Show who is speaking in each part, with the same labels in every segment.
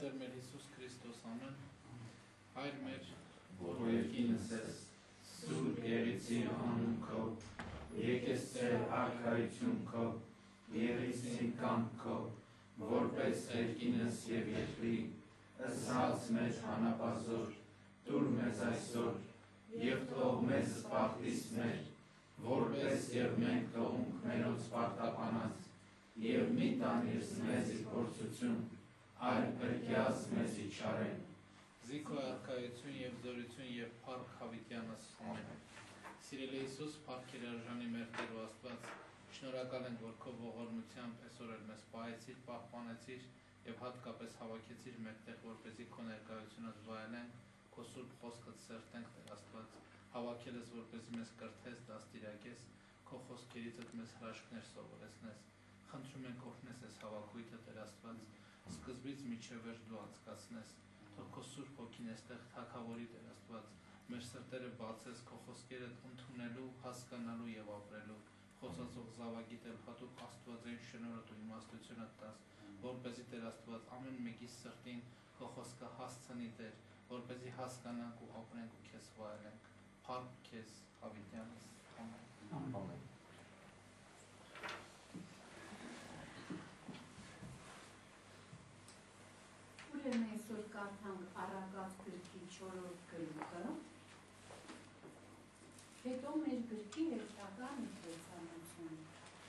Speaker 1: Տեր մեր Հիսուս Քրիստոս ամեն, Հայր մեր,
Speaker 2: որ երկինս ես, Սուրբ Երիցի անուն քո, եկես Տեր արքայություն քո, Երիցի կամք քո, որպես երկինս եւ երկրի, ըսած մեզ հանապազոր, տուր մեզ այսօր, եւ թող մեզ սպարտիս մեր, որպես եւ մենք թողունք մերոց սպարտապանած, եւ մի տանիր մեզի փորձություն, այլ փրկյաց մեզի չարեն։
Speaker 1: Զիքո արքայություն եւ զորություն եւ փառք հավիտյանս ամեն։ Սիրելի Հիսուս, փառքեր արժանի մեր Տեր ու Աստված, շնորհակալ ենք, որ քո ողորմությամբ այսօր էլ մեզ պահեցիր, պահպանեցիր եւ հատկապես հավաքեցիր մեկտեղ, որպեսզի քո ներկայությունը զբաղենք, քո սուրբ խոսքը սերտենք, Տեր Աստված, հավաքել ես, որպեսզի մեզ կրթես, դաստիարակես, քո խոսքերից մեզ հրաշքներ սովորեցնես։ Խնդրում ենք օգնես այս հավաքույթը, Տեր Աստված, սկզբից մինչև վերջ դու անցկացնես, թող քո սուրբ հոգին այստեղ թագավորի, Տեր Աստված, մեր սրտերը բացես քո խոսքերդ ընդունելու, հասկանալու եւ ապրելու, խոսածող զավակի Տեր հատուկ Աստվածային շնորհը ու իմաստությունը տաս, որպեսզի Տեր Աստված ամեն մեկի սրտին քո խոսքը հասցնի, Տեր, որպեսզի հասկանանք ու ապրենք ու քեզ վայելենք։ Փառք քեզ, հավիտյանս, ամեն։
Speaker 2: Ամեն։
Speaker 3: Ուրեմն այսօր կարդանք Առակաց գրքի 4-րդ գլուխը, հետո մեր գրքի հերթական ընթերցանությունը։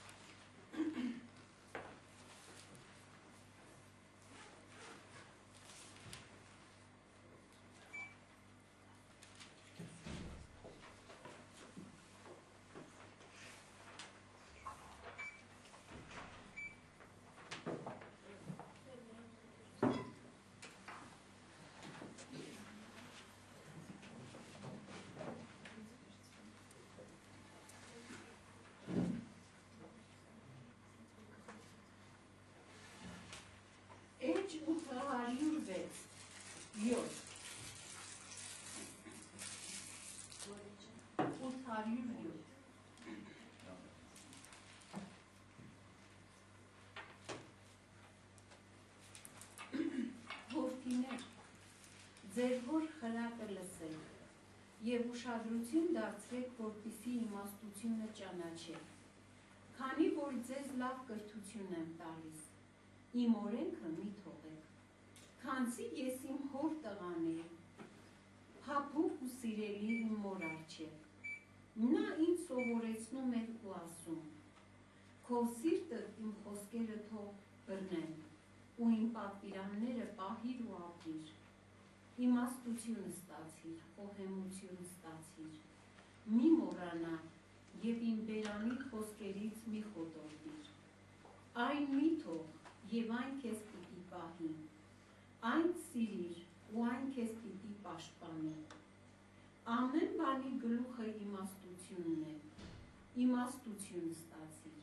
Speaker 3: Էջ 806 7 Որդիներ, ձեր հոր խրատը լսեք եւ ուշադրություն դարձրեք, որպեսզի իմաստությունը ճանաչեք, քանի որ ձեզ լավ կրթություն եմ տալիս, իմ օրենքը մի թողեք, քանզի ես իմ հոր տղան եմ, փափուկ ու սիրելի իմ մոր առջև, նա ինձ սովորեցնում էր ու ասում, քո սիրտը իմ խոսքերը թող բռնեն, ու իմ պատվիրանները պահիր ու ապրիր, իմաստություն ստացիր, խոհեմություն ստացիր, մի մոռանա եւ իմ բերանի խոսքերից մի խոտորվիր, այն մի թող եւ այն քեզ պիտի պահի, այն սիրիր ու այն քեզ պիտի պաշտպանի, ամեն բանի գլուխը իմաստությունն է, իմաստություն ստացիր,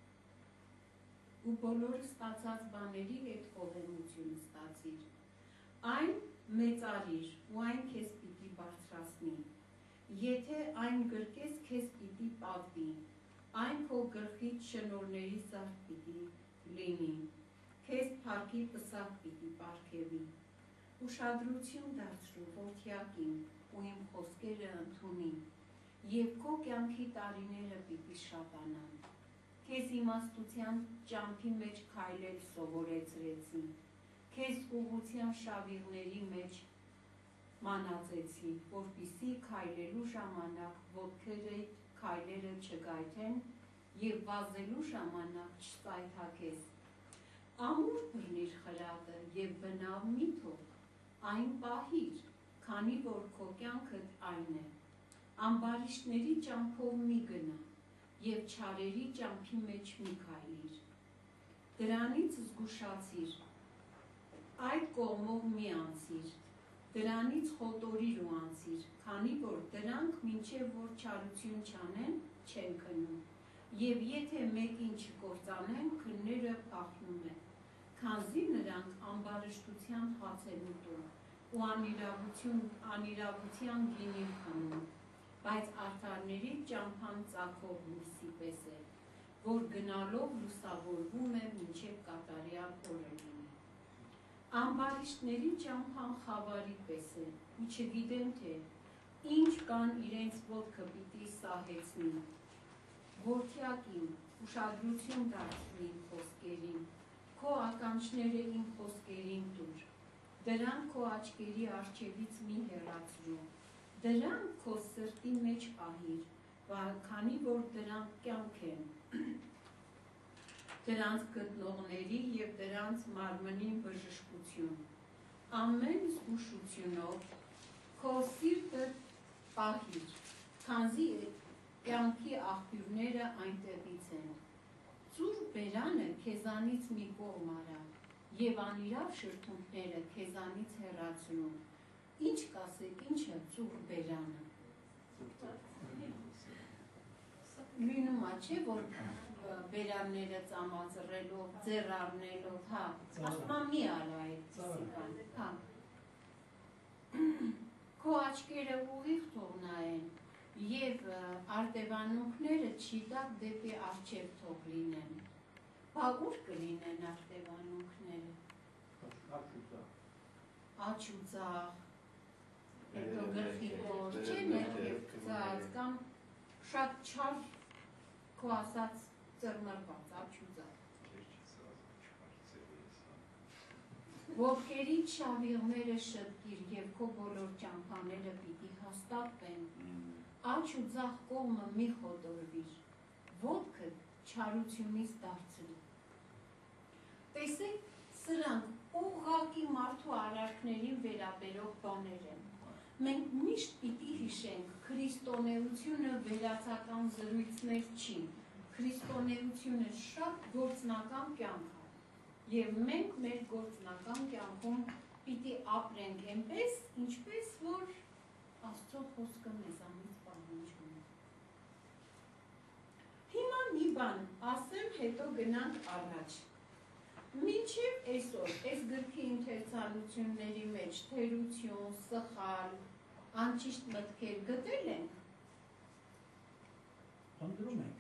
Speaker 3: ու բոլոր ստացած բաների հետ խոհեմություն ստացիր, այն մեծարիր ու այն քեզ պիտի բարձրացնի, եթե այն գրկես քեզ պիտի պատվի, այն քո գլխից շնորհների զարդ պիտի լինի, քեզ փառքի պսակ պիտի պարգևի, ուշադրություն դարձրու որդյակին ու իմ խոսքերը ընդունի, եւ քո կյանքի տարիները պիտի շատանան, քեզ իմաստության ճամփի մեջ քայլել սովորեցրեցի, քեզ ուղղության շավիղների մեջ մանածեցի, որպեսզի քայլելու ժամանակ ոտքերդ քայլերը չգայթեն եւ վազելու ժամանակ չծայթակես, ամուր բռնիր խրատը եւ բնավ մի թող, այն պահիր, քանի որ քո կյանքդ այն է, ամբարիշտների ճամփով մի գնա եւ չարերի ճամփի մեջ մի քայլիր, դրանից զգուշացիր, այդ կողմով մի անցիր, դրանից խոտորիր ու անցիր, քանի որ դրանք մինչև որ չարություն չանեն, չեն քնում, եւ եթե մեկին չկործանեն, քնները փախնում են, քանզի նրանք ամբարշտության հացելուտ ու անիրավության գինին խմում, բայց արդարների ճամփան ծագող լույսի պես է, որ գնալով լուսավորվում է մինչև կատարյալ օրը լինի։ Ամբարիշտների ճամփան խավարի պես է, ու չգիտեմ թե ինչ կան իրենց ոտքը պիտի սահեցնի, որդյակին ուշադրություն դարձրի իմ խոսքերին, քո ականջները իմ խոսքերին տուր, դրանք քո աչքերի առջևից մի հեռացրու, դրանք քո սրտի մեջ պահիր, քանի որ դրանք կյանք են, դրանց գտնողների և դրանց մարմնին բժշկություն, ամեն զգուշությունով քո սիրտը պահիր, քանզի կյանքի աղբյուրները այնտեղից են, ծուր բերանը քեզանից մի կողմ արա և անիրավ շրթունքները քեզանից հեռացրու, ինչ կասեք, ինչը ծուր բերանը, լույնում չէ, որ բերանները ծամածռելով, ձեռ առնելով, հա, ասմա մի արա այդպիսի բան, հա, քո աչքերը ուղիղ թող նայեն և արտևանունքները չիտակ դեպի առջև թող լինեն, բա ուր կլինեն արտևանունքները, աչ ու ձախ, հետո գլխի կոր, չէ ներքև գծած, կամ շատ չար քո ասած ծռմռված, աչ ու ձախ, ոտքերիդ շավիղները շտկիր և քո բոլոր ճամփաները պիտի հաստատվեն, աչ ու ձախ կողմը մի խոտորվիր, ոտքը չարությունից դարձրի, տեսեք, սրանք ուղղակի մարդու արարքներին վերաբերող բաներ են, մենք միշտ պիտի հիշենք, քրիստոնեությունը վերացական զրույցներ չի, քրիստոնեությունը շատ գործնական կյանք է, և մենք մեր գործնական կյանքում պիտի ապրենք այնպես, ինչպես որ Աստծո խոսքը մեզանից պահանջում է։ Հիմա մի բան ասեմ, հետո գնանք առաջ։ Մինչև այսօր, այս գրքի ընթերցանությունների մեջ թերություն, սխալ, անճիշտ մտքեր գտել ենք։
Speaker 4: Ընտրում ենք։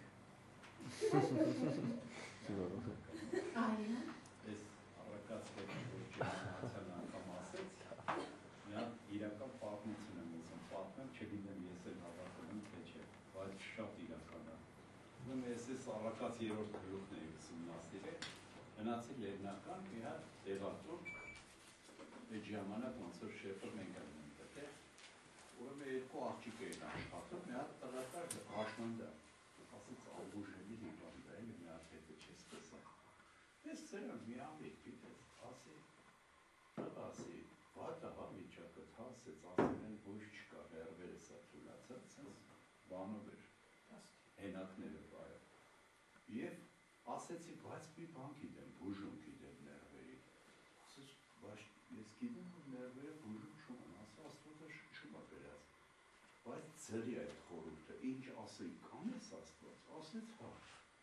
Speaker 3: Այո։
Speaker 5: Այս առակած հետը, որ չհանացան անգամ ասեց, միան իրական պատմություն եմ ուզում պատմեմ, չգիտեմ ես էլ հավատում եմ, թե չէ, բայց շատ իրական է։ Ուրեմն ես այս առակած երրորդ գլուխն էի ուսումնասիրել, գնացի Լեռնական մի հատ տեղատուն, այդ ժամանակ ոնց որ շեֆը մենք եմ գտել, ուրեմն երկու աղջիկ էին աշխատում, մի հատ տղա հաշմանդա, ասեց ալբուժելի հիվանդ է, մի հատ հետը չես տեսել։ Ես ծրան մի ամիք պիտես, ասի, ասի, վատ աղա վիճակը, ասեց, ասել են ոչ չկա, հերվեր է սա թուլացած, բանով էր, հենակներով այո։ Եվ ասեցի, բայց մի բան գիտեմ, բուժում գիտեմ ներվերի, ասեց, բայց ես գիտեմ, որ ներվերը բուժում չունեն, ասա, աստվածը շշում է վերած, բայց ձրի այդ խորհուրդը, ինչ ասեի, կան ես աստված, ասեց, հա։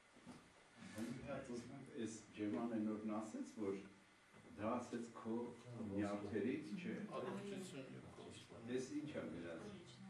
Speaker 5: Այս ջեման են օրն ասեց, որ դա ասեց քո նյարդերից, չէ։ Ես ինչ եմ գրած։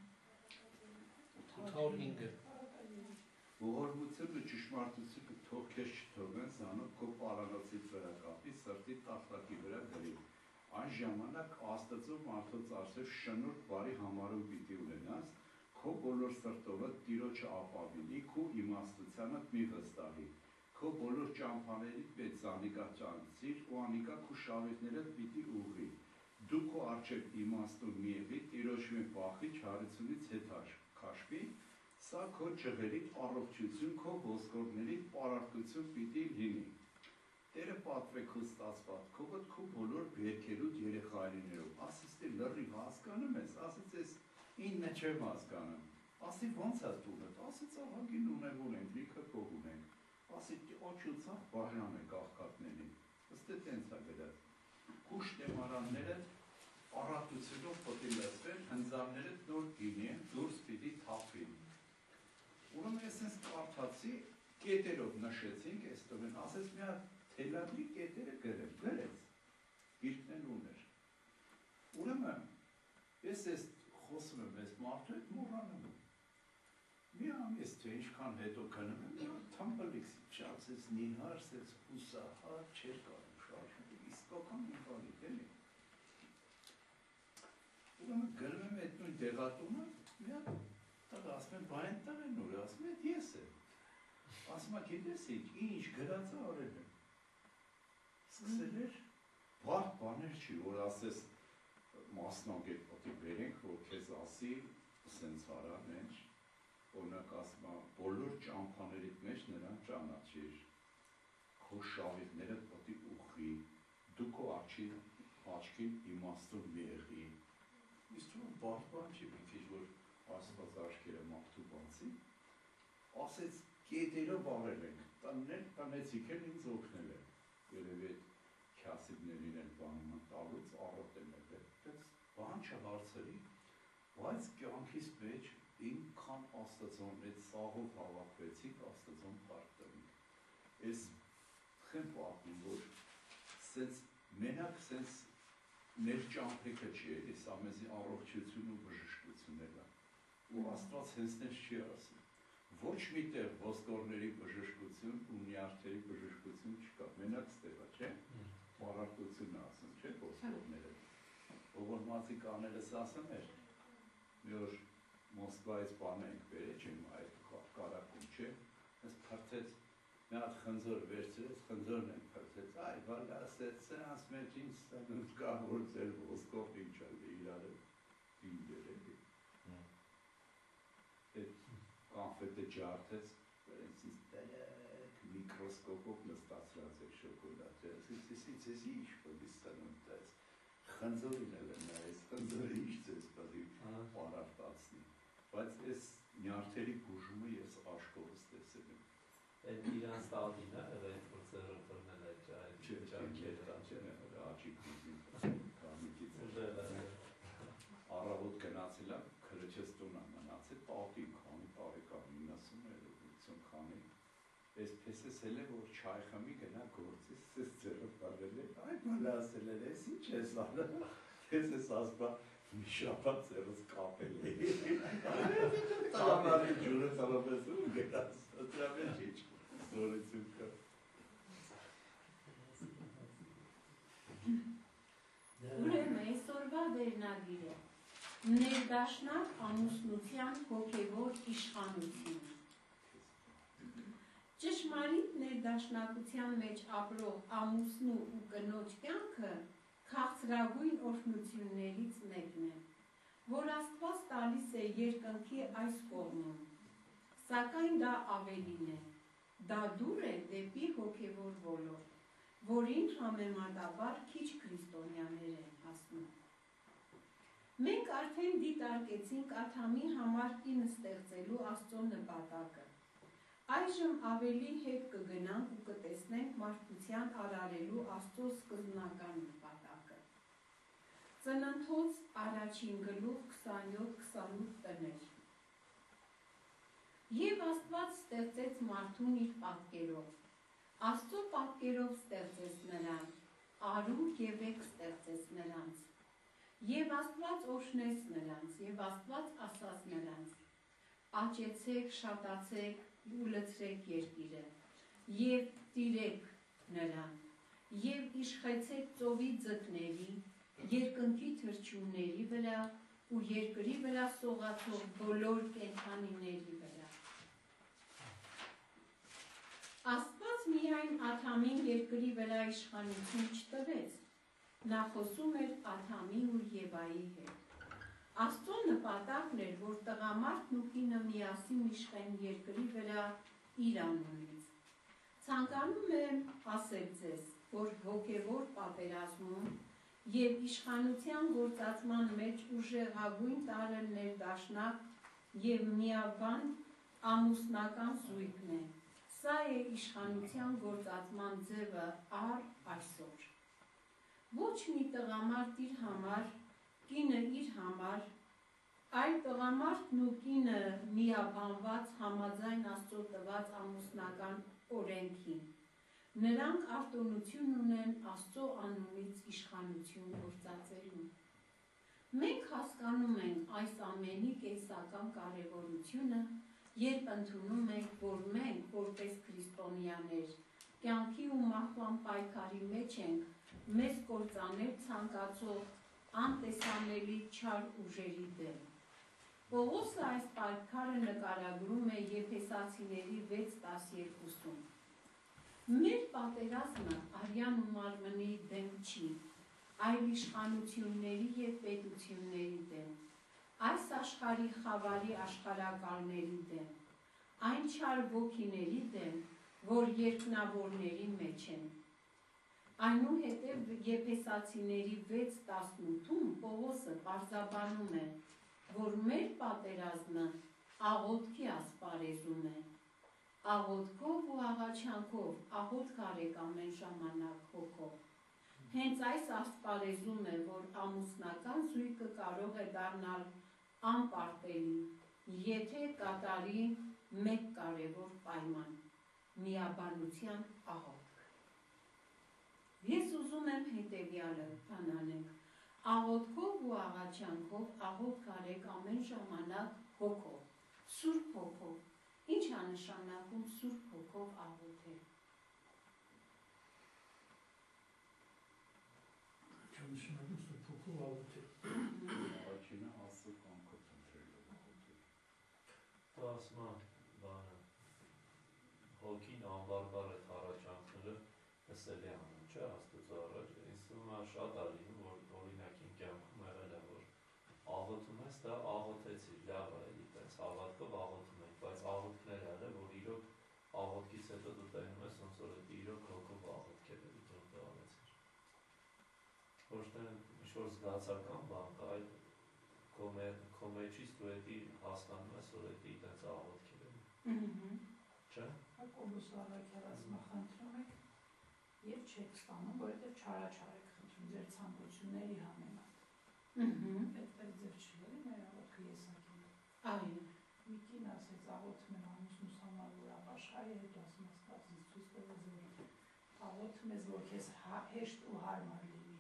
Speaker 1: 805-ը։
Speaker 5: Ողորմությունը ճշմարտությունը թող քեզ չթողնեն զանոթ քո պարանոցից վրա կապի, սրտի տախտակի վրա գրի։ Այն ժամանակ Աստծո մարդոց արծև շնորհ բարի համարում պիտի ունենաս, քո բոլոր սրտովը Տիրոջը ապավինի, քո իմաստությանը մի վստահի։ Քո բոլոր ճամփաներիդ մեջ զանիկա ճանցիր ու անիկա քո շավիղները պիտի ուղղի։ Դու քո առջև իմաստուն մի եղի, Տիրոջ մի պահի չարությունից հետ քաշվի, սա քո ջղերիդ առողջություն, քո ոսկորներիդ պարարտություն պիտի լինի։ Տերը պատվե քո ստացվածքով, քո բոլոր բերքերուդ երեխայիներով։ Ասես դե լրիվ հասկանում ես, ասեց ես ինձ չեմ հասկանում։ Ասի ո՞նց է տունդ, ասեց աղագին ունենք, լիքը փող ունենք։ Ասի օչուցախ բաժան է կաղկատների, ըստ է տենց է գրած, կուշ տեմարանները առատությունով պտի լսվեն, հնձարները նոր գինի են, դուրս պիտի թափին։ Ուրեմն ես ես կարդացի, կետերով նշեցինք, այս տողեն, ասես մի հատ թելադրի կետերը գրեց, գիրքն ուներ։ Ուրեմն ես ես խոսում եմ ես մարդու հետ մոռանում եմ։ Մի ամիս թե ինչքան հետո քնում եմ, թամպլիքս չացեց նինհար, սեց հուսահար, չեր կարում շարժում, իսկական ինվալիդ էլի։ Ուրեմն գնում եմ այդ նույն դեղատունը, մի հատ տղա ասում եմ, բա այն տղեն ուր, ասում եմ, ես եմ։ Ասում եմ, գիտես ինչ գրած է արել եմ։ Սկսել էր բարդ բաներ չի, որ ասես մասնագետ պիտի բերենք, որ քեզ ասի, սենց արա մեջ, օրինակ ասում եմ, բոլոր ճամփաներիդ մեջ նրան ճանաչիր, քո շավիղները պիտի ուխի, դու քո աչքին իմաստուն մի եղի։ Իսկ թվում բարդ բան չի, մի քիչ որ Աստված աչքերը մաղթու բացի, ասեց կետերով արել ենք, տանեցիք էլ ինձ օգնել է, երևի այդ քյասիդներին էլ բանում են տալուց առոտ եմ եղել, բան չհարցրի, բայց կյանքիս մեջ ինքան Աստծուն այդ սաղով հավաքվեցիք, Աստծուն փառք տվինք։ Այս խեմ պատմում, որ սենց մենակ սենց մեր ճամփեքը չի էլի, սա մեզի առողջություն ու բժշկություն էլ է, ու Աստված հենց նենց չի ասում։ Ոչ մի տեղ ոսկորների բժշկություն ու նյարդերի բժշկություն չկա, մենակ ստեղա, չէ՞։ Պարարտություն է ասում, չէ՞, ոսկորները։ Ողոր մածիկ աներս ասում էր, մի օր Մոսկվայից բան ենք բերել, չեմ այդ կարակում, չէ՞, ես փրթեց, մի հատ խնձոր վերցրեց, խնձորն եմ փրթեց, այ, բալա ասեց, սրանց մեջ ինչ ստանուց կա, որ ձեր ոսկորն ինչ է իրարը դինդեր էլի։ Այդ կոնֆետը ջարդեց, ինձ տելեք միկրոսկոպով նստացրած է շոկոլադ, ես ինչ պտի ստանում տես, խնձորին էլ եմ նայես, խնձորը ինչ ձեզ պտի պարարտացնի, բայց ես նյարդերի բուժումը ես աշկովս տեսել եմ։
Speaker 2: Այդ իրանց տալին է, այդ որ ձերը բռնել է
Speaker 5: առավոտ գնացել եմ, քրեչես տուն եմ մնացել, տատի քանի տարեկան 90 քանի, ես պես էլ է, որ չայ խմի գնա գործից, ես ձերը պարել է, այ բալա ասել էր, ես ինչ ես ալը, ես ասպա, մի շապատ ձերս կապել է, տանարի ջուրը ծալապես ու գնաց, տրամեջ ինչ, զորություն կա։
Speaker 3: Ուրեմն այսօրվա վերնագիրը ներդաշնակ ամուսնության հոգևոր իշխանություն։ Ճշմարիտ ներդաշնակության մեջ ապրող ամուսնու ու կնոջ կյանքը քաղցրագույն օրհնություններից մեկն է, որ Աստված տալիս է երկնքի այս կողմում, սակայն դա ավելին է, դա դուր է դեպի հոգևոր ոլորտ, որին համեմատաբար քիչ քրիստոնյաներ են հասնում։ Մենք արդեն դիտարկեցինք Ադամի համար կին ստեղծելու Աստծո նպատակը։ Այժմ ավելի հետ կգնանք ու կտեսնենք մարդկության արարելու Աստծո սկզբնական նպատակը։ Ծննդոց առաջին գլուխ 27-28 տներ։ Եվ Աստված ստեղծեց մարդուն իր պատկերով։ Աստծո պատկերով ստեղծեց նրան, արուր և եկ ստեղծեց նրանց։ Եվ Աստված օրհնեց նրանց, և Աստված ասաց նրանց. աճեցեք, շատացեք ու լցրեք երկիրը, և տիրեք նրան, և իշխեցեք ծովի ձկների, երկնքի թռչունների վրա ու երկրի վրա սողացող բոլոր կենդանիների վրա։ Աստված միայն Ադամին երկրի վրա իշխանություն չտվեց, նա խոսում էր Ադամի ու Եվայի հետ։ Աստծո նպատակն էր, որ տղամարդն ու կինը միասին իշխեն երկրի վրա իր անունից։ Ցանկանում եմ ասել ձեզ, որ հոգևոր պատերազմում և իշխանության գործածման մեջ ուժեղագույն տարրը ներդաշնակ և միաբան ամուսնական զույգն է։ Սա է իշխանության գործածման ձևը առ այսօր։ Ոչ մի տղամարդ իր համար, կինը իր համար, այլ տղամարդն ու կինը միաբանված համաձայն Աստծո տված ամուսնական օրենքին։ Նրանք արտոնություն ունեն Աստծո անունից իշխանություն գործածելու։ Մենք հասկանում ենք այս ամենի կենսական կարևորությունը, երբ ընդունում ենք, որ մենք, որպես քրիստոնյաներ, կյանքի ու մահվան պայքարի մեջ ենք, մեզ կործանել ցանկացող անտեսանելի չար ուժերի դեմ։ Պողոսը այս պայքարը նկարագրում է Եփեսացիների 6:12-ում։ Մեր պատերազմը արյան ու մարմնի դեմ չի, այլ իշխանությունների և պետությունների դեմ, այս աշխարհի խավարի աշխարհակալների դեմ, այն չար ոգիների դեմ, որ երկնավորների մեջ են։ Այնուհետև Եփեսացիների 6:18-ում Պողոսը պարզաբանում է, որ մեր պատերազմը աղոթքի ասպարեզում է, աղոթքով ու աղաչանքով աղոթք արեք ամեն ժամանակ հոգով։ Հենց այս ասպարեզում է, որ ամուսնական զույգը կարող է դառնալ անպարտելի, եթե կատարի մեկ կարևոր պայման՝ միաբանության աղոթք։ Ես ուզում եմ հետևյալը բանանենք, աղոթքով ու աղաչանքով աղոթք արեք ամեն ժամանակ հոգով, Սուրբ Հոգով։ Ինչ է նշանակում Սուրբ Հոգով աղոթել։
Speaker 4: Նշանակում Սուրբ Հոգով աղոթել։
Speaker 5: Առաջինը Աստծո կամքը փնտրելով աղոթել։
Speaker 2: Դա ասում է բանը հոգին անվարբար է առաջանքները լսել է անում, չէ, Աստծո առաջ։ Ինձ թվում է շատ է լինում, որ օրինակ իմ կյանքում եղել է, որ աղոթում ես, դա աղոթեցի, լավ է, էլի տենց հավատքով աղոթում ենք, բայց աղոթքներ եղել, որ իրոք աղոթքից հետո դու տենում ես, ոնց որ դա իրոք հոգով աղոթքել էլի դու աղոթեցիր։ Ոչ թե ինչ-որ զգացական բան կա, այլ քո մեջից դու էդի հասկանում ես, որ էդի տենց աղոթքել էլի։ Չէ՞։
Speaker 4: Հակոբոս առաքյալացմա խնդրում եք և չեք ստանում, որովհետև չարաչար եք խնդրում ձեր ցանկությունների համեմատ։ Այդպես ձև չի լինի մեր աղոթքը եսակին։
Speaker 3: Այո։
Speaker 4: Մի կին ասեց աղոթում եմ ամուսնուս համար, որ ապաշխարի, հետո ասում Աստված ինձ ցույց տվեց, որ աղոթում ես, որ քեզ հեշտ ու հարմար լինի։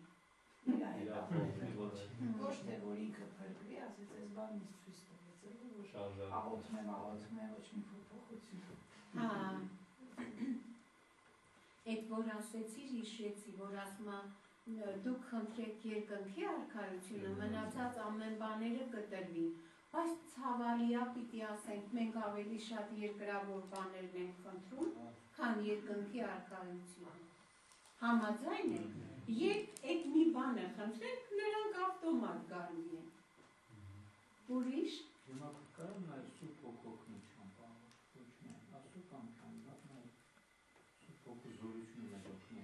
Speaker 4: Ոչ թե որ ինքը փրկվի, ասեց այս բանն ինձ ցույց տվեց, որ աղոթում եմ, ոչ մի փոփոխություն։
Speaker 3: Հա։ Այդ որ ասեցիր, հիշեցի, որ ասում է դուք խնդրեք երկնքի արքայությունը, մնացած ամեն բաները կտրվի, բայց ցավալիա պիտի ասենք, մենք ավելի շատ երկրավոր բաներն ենք խնդրում, քան երկնքի արքայությունը։ Համաձայն եք, երբ այդ մի բանը խնդրենք, նրանք ավտոմատ գալու են։ Ուրիշ։
Speaker 6: Հիմա կկարում նաև Սուրբ Հոգով ոչ միայն Աստծո կամքան, նաև Սուրբ Հոգու զորությունը մեզ օգնի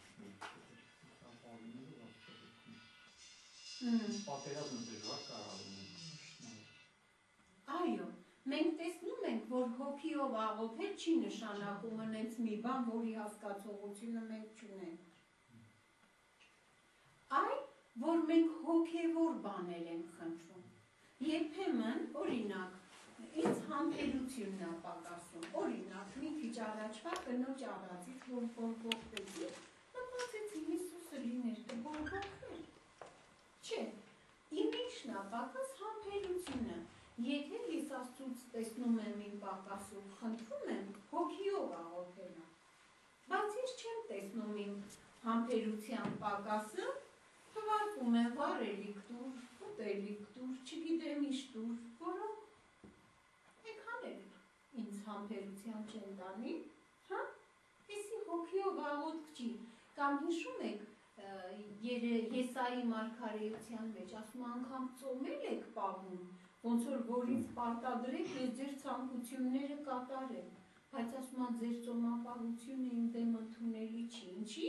Speaker 6: պատերազմը դժվար կարող լինի։
Speaker 3: Այո, մենք տեսնում ենք, որ հոգիով աղոթել չի նշանակում հենց մի բան, որի հասկացողությունը մենք չունենք։ Այլ, որ մենք հոգևոր բաներ ենք խնդրում։ Երբեմն, օրինակ, ինձ համբերությունն է պակասում, օրինակ, մի քիչ առաջվա կնոջ արածից, որ բորբոքվեցի, մտածեցի Հիսուսը լիներ, կբորբոքվեր։ Չէ, իմ ինչն է պակաս համբերությունը, եթե ես Աստծուց տեսնում եմ իմ պակասում, խնդրում եմ հոգիով աղոթել, բայց ես չեմ տեսնում իմ համբերության պակասը, թվարկում եմ վարելիք տուր, ուտելիք տուր, չգիտեմ ինչ տուր, որոնք այնքան էլ ինձ համբերության չեն տանի, հա, էսի հոգիով աղոթք չի, կամ հիշում եք Եսայի մարգարեության մեջ, ասում անգամ ծոմել եք պահում, ոնց որ ինձ պարտադրեք, ես ձեր ցանկությունները կատարեմ, բայց ասում ձեր ծոմապահությունը իմ դեմ ընդունելի չի, ինչի՞։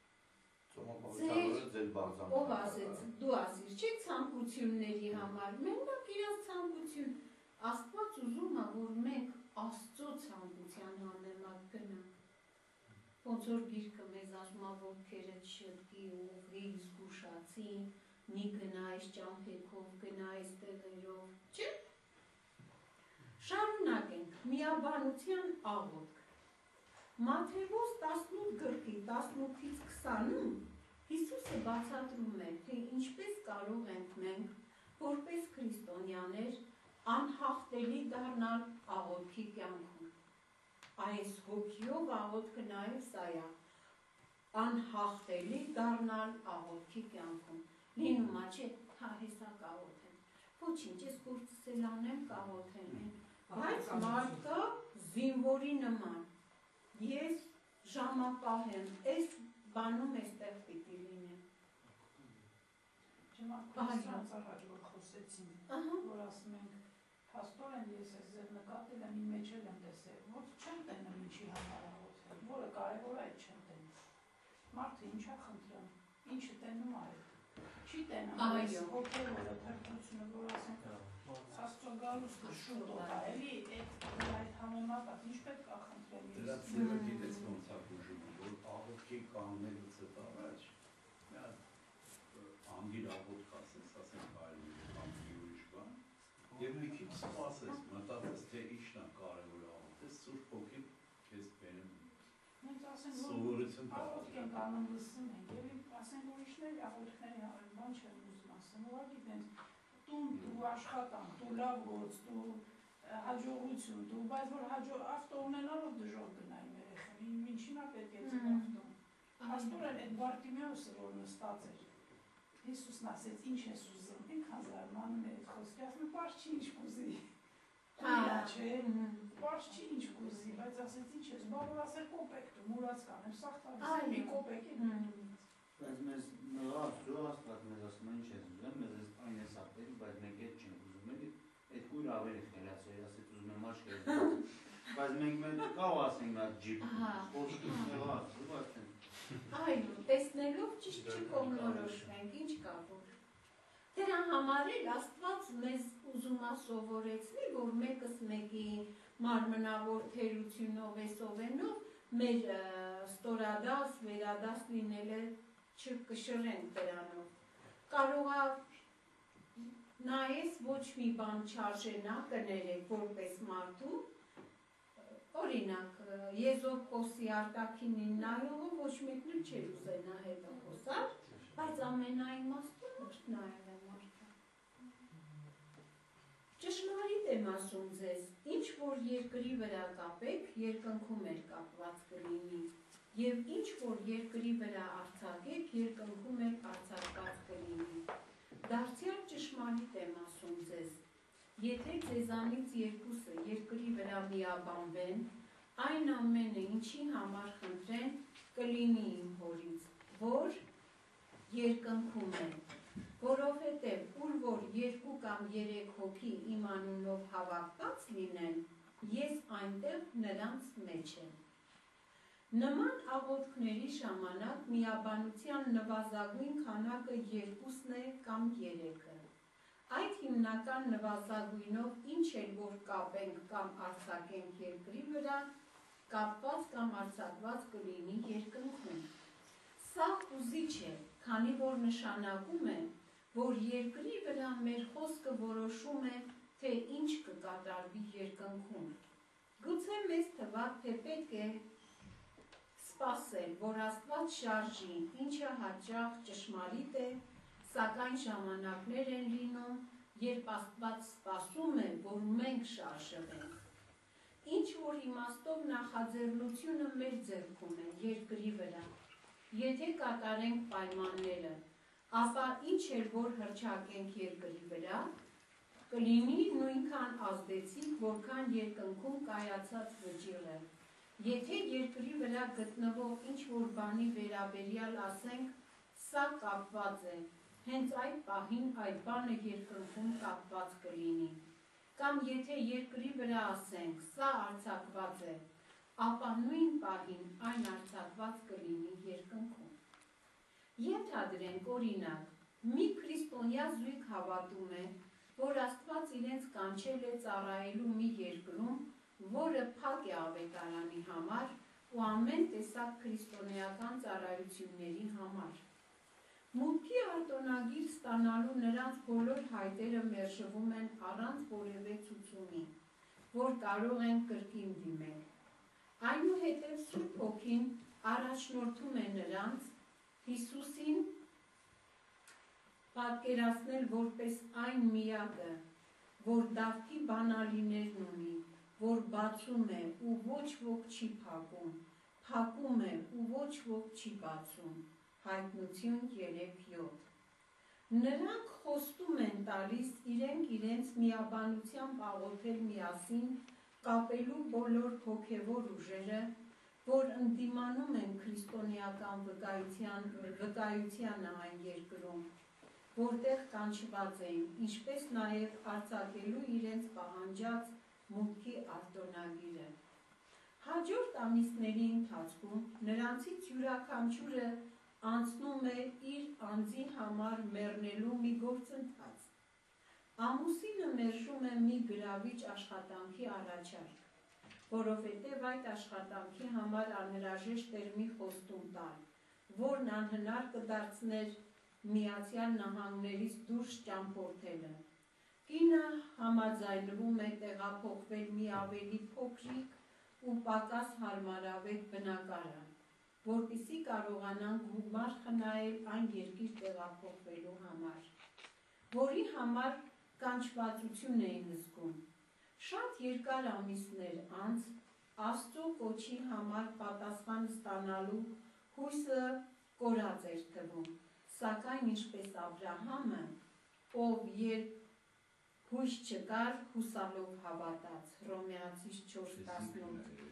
Speaker 3: Ով ասեց, դու ասիր, չէ ցանկությունների համար, մենակ իրաց ցանկություն, Աստված ուզում է, որ մենք Աստծո ցանկության համեմատ գնանք, ոնց որ գիրքը մեզ ասում է, ոտքերդ շտկի, ուղղի, զգուշացի, մի գնայիս ճամփեքով, գնայիս տեղերով, չէ։ Շարունակենք, միաբանության աղոթք։ Մատթեոս 18 գլխի 18-ից 20-ում Հիսուսը բացատրում է, թե ինչպես կարող ենք մենք, որպես քրիստոնյաներ, անհաղթելի դառնալ աղոթքի կյանքում։ այս հոգիով աղոթքը նաև սա է, անհաղթելի դառնալ աղոթքի կյանքում։ Լինում է, չէ, հա հեսա կաղոթեմ, ոչինչ, ես գործս էլ անեմ կաղոթեմ, բայց մարդկա զինվորի նման, ես ժամապահ եմ, այս բանում էստեղ պիտի լինեմ։
Speaker 4: Չեմ ակուսից առաջ, որ խոսեցին, որ ասում ենք, փաստորեն ես ես ձեր նկատել եմ, իմ մեջ էլ եմ տեսել, որ չեմ տենում ինչի համար աղոթել, որը կարևոր այդ չեմ տենում։ Մարդը ինչա խնդրում, ինչը տենում այդ, չի տենում, այս հոգևորը թրթությունը, որ ասենք, Աստծո գալուստը շուտ օտա, էլի այդ համեմատած, ինչ պետք է խնդրել ես։
Speaker 5: Դրա ձևը գիտես ոնց է ուժում, որ աղոթքի կանգնելուց հետ առաջ, անգիր աղոթք ասենք այլ կամ ուրիշ բան, և մի քիչ սպասես, մտածես, թե ինչն է կարևոր աղոթես, Սուրբ Հոգին քեզ բերում սովորություն
Speaker 4: աղոթք ենք անում լսում ենք, և ասենք ուրիշների աղոթքների համար բան չեմ ուզում ասեմ, ուղղակի տենց դու աշխատանք, դու լավ գործ, դու հաջողություն, դու, բայց որ ավտո ունենալով դժող գնա իմ երեխան, ինչին է պետք է ձեր ավտոն։ Աստորեն այդ Բարտիմեոսը, որ նստած էր, Հիսուսն ասեց, ինչ ես ուզում, ինքան զարմանում էր այդ խոսքի, ասում է, պարզ չի ինչ կուզի, հույրա չէ, պարզ չի ինչ կուզի, բայց ասեց, ինչ ես, բա որ ասեր կոպեկ դու, մուրած կանեմ, սաղ տալիս, մի կոպեկ է
Speaker 2: Բայց մեզ նղասու աստված մեզ ասում է ինչ ես ուզում, մեզ այն ես ապել, բայց մենք այդ չենք ուզում էլի, այդ կույր ավելի խելացել, ասեց ուզում եմ աչքեր, բայց մենք կավ ասենք նա ջիպ, խոսքից նղասու, բայց են։
Speaker 3: Այո, տեսնելով ճիշտ չկողնորոշվենք, ինչ կա որ։ Դրա համար էլ Աստված մեզ ուզում է սովորեցնի, որ մեկս մեկի մարմնավոր թերությունով էսովենով մեր ստորադաս, վերադաս լինելը չկշռենք դրանով։ Կարող է նայես ոչ մի բան չարժենա կներեք որպես մարդու, օրինակ, Եզոպոսի արտաքինին նայողը ոչ մեկն էլ չէր ուզենա հետը խոսալ, բայց ամենաիմաստուն միշտ նայել է մարդը։ Ճշմարիտ եմ ասում ձեզ, ինչ որ երկրի վրա կապեք, երկնքում էլ կապված կլինի, և ինչ որ երկրի վրա արձակեք, երկնքում էլ արձակված կլինի։ Դարձյալ ճշմարիտ եմ ասում ձեզ, եթե ձեզանից երկուսը երկրի վրա միաբանվեն, այն ամենը ինչի համար խնդրեն կլինի իմ հորից, որ երկնքում է, որովհետև ուր որ 2 կամ 3 հոգի իմ անունով հավաքված լինեն, ես այնտեղ նրանց մեջ եմ։ Նման աղոթքների ժամանակ միաբանության նվազագույն քանակը 2-ն է կամ 3-ը։ Այդ հիմնական նվազագույնով ինչ էլ որ կապենք կամ արձակենք երկրի վրա, կապված կամ արձակված կլինի երկնքում։ Սա հուզիչ է, քանի որ նշանակում է, որ երկրի վրա մեր խոսքը որոշում է, թե ինչ կկատարվի երկնքում։ Գուցե մեզ թվա, թե պետք է սպասել, որ Աստված շարժի, ինչը հաճախ ճշմարիտ է, սակայն ժամանակներ են լինում, երբ Աստված սպասում է, որ մենք շարժվենք։ Ինչ որ իմաստով նախաձեռնությունը մեր ձեռքում է երկրի վրա։ Եթե կատարենք պայմանները, ապա ինչ էլ որ հռչակենք երկրի վրա, կլինի նույնքան ազդեցիկ, որքան երկնքում կայացած վճիռը։ Եթե երկրի վրա գտնվող ինչ որ բանի վերաբերյալ ասենք, սա կապված է, հենց այդ պահին այդ բանը երկնքում կապված կլինի։ Կամ եթե երկրի վրա ասենք, սա արձակված է, ապա նույն պահին այն արձակված կլինի երկնքում։ Ենթադրենք օրինակ, մի քրիստոնյա զույգ հավատում է, որ Աստված իրենց կանչել է ծառայելու մի երկրում, որը փակ է ավետարանի համար ու ամեն տեսակ քրիստոնեական ծառայությունների համար։ Մուտքի արտոնագիր ստանալու նրանց բոլոր հայտերը մերժվում են առանց որևէ ցուցումի, որ կարող են կրկին դիմել։ Այնուհետև Սուրբ Հոգին առաջնորդում է նրանց Հիսուսին պատկերացնել որպես այն միակը, որ դավթի բանալիներն ունի, որ բացում է ու ոչ ոք չի փակում, փակում է ու ոչ ոք չի բացում։ Հայտնություն 3:7։ Նրանք խոստում են տալիս իրենց միաբանությամբ աղոթել միասին, կապելու բոլոր հոգևոր ուժերը, որ ընդդիմանում են քրիստոնեական վկայությանը այն երկրում, որտեղ կանչված էին, ինչպես նաև արձակելու իրենց պահանջած մուտքի արտոնագիրը։ Հաջորդ ամիսների ընթացքում նրանցից յուրաքանչյուրը անցնում է իր անձի համար մեռնելու մի գործընթաց։ Ամուսինը մերժում է մի գրավիչ աշխատանքի առաջարկ, որովհետև այդ աշխատանքի համար անհրաժեշտ էր մի խոստում տալ, որն անհնար կդարձներ Միացյալ Նահանգներից դուրս ճամփորդելը։ Կինը համաձայնվում է տեղափոխվել մի ավելի փոքրիկ ու պակաս հարմարավետ բնակարան, որպեսզի կարողանան գումար խնայել այն երկիր տեղափոխվելու համար, որի համար կանչվածություն էին զգում։ Շատ երկար ամիսներ անց Աստծո կոչի համար պատասխան ստանալու հույսը կորած էր թվում, սակայն ինչպես Աբրահամը, ով երբ հույս չկար, հուսալով հավատաց, Հռոմեացիս 4:18։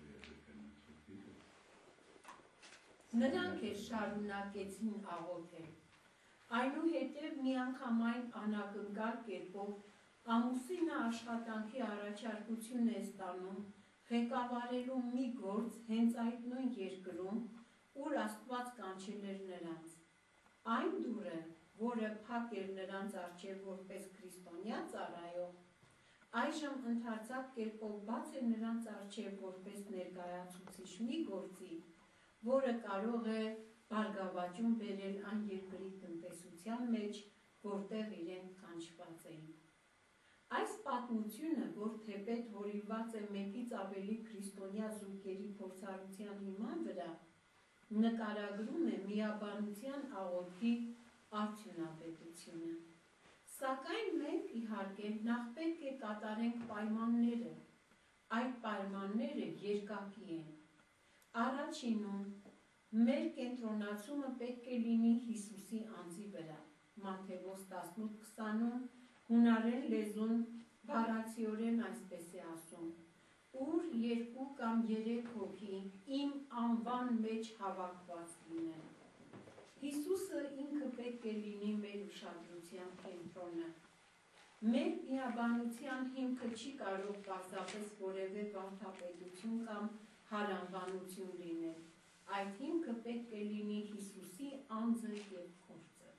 Speaker 3: Նրանք էլ շարունակեցին աղոթել։ Այնուհետև միանգամայն անակնկալ կերպով ամուսինը աշխատանքի առաջարկություն է ստանում ղեկավարելու մի գործ հենց այդ նույն երկրում, ուր Աստված կանչել էր նրանց։ Այն դուռը, որը փակ էր նրանց առջև որպես քրիստոնյա ծառայող, այժմ ընդարձակ կերպով բաց է նրանց առջև որպես ներկայացուցիչ մի գործի, որը կարող է բարգավաճում բերել այն երկրի տնտեսության մեջ, որտեղ իրենք կանչված էին։ Այս պատմությունը, որ թեպետ հորինված է մեկից ավելի քրիստոնյա զույգերի փորձառության հիման վրա, նկարագրում է միաբանության աղոթքի արդյունավետությունը։ Սակայն մենք իհարկե նախ պետք է կատարենք պայմանները։ Այդ պայմանները երկակի են։ Առաջինում մեր կենտրոնացումը պետք է լինի Հիսուսի անձի վրա։ Մատթեոս 18:20-ում հունարեն լեզուն բառացիորեն այսպես է ասում. ուր 2 կամ 3 հոգի իմ անվան մեջ հավաքված լինեն։ Հիսուսը ինքը պետք է լինի մեր ուշադրության կենտրոնը։ Մեր միաբանության հիմքը չի կարող պարզապես որևէ վարդապետություն կամ հարանվանություն լինել։ Այդ հիմքը պետք է լինի Հիսուսի անձը և գործը։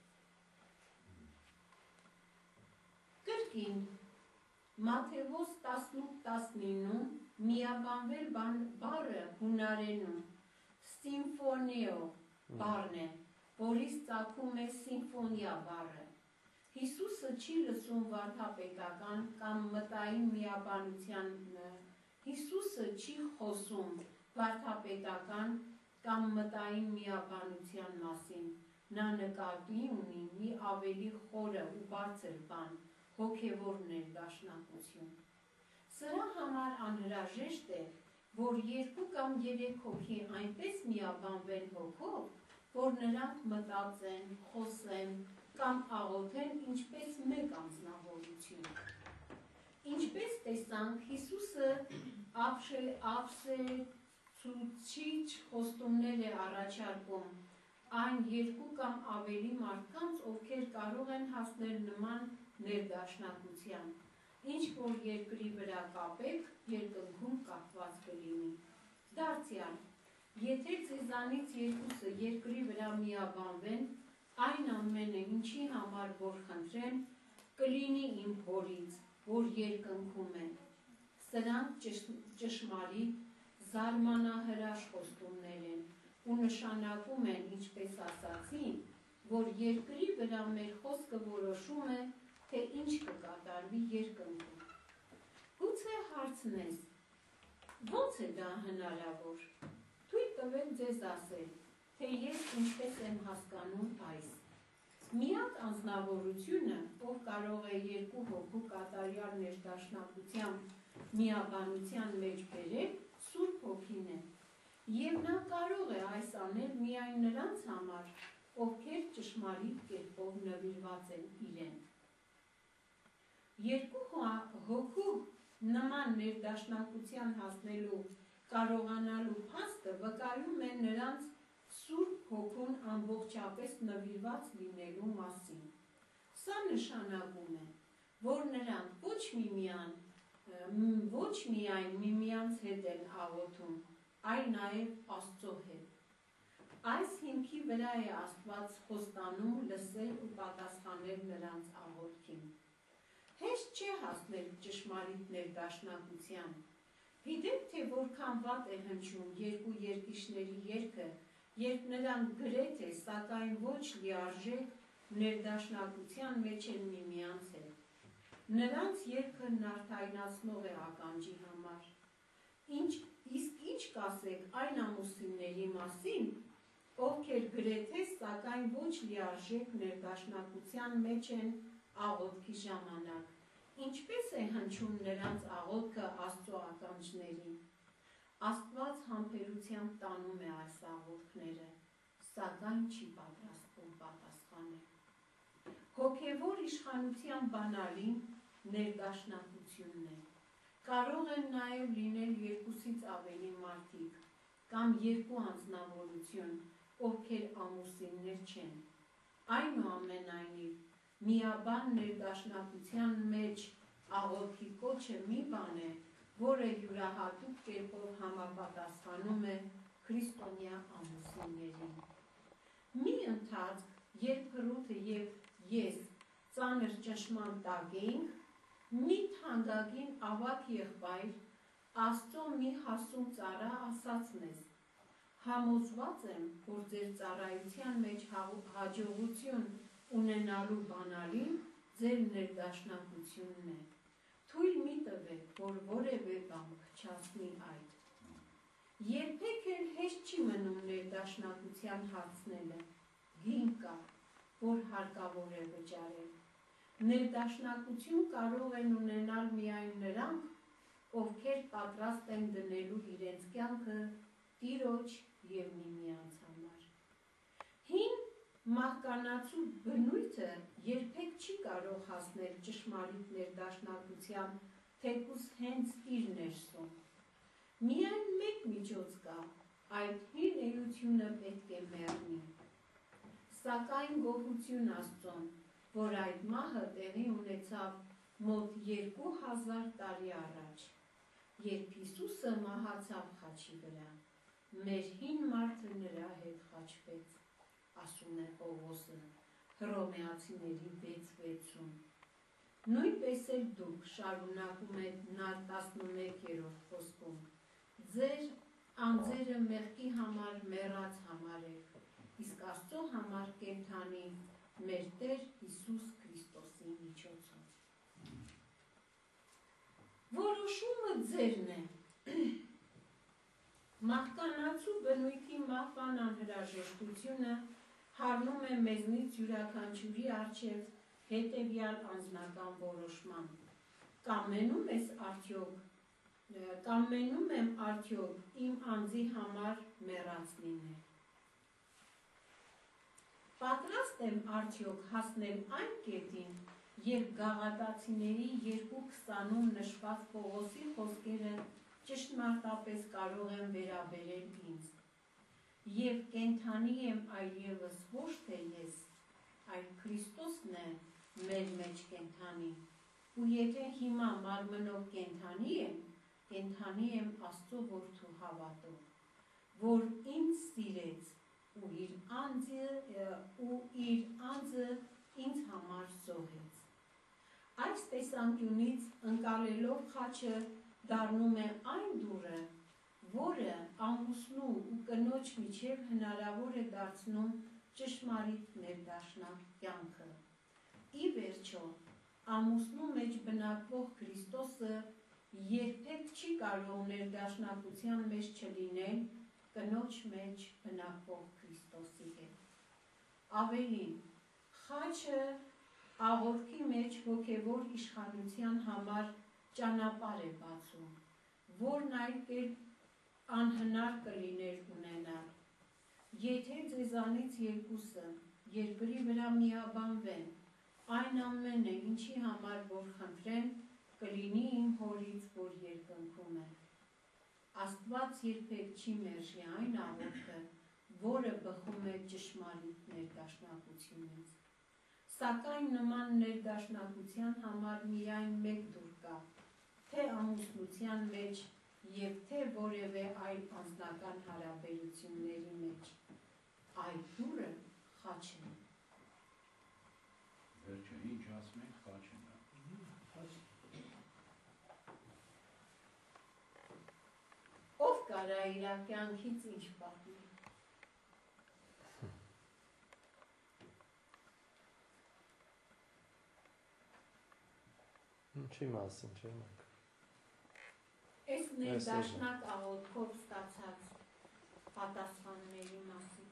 Speaker 3: Կրկին, Մատթեոս 18:19-ում միաբանվել բառը հունարենում սիմֆոնեո բառն է, որից ծագում է սիմֆոնիա բառը։ Հիսուսը չի լսում վարդապետական կամ մտային միաբանության, Հիսուսը չի խոսում վարդապետական կամ մտային միաբանության մասին, նա նկատի ունի մի ավելի խորը ու բարձր բան, հոգևոր ներդաշնակություն։ Սրա համար անհրաժեշտ է, որ 2 կամ 3 հոգի այնպես միաբանվեն հոգով, որ նրանք մտածեն, խոսեն կամ աղոթեն ինչպես մեկ անձնավորություն։ Ինչպես տեսանք, Հիսուսը ապշեցուցիչ խոստումներ է առաջարկում այն 2 կամ ավելի մարդկանց, ովքեր կարող են հասնել նման ներդաշնակության, ինչ որ երկրի վրա կապեք, երկնքում կապված կլինի։ Դարձյալ, եթե ձեզանից 2-ը երկրի վրա միաբանվեն, այն ամենը, ինչի համար որ խնդրեն, կլինի իմ Հորից, որ երկնքում է։ Սրանք ճշմարիտ, զարմանահրաշ խոստումներ են ու նշանակում են, ինչպես ասացի, որ երկրի վրա մեր խոսքը որոշում է, թե ինչ կկատարվի երկնքում։ Գուցե հարցնես, ո՞նց է դա հնարավոր։ Թույլ տվեք ձեզ ասել, թե ես ինչպես եմ հասկանում այս։ Միակ անձնավորությունը, ով կարող է 2 հոգու կատարյալ ներդաշնակությամբ միաբանության մեջ բերել Սուրբ Հոգին է։ Եվ նա կարող է այս անել միայն նրանց համար, ովքեր ճշմարիտ կերպով նվիրված են իրեն։ Երկու հոգու նման ներդաշնակության հասնելու կարողանալու փաստը վկայում է նրանց Սուրբ Հոգուն ամբողջապես նվիրված լինելու մասին։ Սա նշանակում է, որ նրանք ոչ միայն միմյանց հետ են աղոթում, այլ նաև Աստծո հետ։ Այս հիմքի վրա է Աստված խոստանում լսել ու պատասխանել նրանց աղոթքին։ Հեշտ չէ հասնել ճշմարիտ ներդաշնակության։ Գիտեք, թե որքան վատ է հնչում երկու երկիշների երգը, երբ նրանք գրեթե, սակայն ոչ լիարժեք ներդաշնակության մեջ են միմյանց հետ։ Նրանց երգը նարդայնացնող է ականջի համար։ Իսկ ինչ կասեք այն ամուսինների մասին, ովքեր գրեթե, սակայն ոչ լիարժեք ներդաշնակության մեջ են աղոթքի ժամանակ, ինչպես է հնչում նրանց աղոթքը Աստծո ականջներին։ Աստված համբերությամբ տանում է այս աղոթքները, սակայն չի պատրաստվում պատասխանել։ Հոգևոր իշխանության բանալին ներդաշնակությունն է։ Կարող են նաև լինել երկուսից ավելի մարդիկ կամ երկու անձնավորություն, ովքեր ամուսիններ չեն։ Այնուամենայնիվ, միաբան ներդաշնակության մեջ աղոթքի կոչը մի բան է, որը յուրահատուկ կերպով համապատասխանում է քրիստոնյա ամուսիններին։ Մի ընթացք, երբ Ռութը եւ ես ծանր ճնշման տակ էինք, մի թանկագին ավագ եղբայր, Աստծո մի հասուն ծառա ասաց մեզ. համոզված եմ, որ ձեր ծառայության մեջ հաջողություն ունենալու բանալին ձեր ներդաշնակությունն է։ Թույլ մի տվեք, որ որևէ բան փչացնի այդ։ Երբեք էլ հեշտ չի մնում ներդաշնակության հարցնելը, գին կա, որ հարկավոր է վճարել։ Ներդաշնակություն կարող են ունենալ միայն նրանք, ովքեր պատրաստ են դնելու իրենց կյանքը Տիրոջ և միմյանց համար։ Հին մահկանացու բնույթը երբեք չի կարող հասնել ճշմարիտ ներդաշնակության, թեկուզ հենց իր ներսում։ Միայն մեկ միջոց կա, այդ հին էությունը պետք է մեռնի։ Սակայն գոհություն Աստծուն, որ այդ մահը տեղի ունեցավ մոտ 2000 տարի առաջ, երբ Հիսուսը մահացավ խաչի վրա, մեր հին մարդը նրա հետ խաչվեց, ասում է Պողոսը Հռոմեացիների 6:6-ում։ Նույնպես էլ դուք, շարունակում է նա 11-րդ խոսքում, ձեր անձերը մեղքի համար մեռած համարեք, իսկ Աստծո համար կենդանի մեր Տեր Հիսուս Քրիստոսի միջոցով։ Որոշումը ձերն է։ Մահկանացու բնույթի մահվան անհրաժեշտությունը հառնում է մեզնից յուրաքանչյուրի առջև հետևյալ անձնական որոշման։ Կամենում եմ արդյոք իմ անձի համար մեռած լինել։ Պատրաստ եմ արդյոք հասնել այն կետին, երբ գաղատացիների 2:20-ում նշված Պողոսի խոսքերը ճշմարտապես կարող եմ վերաբերել ինձ։ Եվ կենդանի եմ այլևս ոչ թե ես, այլ Քրիստոսն է մեր մեջ կենդանի, ու եթե հիմա մարմնով կենդանի եմ Աստծո որդու հավատով, որ ինձ սիրեց ու իր անձը ինձ համար զոհեց։ Այս տեսանկյունից ընկալելով խաչը դառնում է այն դուռը, որը ամուսնու ու կնոջ միջև հնարավոր է դարձնում ճշմարիտ ներդաշնակ կյանքը։ Ի վերջո, ամուսնու մեջ բնակվող Քրիստոսը երբեք չի կարող ներդաշնակության մեջ չլինել կնոջ մեջ բնակվող Քրիստոսի հետ։ Ավելին, խաչը աղոթքի մեջ հոգևոր իշխանության համար ճանապարհ է բացում, որն այլ կերպ անհնար կլիներ ունենալ։ Եթե ձեզանից երկուսը երկրի վրա միաբանվեն, այն ամենը, ինչի համար որ խնդրեն, կլինի իմ հորից, որ երկնքում է։ Աստված երբեք չի մերժի այն աղոթքը, որը բխում է ճշմարիտ ներդաշնակությունից։ Սակայն նման ներդաշնակության համար միայն մեկ դուր կա, թե ամուսնության մեջ և թե որևէ այլ անձնական հարաբերությունների մեջ։ Այդ դուրը խաչն է։
Speaker 5: Վերջը ինչ ասում ենք խաչն է։
Speaker 3: Ով կարա իր կյանքից ինչ պատմի։
Speaker 7: Ինչի մասին չենք։
Speaker 3: Այս ներդաշնակ աղոթքով ստացած պատասխանների մասին։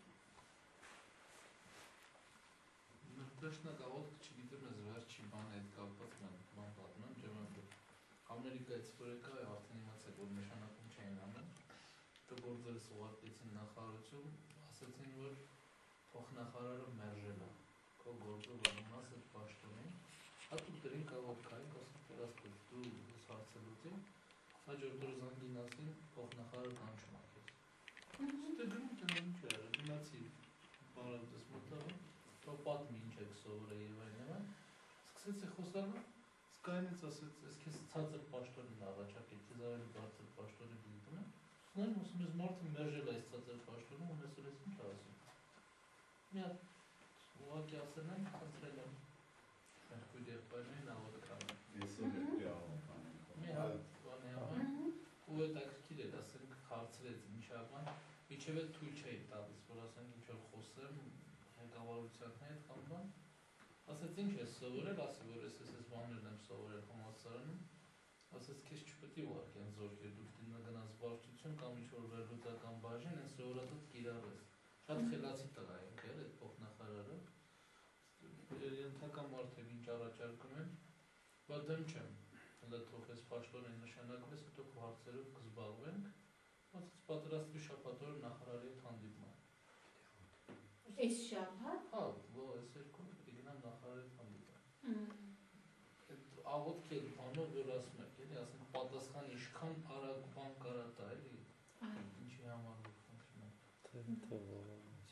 Speaker 1: Ներդաշնակ աղոթքը չգիտեմ ես վերջի բան հետ կապված բան պատմեմ, ջերմակ Ամերիկայից որ եկա արդեն իմացեք որ նշանակում չէին անում, դե գործերս ուղարկեցին նախարարություն, ասացին որ փոխնախարարը մերժել է, քո գործը վնաս է պաշտոնին, հատուկ դրին կաղոթքային, ասում դերասպետ դու ես հարցը լուծի, հաջորդ օր զանգին ասին փոխնախարարը կանչում է քեզ։ Դե գնում տնային չէ, գնացի բարոյտես մոտը, թող պատմի ինչ եք սովորել եւ այլն, սկսեցի խոսալ, սկայնից ասեց, ես քեզ ցածր պաշտոնին առաջարկել, քեզ ավելի բարձր պաշտոնի դիտում եմ, նայում ասում ես մարդը մերժել է այս ցածր պաշտոնը, ու ես ուրես ինչ ասում։ Մի հատ ուղղակի ասել եմ, խնդրել եմ Քույր եղբայրներին աղոթքանը։
Speaker 5: Ես էլ էի աղոթքանը։
Speaker 1: Մի հատ բանի համար, ու հետաքրքիր էր, ասենք հարցրեց ինչա բան, իջև էլ թույլ չէի տալիս, որ ասենք ինչ որ խոսեմ ղեկավարության հետ կամ բան, ասեց ինչ ես սովորել, ասի որ ես բաներն եմ սովորել համալսարանում, ասեց քեզ չպետք է ուղարկեն զորքեր, դու գնաս վարչություն կամ ինչ որ վերլուծական բաժին, այն սովորածդ կիրառես։ Շատ խելացի տղա ենք էլ այդ փոխնախարարը, ենթական մարդ եմ ինչ առաջարկում եմ, բայց դեմ չեմ, հələ թող ես պաշտոնին նշանակվես, հետո քո հարցերով կզբաղվենք, ասեց պատրաստվի շաբաթ օրը նախարարի հետ հանդիպման։
Speaker 3: Այս շաբաթ։
Speaker 1: Հա, այս երկու պետք է գնամ նախարարի հետ հանդիպման։ Այդ աղոթք էլ բանով որ ասում եք, էլի, ասենք պատասխան ինչքան արագ բան կարա տա, էլի, ինչի համար որ խնդրում եմ։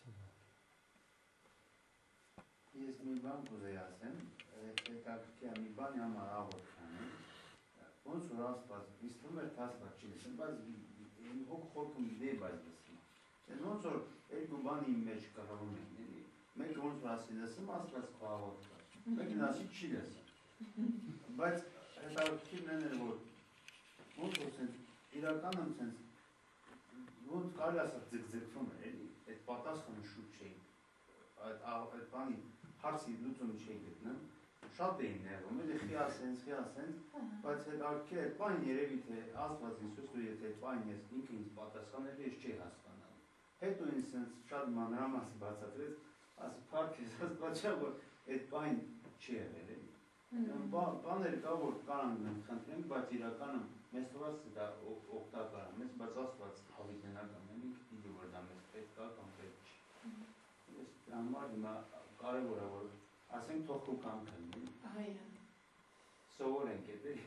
Speaker 8: Ես մի բան կուզեի ասեմ, հետաքրքիր մի բանի համար աղոթքան է, ոնց որ Աստված իստում էր Աստված չի լսում, բայց հոգ խորքում գիտեի բայց լսում։ Ոնց որ երկու բան իմ մեջ կռվում են, էլի, մեկը ոնց որ ասի լսում, Աստված քո աղոթքը, մեկն ասի չի լսում։ Բայց հետաքրքիրն է որ ոնց որ սենց իրականում սենց ոնց կարելի ասած ձգձգվում է, էլի, այդ պատասխանը շուտ չէի, այդ բանի հարցի լուծում չէի գտնում, շատ էին նեղում, էլի խիասենց, բայց հետաքրքիր այդ բան երևի թե Աստված ինձ ցույց տուր, եթե այդ բան ես ինքը ինձ պատասխանել ես չի հասկանալ։ Հետո ինձ սենց շատ մանրամասն բացատրեց, ասի փառք ես Աստված չէ որ այդ բան չի եղել, էլի։ Բաներ կա որ կարան խնդրենք, բայց իրականում մեզ թվաց դա օգտակար է մեզ, բայց Աստված հավիտենական է, ինքը գիտի որ դա մեզ պետք է կամ պետք չի։ Ես համար հիմա կարևոր է որ ասենք թող քո կամքը լինի։
Speaker 3: Այո։
Speaker 8: Սովորենք էլի։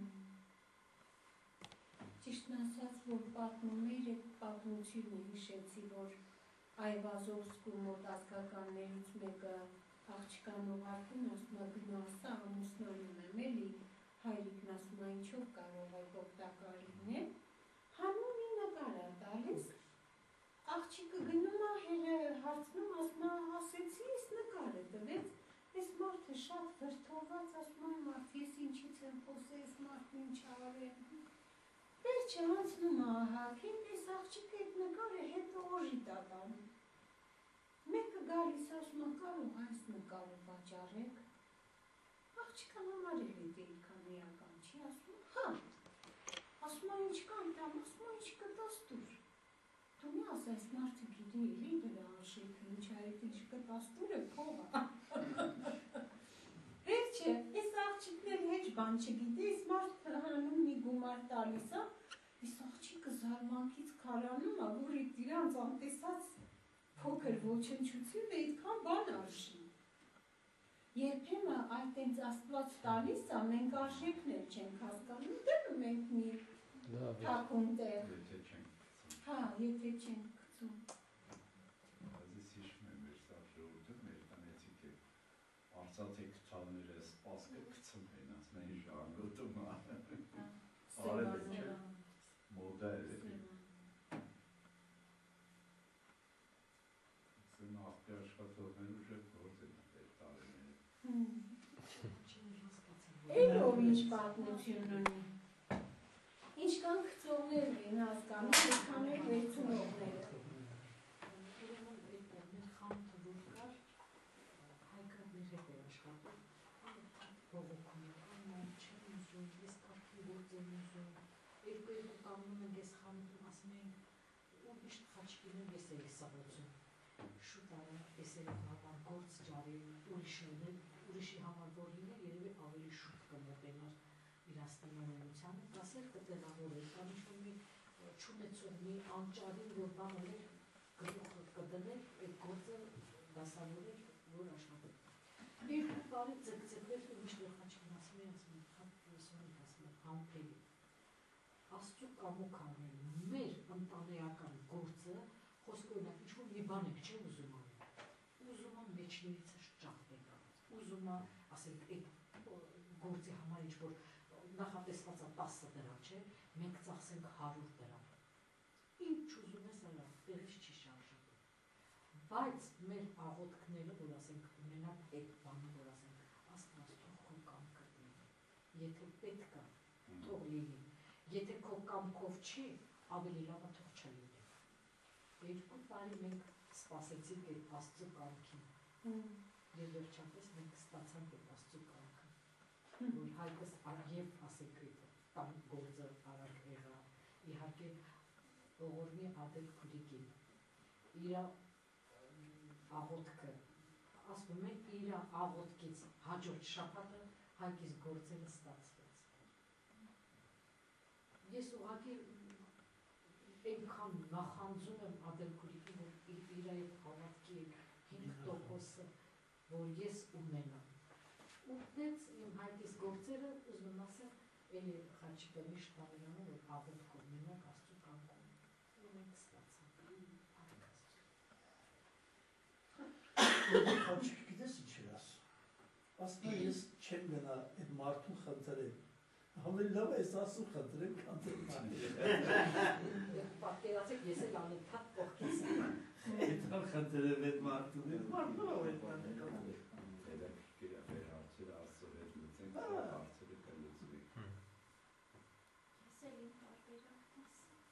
Speaker 3: Ճիշտն ասած որ պատմում էիր այդ պատմությունը հիշեցի որ Այվազովսկու մոտ ազգականներից մեկը աղջկան ուղարկում ասում է գնա ասա ամուսնանում եմ էլի հայրիկն ասում է ինչով կարող է օգտակար լինել հանուն մի նկար է տալիս աղջիկը գնում է հերը հարցնում ասում է ասեցի ես նկարը տվեց այս մարդը շատ վրդովված ասում է մարդ ես ինչից եմ խոսել այս մարդն ինչ արել վերջը անցնում է ահագին այս աղջիկը այդ նկարը հետո օժիտ է տանում մեկը գալիս ասում է կարող այս նկարը վաճառեք աղջիկան համարել է դե իքան միական չի ասում հա ասում է ինչ կան տամ ասում է ինչ կտաս դուր դու մի ասա այս մարդը գիտի էլի դրա արժեքը ինչ այդ ինչ կտաս դուրը փողը վերջը այս աղջիկն էլ հեչ բան չգիտի այս մարդը բար տալիս է, իսկ աղջիկը զարմանքից քարանում է, որ իրանց անտեսած փոքր ոչնչությունը այդքան բան արժի։ Երբեմն այդ այնց Աստված տալիս է, մենք արժեքն էլ չենք հասկանում, դեռ մենք մի թաքուն տեղ։
Speaker 5: Եթե չենք գցում։
Speaker 3: Հա, եթե չենք գցում։
Speaker 5: Բայց հիշում եմ մեր սա ժողովուրդը մեր տնեցիք է արծաթե քթալները սպասքը գցում են, ասում են ժանգոտում արել է չէ, մոդա է Սեն աղբի աշխատողներ ուժեղ գործ են այդ տարիները
Speaker 3: Էլով ինչ պատմություն ունի Ինչքան գծողներն են հասկանում, ինչքան են վերցնողները
Speaker 4: ուրիշի համար որ լիներ, երևի ավելի շուտ կմոտենար իրաստանանությանը, դասեր կտեղավորել, կամ ինչ-որ մի չունեցող մի անճարին, որ բան ուներ, գլուխը կդներ, այդ գործը դասավորել, որ աշխատել։ Երկու բարի ձգձգվել, ու միշտ Խաչկին ասում է, համբերի։ Աստծու կամոք անել մեր ընտանեկան գործը, խոսքը օրինակ ինչ-որ մի բան եք չէ ուզում անել։ Ուզում եմ մեջներիցս ճախտել, ուզում եմ, ասենք, այդ գործի համար ինչ-որ նախատեսված է 10 դրամ, չէ, մենք ծախսենք 100 դրամ։ Ինչ ուզում ես արա, տեղից չի շարժատում։ Բայց մեր աղոթքները, որ ասենք, ունենանք այդ բանը, որ ասենք, Աստված թող քո կամքը լինի։ Եթե պետք է, թող լինի։ Եթե քո կամքով չի, ավելի լավը թող չլինի։ Երկու տարի մենք սպասեցինք այդ Աստծու կամքին։ Եվ վերջապես մենք ստացանք այդ Աստծու կամքը, որ հայկս և ասենք տան գործը արագ եղա, իհարկե ողորմի Ադել Քուրիկին, իրա աղոթքը, ասում են իրա աղոթքից հաջորդ շաբաթը հայկիս գործերը ստացվեց։ Ես ուղղակի այնքան նախանձում եմ Ադել Քուրիկին, որ իրա այդ հավատքի 5%-ը, որ ես ունենամ։ Ուտեց իմ հայկիս գործերը, ուզում ասեմ, էլի Խաչիկը միշտ տանիրանում, որ աղոթք ունենակ Աստծու կամքում։ Ու մենք ստացանք,
Speaker 9: Խաչիկ գիտես ինչ էր ասում։ Ասում է ես չեմ գնա այդ մարդուն խնդրել։ Ավելի լավ է ես ասում խնդրեմ, քան
Speaker 4: պատկերացեք, ես էլ անընդհատ կողքից եմ։
Speaker 9: Այդքան խնդրեմ այդ մարդուն, այդ մարդուն ով այդ մարդուն։
Speaker 5: Հետաքրքիր է մեր հարցերը Աստծո հետ լուծենք, հարցերը կլուծվի։
Speaker 10: Ես էլ իմ հարցերակն ասեմ։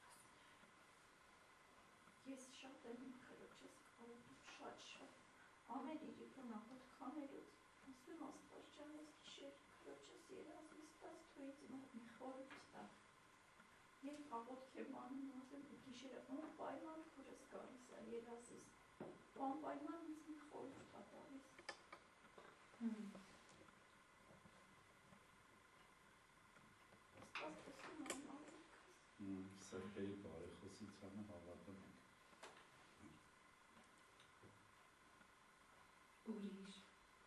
Speaker 10: Ես շատ եմ իմ քրոջս աղոթում, շատ։ Ամեն իրիկն աղոթք անելուց, ասում Աստված ջան, ես գիշեր քրոջս երազիս տաս, թույ ինձ մի խորհուրդ տա։ Երբ աղոթք եմ անում, ասեմ գիշերը անպայման քուրս գալիս է երազիս, անպայման ինձ մի խորհուրդ ա տալիս։ Աստված տեսնում է իմ աղոթքս։
Speaker 5: Սրբերի բարեխոսությանը հավատում ենք։
Speaker 3: Ուրիշ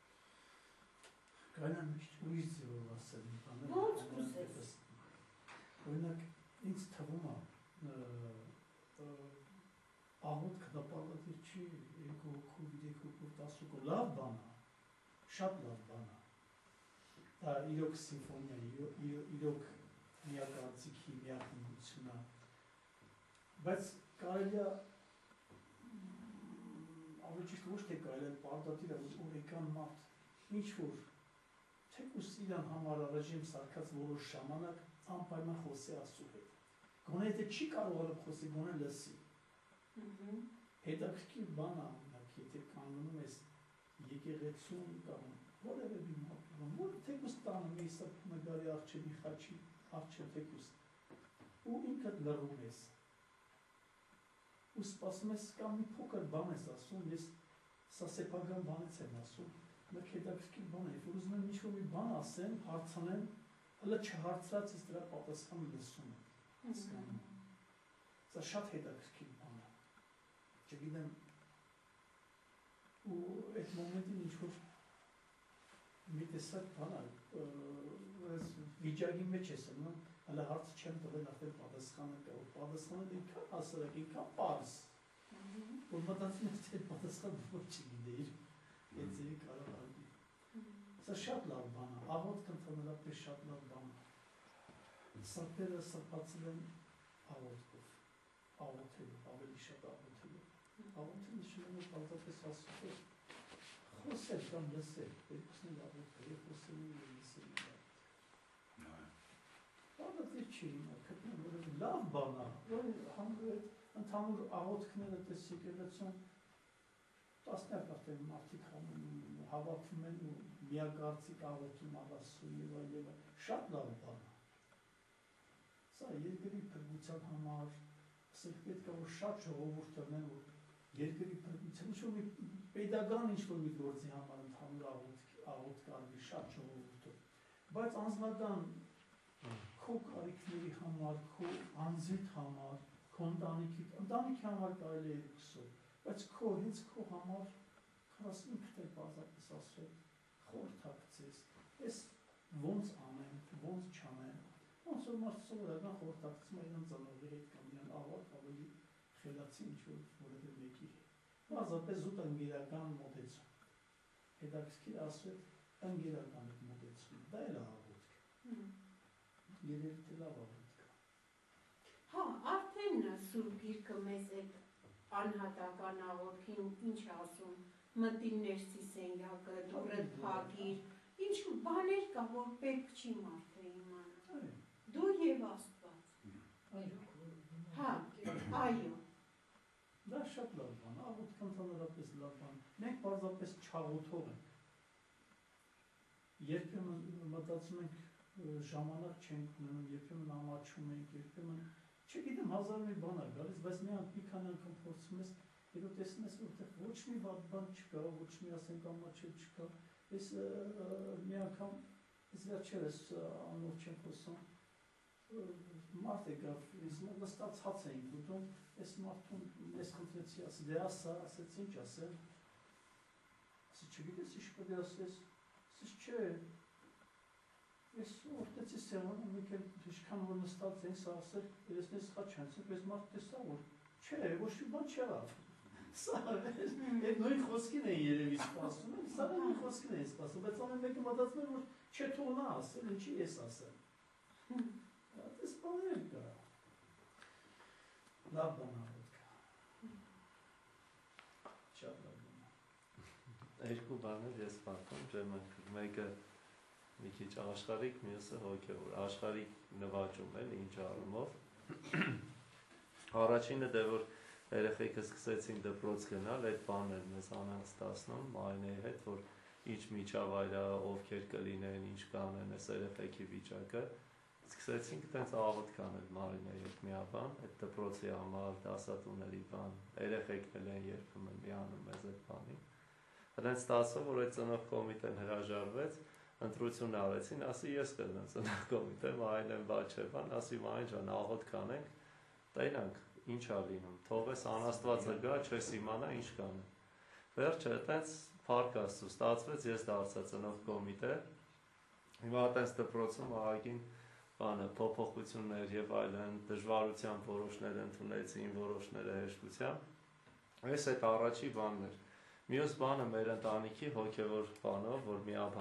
Speaker 9: Կանան միշտ ուրիշ ձևով ասել մի բան։
Speaker 3: Ոնց կուզես։
Speaker 9: Օրինակ ինձ թվում է աղոթքը դապալատիր չի 2 հոգու, 3 հոգու, 10 հոգու, լավ բան է, շատ լավ բան է։ Դա իրոք սիմֆոնիա, իրոք միականցիքի միախմբություն է։ Բայց կարելի է ավելի ճիշտ ոչ թե կարելի է պարտադիր է, որ օրեկան մարդ ինչ որ թեկուզ իրան համար ռեժիմ սարքած որոշ ժամանակ անպայման խոսի Աստծու հետ։ Գոնե եթե չի կարողանում խոսի, գոնե լսի։ Հետաքրքիր բան է, եթե կանգնում ես եկեղեցում կամ որևէ մի մատում, որ թեկուզ տանը մի սրբ նկարի առջև մի խաչի առջև թեկուզ ու ինքդ լռում ես։ Ու սպասում ես կամ մի փոքր բան ես ասում, ես սա սեփական բանից եմ ասում, մեկ հետաքրքիր բան է, որ ուզում եմ ինչ-որ մի բան ասեմ, հարցանեմ, Հələ չհարցրած ես դրա պատասխանը լսում եմ, հասկանում եմ։ Սա շատ հետաքրքիր բան է։ Չգիտեմ, ու այդ մոմենտին ինչ-որ մի տեսակ բան է, վիճակի մեջ ես եմ, հələ հարցը չեմ տվել, արդեն պատասխանը կա, որ պատասխանը ինքան հասարակ, ինքան պարզ, որ մտածում ես, թե պատասխանը որ չգիտեիր, այդ ձևի կարող արվի։ Սա շատ լավ բան է, աղոթքը ընդհանրապես շատ լավ բան է։ Սրբերը սրբացել են աղոթքով, աղոթելով, ավելի շատ աղոթելով։ Աղոթը նշում է պարզապես Աստծո խոսել կամ լսել, երկուսն էլ աղոթքը, եւ խոսել ու լսել։ Բանը դեռ չի գտնում, որ լավ բան է, որ ընդհանուր աղոթքները դες եկեղեցում տասնյակ արդեն մարդիկ հավաքվում են ու միագործիկ աղոթում Աստծուն եւ այլն, շատ լավ բան է։ Սա երկրի փրկության համար, ասենք պետք է որ շատ ժողովուրդ ունեն, որ երկրի փրկության ինչ-որ մի pedagogan ինչ-որ մի գործի համար ընդհանուր աղոթք կարելի շատ ժողովուրդով, բայց անձնական քո կարիքների համար, քո անձիդ համար, քո ընտանիքի համար կարելի է քսել, բայց քո հենց քո համար 45 էլ բազմապես ասել խորհրդակցես, ես ոնց անեմ, ոնց չանեմ, ոնց որ մարդը սովորական խորհրդակցում է իրեն ծնողի հետ կամ իրեն աղոթ ավելի խելացի ինչ-որ որևէ մեկի հետ, բազմապես զուտ ընկերական մոտեցում, հետաքրքիր ասել ընկերական մոտեցում, դա էլ աղոթք, երևի թե լավ աղոթք է։
Speaker 3: Հա, արդեն Սուրբ Գիրքը մեզ այդ անհատական աղոթքին ինչ ասում, մտի ներսի սենյակը, դուռդ փակիր, ինչ բաներ կա, որ պետք չի մարդը իմանա։ Դու եւ Աստված։ Հա, այո։
Speaker 9: Դա շատ լավ բան, աղոթքը ընդհանրապես լավ բան։ Մենք պարզապես չաղոթող ենք։ Երբեմն մտածում ենք ժամանակ չենք ունենում, երբեմն ամաչում ենք, երբեմն չգիտեմ հազար մի բան է գալիս, բայց մի քանի անգամ փորձում ես, հետո տեսնում ես, որտեղ ոչ մի վատ բան չկա, ոչ մի ասենք ամաչել չկա։ Ես մի անգամ ես վերջերս անով չեմ խոսում, մարդ եկավ, ես նստած հաց էինք ուտում, ես մարդուն ես խնդրեցի, ասի դե ասա, ասեց ինչ ասել, ասի չգիտես ինչ պետք է ասես, ասես չէ, ես օրտեցի սեղանը, մեկ էլ ինչքան որ նստած են սա ասել, ես նես խաչ հանցել, ես մարդ տեսա, որ չէ, ոչ մի բան չեղավ, սա այդ նույն խոսքին էին երևի սպասում, սա նույն խոսքին էին սպասում, բայց ամեն մեկը մտածում էր, որ չէ թող նա ասել, ինչի ես ասել, այդպես բաներ կա, լավ բան աղոթք է, շատ լավ բան է։
Speaker 7: Երկու բաներ ես պատմում, մեկը մի քիչ աշխարհիկ, մյուսը հոգևոր, աշխարհիկ նվաճում էլ ինչ առումով, առաջինը դե որ երեխեքը սկսեցին դպրոց գնալ, այդ բանն էր մեզ անհանգստացնում Մարինեի հետ, որ ինչ միջավայր է, ովքեր կլինեն, ինչ կանեն, այս երեխեքի վիճակը, սկսեցինք տենց աղոթք անել Մարինեի հետ միաբան, այդ դպրոցի համար, դասատուների բան, երեխեքն են երբեմն միանում մեզ այդ բանին, հենց ստացավ, որ այդ ծնող կոմիտեն հրաժարվեց, ընտրություն արեցին, ասի ես կգնամ ծնող կոմիտե, Մարինեն Բաչևան, ասի Մարին ջան, աղոթք անենք, տենանք, ինչ ա լինում, թողես անաստվածը գա, չես իմանա ինչ կանը։ Վերջը այտենց փառք Աստծո, ստացվեց, ես դարձա ծնող կոմիտե, հիմա այտենց դպրոցում ահագին բանը, փոփոխություններ եւ այլն, դժվարությամբ որոշներ ընդունեցին, որոշները հեշտությամբ։ Այս այդ առաջի բանն էր։ Մյուս բանը մեր ընտանիքի հոգևոր բանով, որ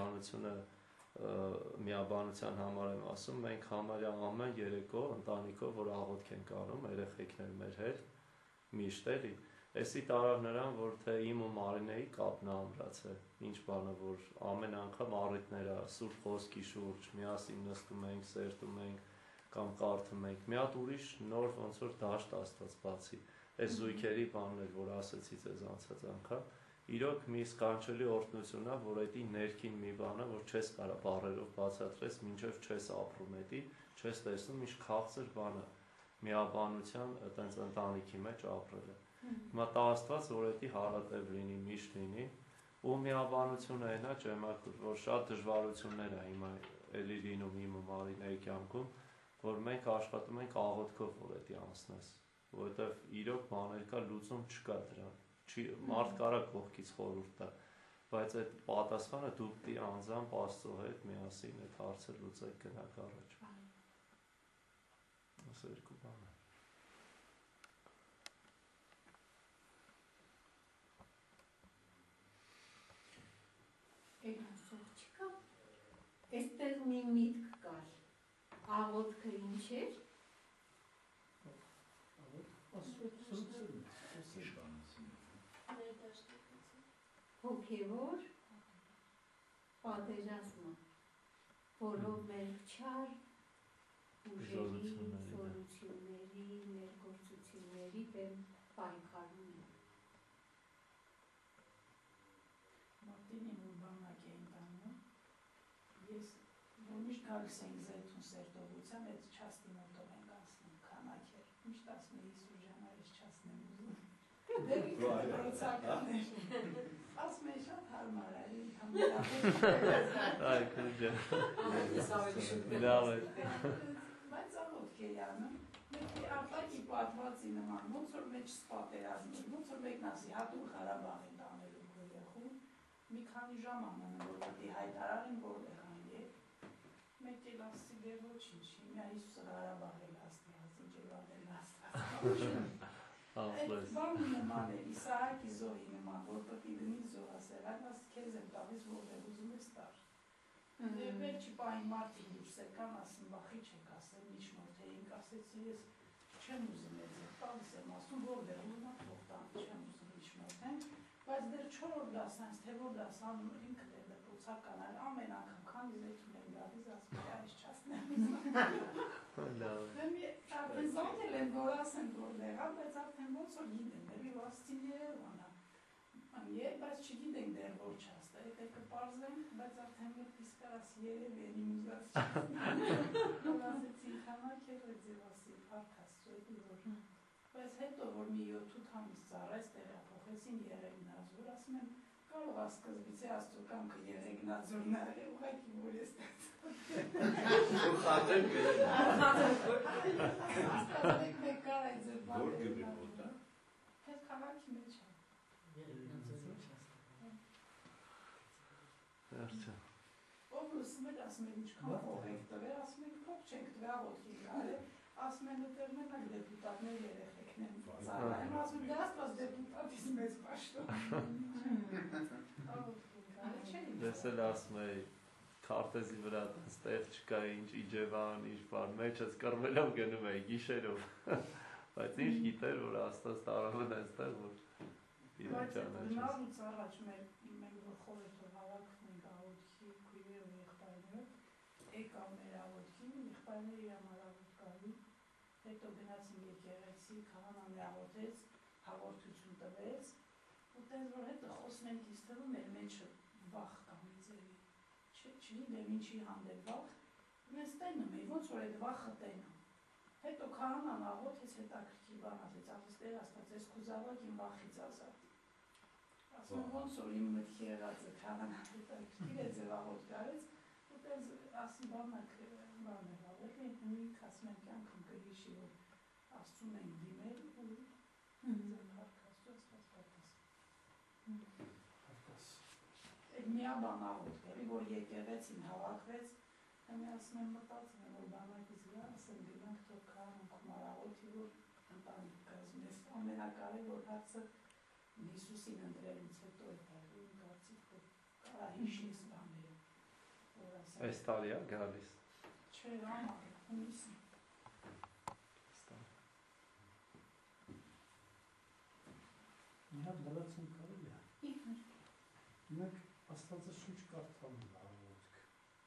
Speaker 7: միաբանության համար եմ ասում, մենք համարյա ամեն երեկո ընտանիքով, որ աղոթք ենք անում, երեխեքներ մեր հետ, միշտ էլի, էսի տարավ նրան, որ թե իմ ու Մարինեի կապն է ամրացել, ինչ բանը, որ ամեն անգամ առիթները, սուրբ խոսքի շուրջ, միասին նստում ենք, սերտում ենք, կամ կարդում ենք, մի հատ ուրիշ նոր ոնց որ դաշտ Աստված բացի, այս զույգերի բանն էր, որ ասեցի ձեզ անցած անգամ, իրոք մի սկանչելի օրհնություն է, որ այդ ներքին մի բան է, որ չես կարող բառերով բացատրես, մինչև չես ապրում էդի, չես տեսնում ինչ քաղցր բան է, միաբանության այտենց ընտանիքի մեջ ապրելը։ Հիմա տա Աստված, որ էդի հարատև լինի, միշտ լինի, ու միաբանությունը այնա ջեմակուր, որ շատ դժվարություններ է հիմա էլի լինում իմ ու Մարինայի կյանքում, որ մենք աշխատում ենք աղոթքով, որ դա անցնես, որովհետև իրոք բաներ կա, լուծում չկա դրան, մարդ կարա կողքից խորհուրդ տա, բայց այդ պատասխանը դուք դի անձամբ Աստծո հետ միասին այդ հարցը լուծեք գնաք առաջ։ Ասա երկու բան է։
Speaker 3: Այն ասող չկա, այստեղ մի միտք կար, աղոթքը ինչ էր, հոգևոր պատերազմը, որով մեր չար ուժերի, զորությունների, ներգործությունների դեմ պայքարում է։
Speaker 4: Մարտինին ու բանակ էին տանում, ես միշտ գալիս ենք զեթուն սերտողության, այդ չաստի մոտով ենք ասնում, քանակ էր, միշտ ասում է Իսուր ժանա, ես չասնեմ ուզում, դերի կտրոցականներ, ասում է շատ հարմար է,
Speaker 7: Այ քուջա։ Լավ է։
Speaker 4: Բայց աղոթք է անում, մեկ արտակի պատվածի նման, ոնց որ մեջ սպատերազմում, ոնց որ մեկն ասի, հատուկ Ղարաբաղ են տանելու քո երեխուն, մի քանի ժամ անան, որ պետք է հայտարարեն որտեղ այն է, մեկ էլ ասի դեր ոչինչ, հիմա Հիսուսը Ղարաբաղ էլ ասի, Ջերվան էլ ասի։ Այդ բանը նման է, Իսահակի զոհի նման, որ պետք է դնի զոհասեղան, ասի քեզ եմ տալիս որտեղ ուզում ես տար։ Վերջի պահին մարդիկ դուրս եկան, ասում վախի չեք ասել, միջնորդեինք, ասեցի ես չեմ ուզում ես տալիս եմ ասում, որտեղ ուզում եք թող տան, չեմ ուզում միջնորդեն, բայց դեռ 4-րդ դասանց, թե որ դասան ինքը դեռ դպրոցական էր, ամեն անգամ քանի զեթուն եմ գալիս, ասում է այս չասնեմ արդեն զանգել եմ, որ ասեմ որտեղ, բայց արդեն ոնց որ գիտեմ, դեպի վաստիները վանա, բայց չգիտենք դեռ որ չաստա, եթե կպարզենք, բայց արդեն որ իսկարաս երև են իմ ուզած չասնեմ, որ ասեցի քանակ էր այդ ձև ասի, պարկ ասու էդի որ, բայց հետո որ մի 7-8 ամիս ծառայց տեղափոխեցին Երեգնաձոր, ասում եմ, կարող ասկզբից է Աստծո կամքը Երեգնաձորն է, ուղղակի որ ես
Speaker 5: Որ խատրեմ գերել։
Speaker 4: Աստվածեք մեկ կար այդ ձեր բան։
Speaker 5: Որ գբի մոտա։
Speaker 4: Քեզ քաղաքի մեջ է։
Speaker 7: Վերջը։
Speaker 4: Ով լսում էր, ասում են ինչքան փող եք տվել, ասում են փող չենք տվել, աղոթքի գալը, ասում են դեռ մենակ դեպուտատներ երեխեքն են ծառայում, ասում են դե Աստված դեպուտատից մեծ պաշտոն։
Speaker 7: Ես էլ ասում էի քարտեզի վրա այդտեղ չկա ինչ Իջևան, ինչ բան, մեջս կռվելով գնում էի գիշերով։ Բայց ինչ գիտեր որ Աստված տարավ է այստեղ որ
Speaker 4: Բայց նավից առաջ մենք որ խորհրդով հավաքվում ենք աղոթքի քույրեր ու եղբայրներ, եկավ մեր աղոթքին, եղբայրները իրար աղոթ գալու, հետո գնացին եկեղեցի, քահանան աղոթեց, հաղորդություն տվեց, ու տենց որ հետո խոսնենք ինձ թվում էր մեջը վախ կա մի ձևի, չգիտեմ ինչի հանդեպ վախ, ես տենում էի, ոնց որ այդ վախը տենամ, հետո քահանան աղոթեց, հետաքրքիր բան ասեց, ասեց Տեր Աստված, ես քո զավակին վախից ազատ, ասում եմ ոնց որ իմ մտքի եղած է քահանան հետաքրքիր է ձև աղոթ գարեց, ու տենց ասի բանակ բան է հավել, ինք ասում եմ կյանքում կհիշի, որ Աստծուն են դիմել ու ձեր հարկաստու Աստված պատաս։ Այդ միաբան աղոթք էլի, որ եկեղեցին հավաքվեց, Հեմի ասում եմ մտածում եմ, որ բանակից վրա ասեմ գնանք թող քահանան կումարաղոթի, որ ընտանիք կազմես, ամենակարևոր հարցը Հիսուսին ընտրելուց հետո է դարում կարծիք, որ կարա հիշիս բաները, որ ասեմ։
Speaker 7: Այս տարի է գալիս։
Speaker 4: Չէ, ամառ, հունիսին։
Speaker 9: Մի հատ դրացում կարելի է։ Մենք Աստվածը շուտ կարդալու աղոթք։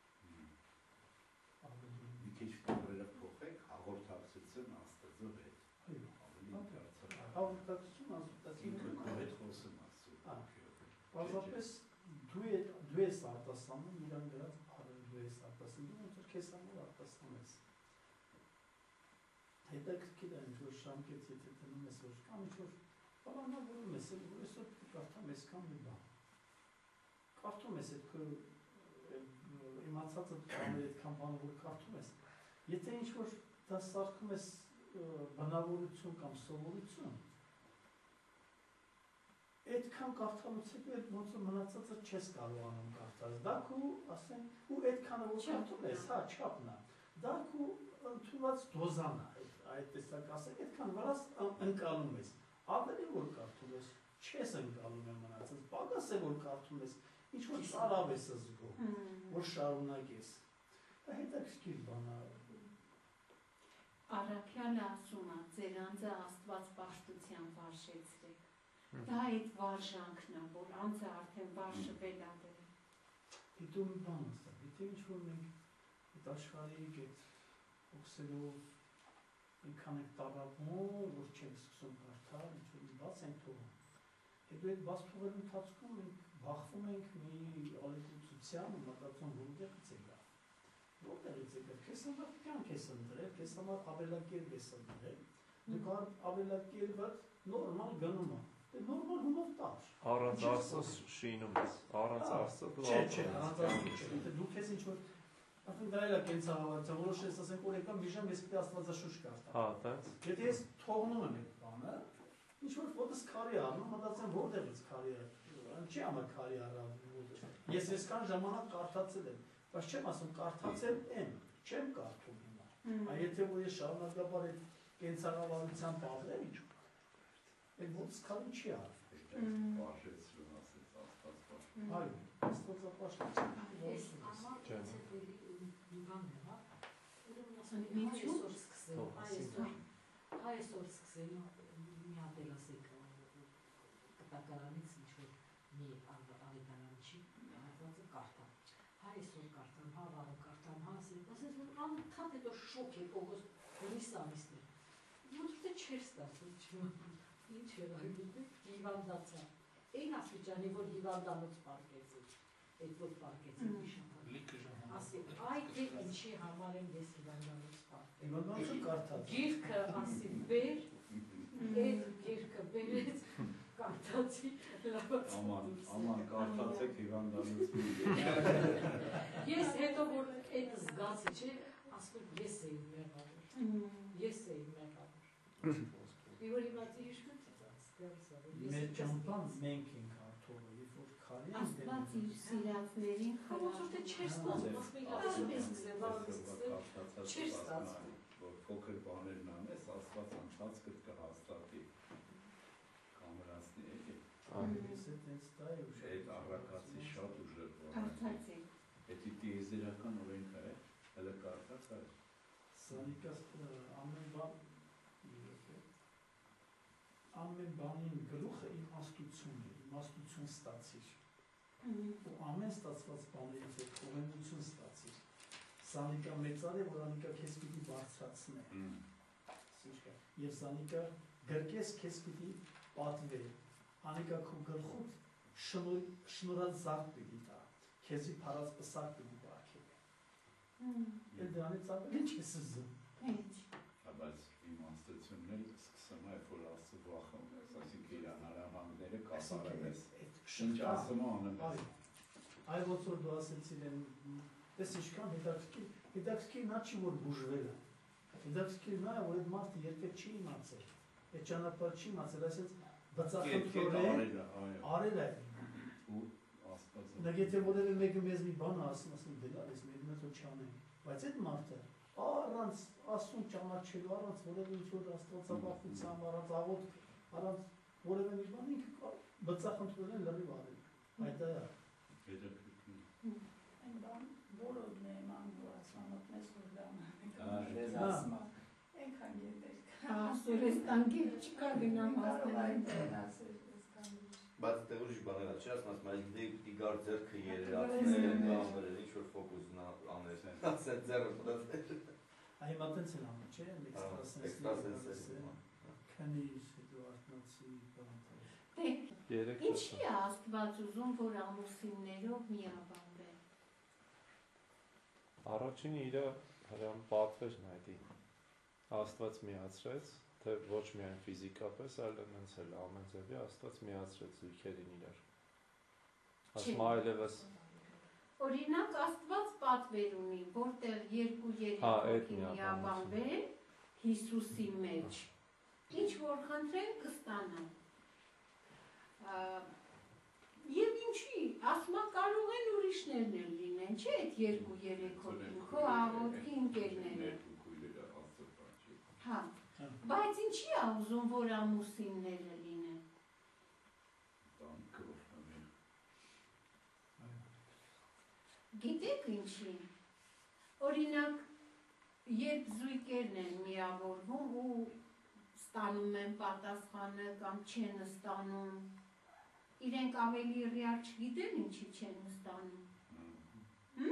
Speaker 5: Մի քիչ բառերը փոխեք, հաղորդակցություն Աստծո հետ։
Speaker 9: Այո։
Speaker 5: Ավելի դարձավ։
Speaker 9: Հաղորդակցություն Աստծո
Speaker 5: Ինքը քո հետ խոսում Աստծո։
Speaker 9: Պարզապես դու ես արտասանում իրան գրած բառերը դու ես արտասանում, դու ոնց որ քեզ համար արտասանում ես։ Հետաքրքիր է ինչ որ շամկեց, եթե դնում ես որ կամ ինչ որ պլանավորում ես, որ այսօր կարդամ այսքան մի բան։ Կարդում ես այդ քո իմացած մնացածը բաներ այդքան բանը որ կարդում ես, եթե ինչ-որ դասարկում ես բնավորություն կամ սովորություն, այդքան կարդալուց հետո այդ ոնց մնացածը չես կարողանում կարդալ, դա քո, ասենք, ու այդքանը որ կարդում ես, հա, չափն է, դա քո ընդունված դոզան է, այդ տեսակ ասենք, այդքան վրաս ընկալում ես, ավելի որ կարդում ես, չես ընկալում է մնացած, պակաս է որ կարդում ես, ինչ-որ ծարավ ես զգում, որ շարունակես, հետաքրքիր բան է։
Speaker 3: Առաքյալը ասում է, ձեր անձը Աստված պաշտության վարժեցրեք, դա այդ վարժանքն է, որ անձը արդեն վարժվել է դրել։
Speaker 9: Դու մի բան ասա, եթե ինչ-որ մենք այդ աշխարհի այդ հոգսերով այնքան ենք տարապում, որ չենք սկսում կարդալ, ինչ-որ մի բաց ենք թողում, հետո այդ բաց թողելու ընթացքում մենք բախվում ենք մի ալեկուցության ու մտածում որտեղից է գա։ Որտեղից է գա, քեզ համար կյանք ես ընտրել, քեզ համար ավելակերպ ես ընտրել, դու կար ավելակերպը նորմալ գնում է, նորմալ հումով տար։
Speaker 7: Առանց Աստծո շինում ես, առանց Աստծո դու
Speaker 9: Չէ, առանց Աստծո չէ, եթե դու քեզ ինչ-որ արդեն դա էլ է կենցաղավարության, որոշես ասենք օրեկան մի ժամ ես պետք է Աստվածաշունչ կարդամ։
Speaker 7: Հա, տենց։
Speaker 9: Եթե ես թողնում եմ այդ բանը, ինչ-որ ոտս քարի առնում, մտածեմ որտեղից քարի է, չի համար քարի առավ։ Ես այսքան ժամանակ կարդացել եմ, բայց չեմ ասում կարդացել եմ, չեմ կարդում հիմա։ Եթե որ ես շարունակաբար այդ կենցաղավարության պահեմ, այդ ոտս քարի չի առավ։
Speaker 5: Բաշեցրուն ասեց Աստված։
Speaker 9: Այո, Աստվածապաշտություն։
Speaker 4: Ես ամառ մի բան եմ, հա։ Ուրեմն ասում եմ, այսօր սկսեմ, այսօր սկսեմ մի հատ էլ ասեք կտակարանից ինչ-որ մի ավետարանչի հատվածը կարդամ, հա այսօր կարդամ, հա վաղը կարդամ, հա ասես, որ անընդհատ հետո շոկ է օգոստ հունիս ամիսներ, որտե չէր ստացվում, ինչ էր այդպես հիվանդացա, այն աստիճանի, որ հիվանդանոց պարկեցի, այդ որ պարկեցի մի շաբաթ, ասի, այդ է ինչի համար եմ ես հիվանդանոց պարկեցի,
Speaker 9: Հիվանդանոցը կարդաց,
Speaker 4: գիրքը ասի բեր, այդ գիրքը բերեց, կարդացի,
Speaker 5: Աման կարդացեք հիվանդանոց
Speaker 4: Ես հետո որ այդ զգացի չէ, ասում ես էի մեղավոր, մի որ հիմա ծիրիշկում
Speaker 9: մեր ճամփան մենք ենք արդողը, երբ որ քարի ենք
Speaker 3: Աստված իր սիրածներին
Speaker 4: ոնց որ թե չէր ստացվում, ասում եմ ասում ես սկսեմ, վաղը սկսեմ, չէր ստացվում,
Speaker 5: որ փոքր բաներն անես, Աստված ընթացքդ կհաստատի, կամերացնի էլի,
Speaker 9: Ես է տենց դա է ուժ
Speaker 5: այդ առակացի շատ ուժեղ բան է,
Speaker 3: կարդացեք։
Speaker 5: հետի տիեզերական օրենքը է, հələ կարդաք է,
Speaker 9: Սանիկաս ամեն բանին գլուխը իմաստություն է, իմաստություն ստացիր, ու ամեն ստացված բաներից է կողենություն ստացիր, Սանիկա մեծար է, որ անիկա քեզ պիտի բարձրացնե, և Սանիկա գրկես քեզ պիտի պատվե, անիկա քո գլխուտ շնորած զարդ պիտի տա, քեզի պարած պսակ պիտի բակել, էլ դրանից ապել ինչ ես զում,
Speaker 5: բայց իմաստությունն էլ սկսում է, որ Աստծո վախում ես, այսինքն իր հնարավորները կատարել ես, ինչ ասում անեմ ես,
Speaker 9: այ ոնց որ դու ասեցիր են, ես ինչքան հետաքրքիր նա չի որ բուժվել է, հետաքրքիր նա է, որ այդ մարդը երբեք չի իմացել, այդ ճանապարհ չի իմացել, այսինքն բծախնդրորեն արել է,
Speaker 5: ու Աստվածը,
Speaker 9: նայ եթե որևէ մեկը մեզ մի բան ասում, ասում դելա ես մեր մեծ չանեն, բայց այդ մարդը առանց Աստծուն ճանաչելու, առանց որևէ ինչ-որ աստվածաբախության, առանց աղոթք, առանց որևէ մի բան ինքը բծախնդրորեն լրիվ արել, այդ դա է։
Speaker 5: հետաքրքիր,
Speaker 4: այն բան բոլորն է ման որ ասմանոտ մեզ որ
Speaker 5: Ես
Speaker 4: ասում եմ, այնքան ետեր կա,
Speaker 3: Աստուր ես տանկել չկա գնամ
Speaker 4: ասել,
Speaker 11: Բայց դե ուրիշ բաներ չի ասում, բայց դի գար ձեռքը երերացնել, գամբեր, ինչ որ ֆոկուս անել, ասել ձեռը պտտել։
Speaker 9: Այ հիմա տենց են անում, չէ՞, էքստրասենսի, քանի դու արտնացի բանտը։
Speaker 3: Ինչի է Աստված ուզում, որ ամուսիններով միաբանվեն։
Speaker 7: Առաջինը իր հրամ պատվերն է դի։ Աստված միացրեց, թե ոչ միայն ֆիզիկապես, այլ այնց էլ ամեն ձևի Աստված միացրեց զույգերին իրար։ Ասում այլևս
Speaker 3: Օրինակ Աստված պատվեր ունի, որտեղ 2-3
Speaker 7: Հա, այդ
Speaker 3: հոգի
Speaker 7: միաբանություն։
Speaker 3: միաբանվել Հիսուսի մեջ, ինչ որ խնդրեն կստանան։ Եվ ինչի, ասма կարող են ուրիշներն էլ լինեն, չէ՞ այդ 2-3 հոգին, քո աղոթքի ընկերները։ Հա, բայց ինչի է ուզում, որ ամուսինները լինեն։ Գիտեք ինչի, օրինակ, երբ զույգերն են միավորվում ու ստանում են պատասխանը կամ չեն ստանում, իրենք ավելի ռեալ չգիտեն ինչի չեն ստանում։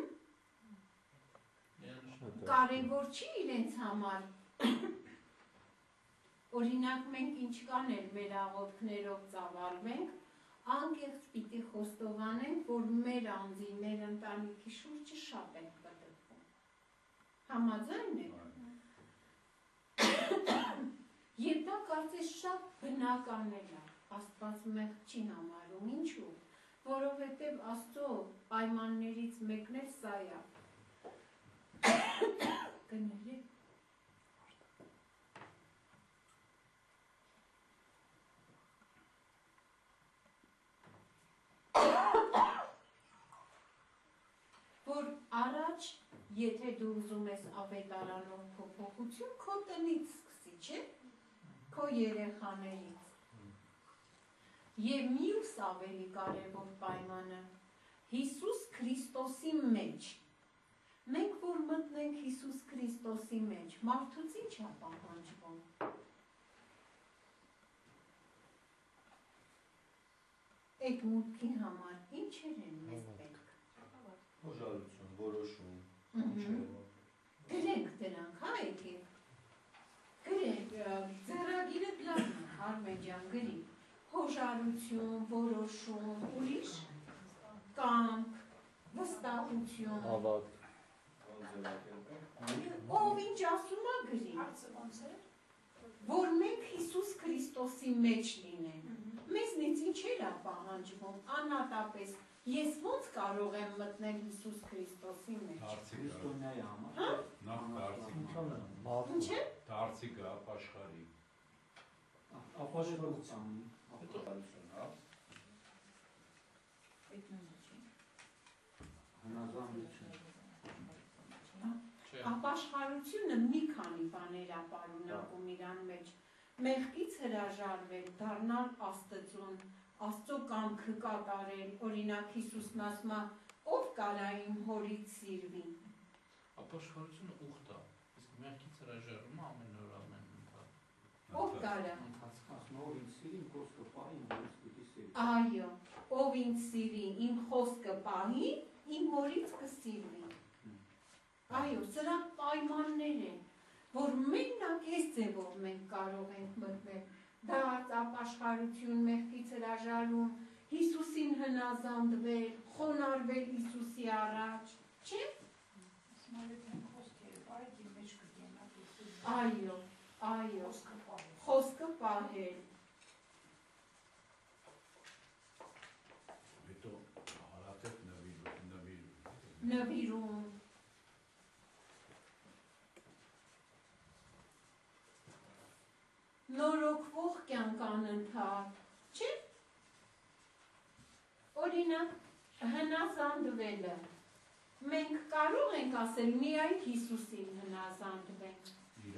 Speaker 3: Կարևոր չի իրենց համար։ Օրինակ մենք ինչքան էլ մեր աղոթքներով ծավալվենք, անկեղծ պիտի խոստովանենք, որ մեր անձի, մեր ընտանիքի շուրջը շատ ենք պտտվում։ Համաձայն եք։ Եվ դա կարծես շատ բնական է։ Աստված մեղք չի համարում, ինչու, որովհետև Աստծո պայմաններից մեկն էլ սա է։ Գնելի։ Որ առաջ, եթե դու ուզում ես ավետարանով փոփոխություն, քո տնից սկսի, չէ՞, քո երեխաներից։ Եվ մյուս ավելի կարևոր պայմանը Հիսուս Քրիստոսի մեջ։ Մենք որ մտնենք Հիսուս Քրիստոսի մեջ, մարդուց ինչ է պահանջվում։ Այդ մուտքի համար ինչեր են մեզ պետք։
Speaker 11: Հոժարություն, որոշում,
Speaker 3: Գրենք դրանք, հա եկեք։ Գրենք, ձեռագիրը լավ է, Արմեն ջան, գրի։ Հոժարություն, որոշում, ուրիշ, կամք, վստահություն։
Speaker 7: Ավակ։
Speaker 3: Ով ինչ ասում է գրի։ Որ մենք Հիսուս Քրիստոսի մեջ լինենք։ Մեզնից ինչեր է պահանջվում, անհատապես ես ոնց կարող եմ մտնել Հիսուս Քրիստոսի մեջ։
Speaker 6: Քրիստոնյայի համար։
Speaker 3: Ինչ է։
Speaker 5: Դարձի գա աշխարհի։
Speaker 6: Ապաշխարության։ Հնազանդություն։
Speaker 3: Ապաշխարությունը մի քանի բաներ է պարունակում իրան մեջ։ Մեղքից հրաժարվել, դառնալ Աստծուն, Աստծո կամքը կատարել, օրինակ Հիսուսն ասում է, ով կարա իմ հորից սիրվի։
Speaker 1: Ապաշխարությունը ուխտ է, իսկ մեղքից հրաժարումը ամեն օր ամեն ընթացքում։
Speaker 3: Ով կարա։
Speaker 6: Ասում ով ինձ սիրի, իմ խոսքը պահի, իմ հորից պիտի սիրի։
Speaker 3: Այո, ով ինձ սիրի, իմ խոսքը պահի, իմ հորից կսիրվի։ Այո, սրա պայմաններ են, որ մենակ այս ձևով մենք կարող ենք մտնել, դա ապաշխարություն, մեղքից հրաժարում, Հիսուսին հնազանդվել, խոնարհվել Հիսուսի առաջ, չէ՞։ Այո, այո, խոսքը պահել։
Speaker 5: Հետո հարատև
Speaker 3: Նվիրում։ Նորոգվող կյանք անընդհատ, չէ՞։ Օրինակ, հնազանդվելը։ Մենք կարող ենք ասել միայն Հիսուսին հնազանդվենք։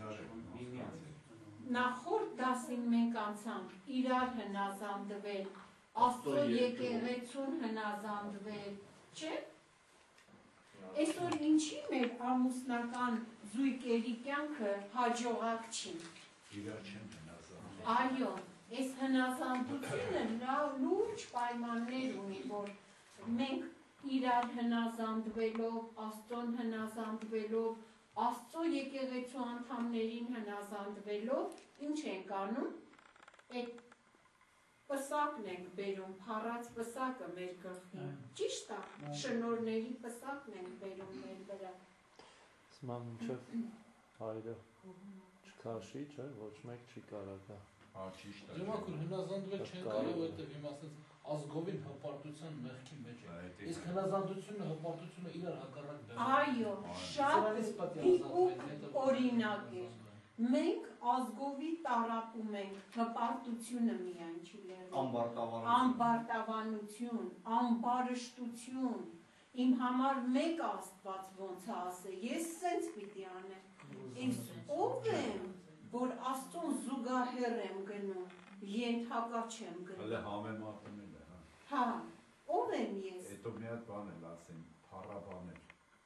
Speaker 3: Նախորդ դասին մենք անցանք իրար հնազանդվել, Աստծո եկեղեցուն հնազանդվել, չէ՞։ Այսօր ինչի մեր ամուսնական զույգերի կյանքը հաջողակ չի։
Speaker 5: իրար չեն հնազանդվում։
Speaker 3: Այո, այս հնազանդությունը լուրջ պայմաններ ունի, որ մենք իրար հնազանդվելով, Աստծոն հնազանդվելով, Աստծո եկեղեցու անդամներին հնազանդվելով, ինչ ենք անում, այդ պսակն ենք բերում, փառած պսակը մեր գլխին, ճիշտ է, շնորհների պսակն ենք բերում մեր վրա։
Speaker 7: Սման մինչև հայրը չքաշի, չէ, ոչ մեկ չի կարող գա։
Speaker 5: ճիշտ է։
Speaker 1: Ջոմակուր հնազանդվել չեն կարող, որովհետև հիմա ասած ազգովին հպարտության մեղքի մեջ է։ Իսկ հնազանդությունը հպարտությունը իրար հակառակ բերում։
Speaker 3: Այո, շատ տիպիկ օրինակ է։ Մենք ազգովի տարապում ենք հպարտությունը միայն չի լերում։ Ամբարտավանություն, ամբարշտություն։ Իմ համար մեկ Աստված ոնց է ասել, ես սենց պիտի անեմ։ Իսկ ով եմ, որ Աստծուն զուգահեռ եմ գնում, ենթակա չեմ գնում։
Speaker 5: Հələ համեմատում եմ,
Speaker 3: հա։ Ով եմ ես։
Speaker 5: Հետո մի հատ բան էլ ասեմ, փառաբաներ։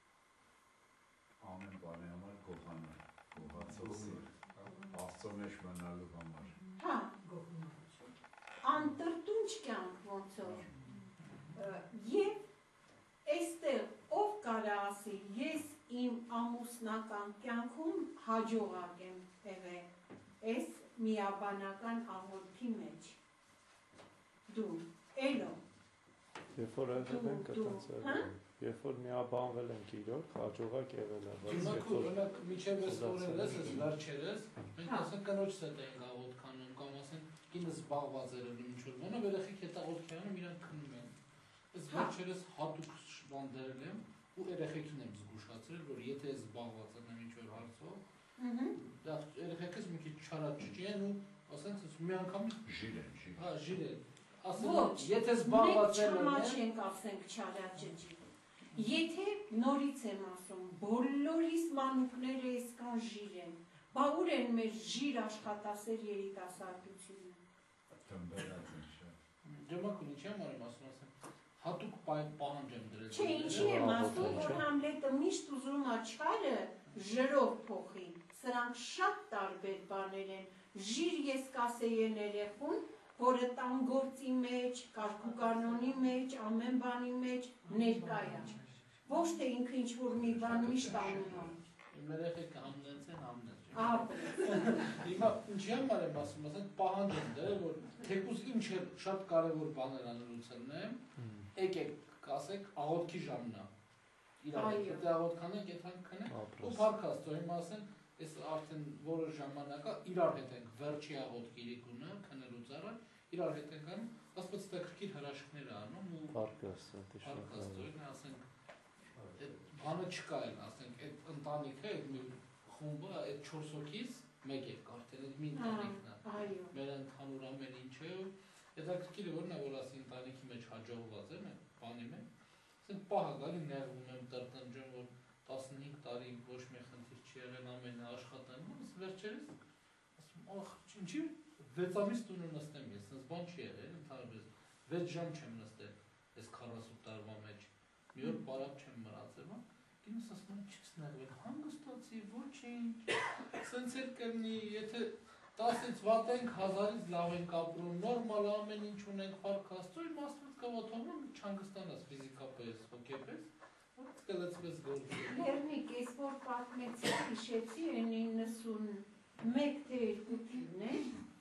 Speaker 5: Ամեն բանի համար գոհանը, գոհացողի, Աստծո մեջ մնալու համար։
Speaker 3: Հա, անտրտունջ կյանք ոնց որ։ Եվ այստեղ ով կարա ասի, ես իմ ամուսնական կյանքում հաջողակ եմ եղել, այս միաբանական աղոթքի մեջ։ Դու, էլո։
Speaker 7: Երբ որ եղել ենք երբ որ միաբանվել ենք իրոք, հաջողակ եղել է, բայց
Speaker 1: երբ որ միջև ես օրել ես վերջերս, մենք ասենք կնոջ հետ ենք աղոթք անում, կամ ասենք կինս զբաղված էր ինչ-որ բանով, երեխեք հետ աղոթք անում, իրանք քնում են։ Ես վերջերս հատուկ բան դերել եմ ու երեխեքին եմ զգուշացրել, որ եթե ես զբաղված եմ ինչ-որ հարցով, երեխեքս մի քիչ չարաճճի են ու ասենք մի անգամ ժիր են։
Speaker 3: Ոչ,
Speaker 1: եթե զբաղված
Speaker 3: եմ, մենք չենք ասենք չարաճճի։ Եթե նորից եմ ասում, բոլորիս մանուկները այսքան ժիր են, բա ուր են մեր ժիր աշխատասեր երիտասարդությունը։
Speaker 1: Ջոմակուն, ինչի համար եմ ասում, հատուկ պահանջ եմ դրել։
Speaker 3: Չէ, ինչի եմ ասում, որ Համլետը միշտ ուզում է չարը ժրով փոխի։ Սրանք շատ տարբեր բաներ են։ Ժիր ես կասեյեն երեխուն, որը տան գործի մեջ, կարգուկանոնի մեջ, ամեն բանի մեջ ներկա է։ Ոչ թե ինքը ինչ-որ մի բան միշտ անում է։
Speaker 1: Իմ երեխեքը համնենց են, համնենց։
Speaker 3: Հիմա
Speaker 1: ինչի համար եմ ասում, պահանջ եմ դրել, որ թեկուզ ինչ էլ շատ կարևոր բաներ անելուց եմ, եկեք կասեք աղոթքի ժամն է։ Իրար հետ աղոթքանենք, եթանք քնենք, ու փառք Աստծո, հիմա ասեն, այս արդեն որոշ ժամանակ է, իրար հետ ենք վերջի աղոթքի իրիկունը, քնելուց առաջ, իրար հետ ենք անում, Աստված հետաքրքիր հրաշքներ է անում ու
Speaker 7: փառք Աստծո,
Speaker 1: ասենք, այդ բանը չկա էլ, ասենք, այդ ընտանիքը, այդ մի խումբը, այդ 4 հոգից մեկ է կարդել, այդ մի ընտանիքն է, մեր ընդհանուր ամեն ինչը, հետաքրքիր է որն է, որ ասի ընտանիքի մեջ հաջողված եմ, բանի մեջ, ասենք պահը գալի նեղվում եմ տրտնջում, որ 15 տարի ոչ մի խնդիր չի եղել ամենը աշխատանում, ես վերջերս ասում, ախ, ինչի 6 ամիս տունը նստեմ ես, սենց բան չի եղել, ընդհանրապես 6 ժամ չեմ նստել այս 40 տարվա մեջ, մի օր պարապ չեմ մրացել, կինս ասում եմ, չես նեղվել, հանգստացի, ոչինչ, սենց էլ կրնի, եթե 10-ից վատ ենք, 1000-ից լավ ենք ապրում, նորմալ ամեն ինչ ունենք փառք Աստծո, իմ Աստված կողոթողում չհանգստանաս ֆիզիկապես, հոգեպես, ոնց կլցվես գործի։
Speaker 3: Լեռնիկ, ես որ պատմեցի, հիշեցի, այն 91 թե 2 թիվն է,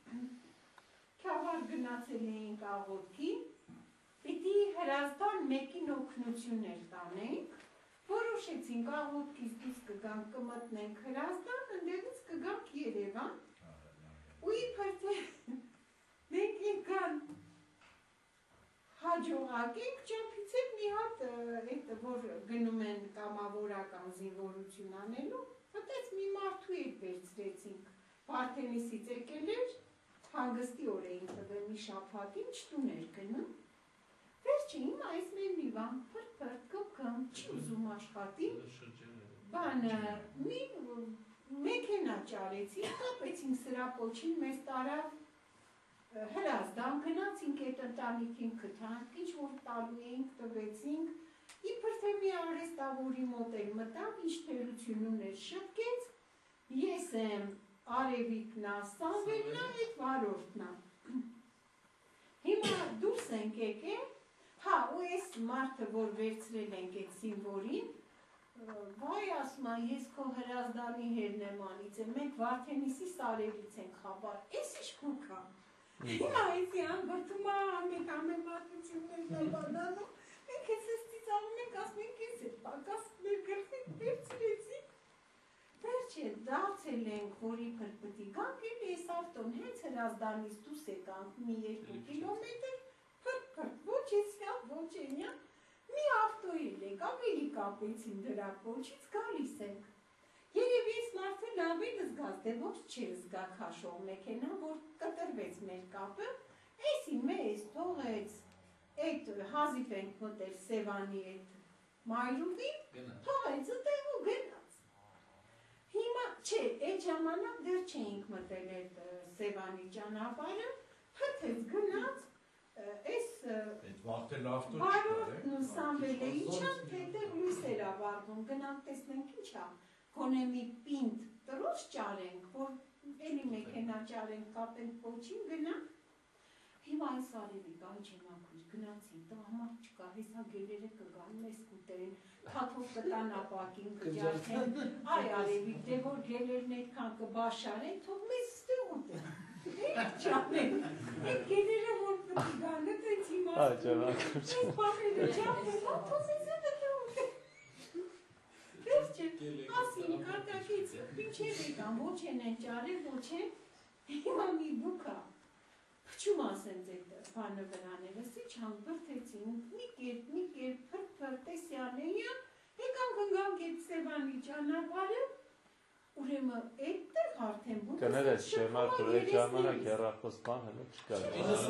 Speaker 3: Քյավար գնացել էինք աղոթքի, պիտի հրազդան մեկին օգնություններ տանենք, որոշեցինք աղոթքից դուրս կգանք, կմտնենք հրազդան, ընդեղից կգանք Երևան, ու իբր թե մենք եկան հաջողակ ենք, ճամփից էլ մի հատ այդ որ գնում են կամավորական զինվորություն անելու, այդպես մի մարդու հետ վերցրեցինք, Պարթենիսից եկել էր, հանգստի օր էին տվել մի շաբաթին, չտուն էր գնում, վերջը հիմա այս մեր մի բան, փրփրտ, կոկամ, չի ուզում աշխատի, բանը, մի մեքենա ճարեցին, կապեցին սրապոչին, մեզ տարավ հրազդան, գնացինք այդ ընտանիքին կթանք, ինչ-որ տալու էինք, տվեցինք, իբր թե մի արեստավորի մոտ էլ մտավ, ինչ թերություն ուներ շտկեց, ես եմ Արևիկնա, Սամվելնա, այդ վարորդնա։ Հիմա դուրս ենք եկել, հա, ու այս մարդը, որ վերցրել ենք այդ զինվորին, վայ ասում է, ես քո հրազդանի հերն եմ անիծել, մենք Վարդենիսի Սարևից ենք խաբար, ես ինչ կուքա։ Հիմա այսի անվրդում ամեն համեմատություններն է բանանում, մենք ես ես ծիծանում ենք, ասում ենք ես էդ պակաս մեր գլխին վերցրեցինք, վերջ Վերջը դարձել ենք, որ իբր պիտի գանք, էլի այս ավտոն հենց Հրազդանից դուրս եկանք մի 2 կիլոմետր, փրփրփ, ոչ էսյա, ոչ էնյա, մի ավտոյի ենք, ավելի կապեցին դրա կոչից գալիս ենք։ Երևի այս մարդը լավ էլ զգաց, դե ոչ չէր զգա քաշող մեքենա, որ կտրվեց մեր կապը, էսի մեզ թողեց, այդ հազիվ ենք մտել Սևանի այդ մայրուղին, թողեց ըտեղ ու գնաց։ Հիմա, չէ, այդ ժամանակ դեռ չէինք մտել այդ Սևանի ճանապարհը, փթեց գնաց, այս բարորդն ու Սամվելը իջան, հետև լույս էր ավարտում, գնանք տեսնենք ինչ ա, գոնե մի պինդ տրոց ճարենք, որ էլի մեքենա ճարենք, կապենք պոչին, գնանք, հիմա այս արևիկ, այ չեմակույր, գնացին, տղամարդ չկա, հեսա գելերը կգան, մեզ կուտեն, թաթով կտան ապակին կջարդեն, այ արևիկ, դե որ գելերն այդքան կբաշարեն, թող մեզ ստեղ ուտեն, էիք ճանեն, այդ գելերը որ պտի գանը, տենց հիմա այս բախերը ճարդեն, թող մեզ ստեղ ուտեն, ասին կարտակեցին, մինչև եկան, ոչ են են ճարել, ոչ են, հիմա մի բուկա, փչում ասենց այդ բանը վրաները, սիչան բրթեցին, մի կերպ, փրփր, տեսյանեյը, եկան կնգանք այդ Սևանի ճանապարհը, ուրեմը այդտեղ արդեն բուկը
Speaker 7: կներես շեմակուր, այդ ժամանակ հեռախոս բան հələ չկար։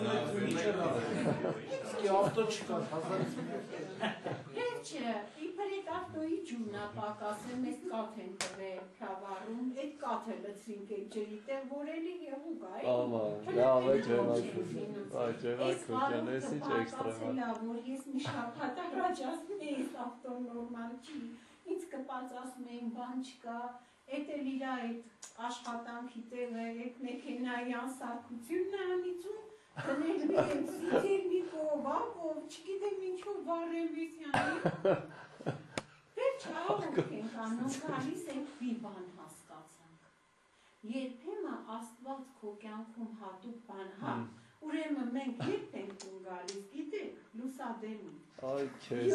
Speaker 9: 98 ավտո չկար, 1000
Speaker 3: Վերջը, իբր այդ ավտոյի ջուրնա պակասը մեզ կաթ են տվել քավառում, այդ կաթը լցրինք այդ ջրի տեղ, որ էլի եղուկ ա,
Speaker 7: լավ է ջեմակուր, կյանես ինչ էքստրեմալ։
Speaker 3: Լավ, որ ես մի շաբաթ առաջ ասում էի, այս ավտոն նորմալ չի, ինձ կպած ասում էին, բան չկա, այդ էլ իրա այդ աշխատանքի տեղը, այդ մեքենայի անսարքությունն է անիծում, դնել եմ սիթերնիկով, ակով, չգիտեմ ինչով վարեմ վիսյանի։ Վերջ աղոք ենք անում, գալիս ենք մի բան հասկացանք։ Երբեմը Աստված քո կյանքում հատուկ բան, հա, ուրեմն մենք երբ ենք տուն գալիս, գիտեք, լուսադեմի։
Speaker 7: Այ քեզ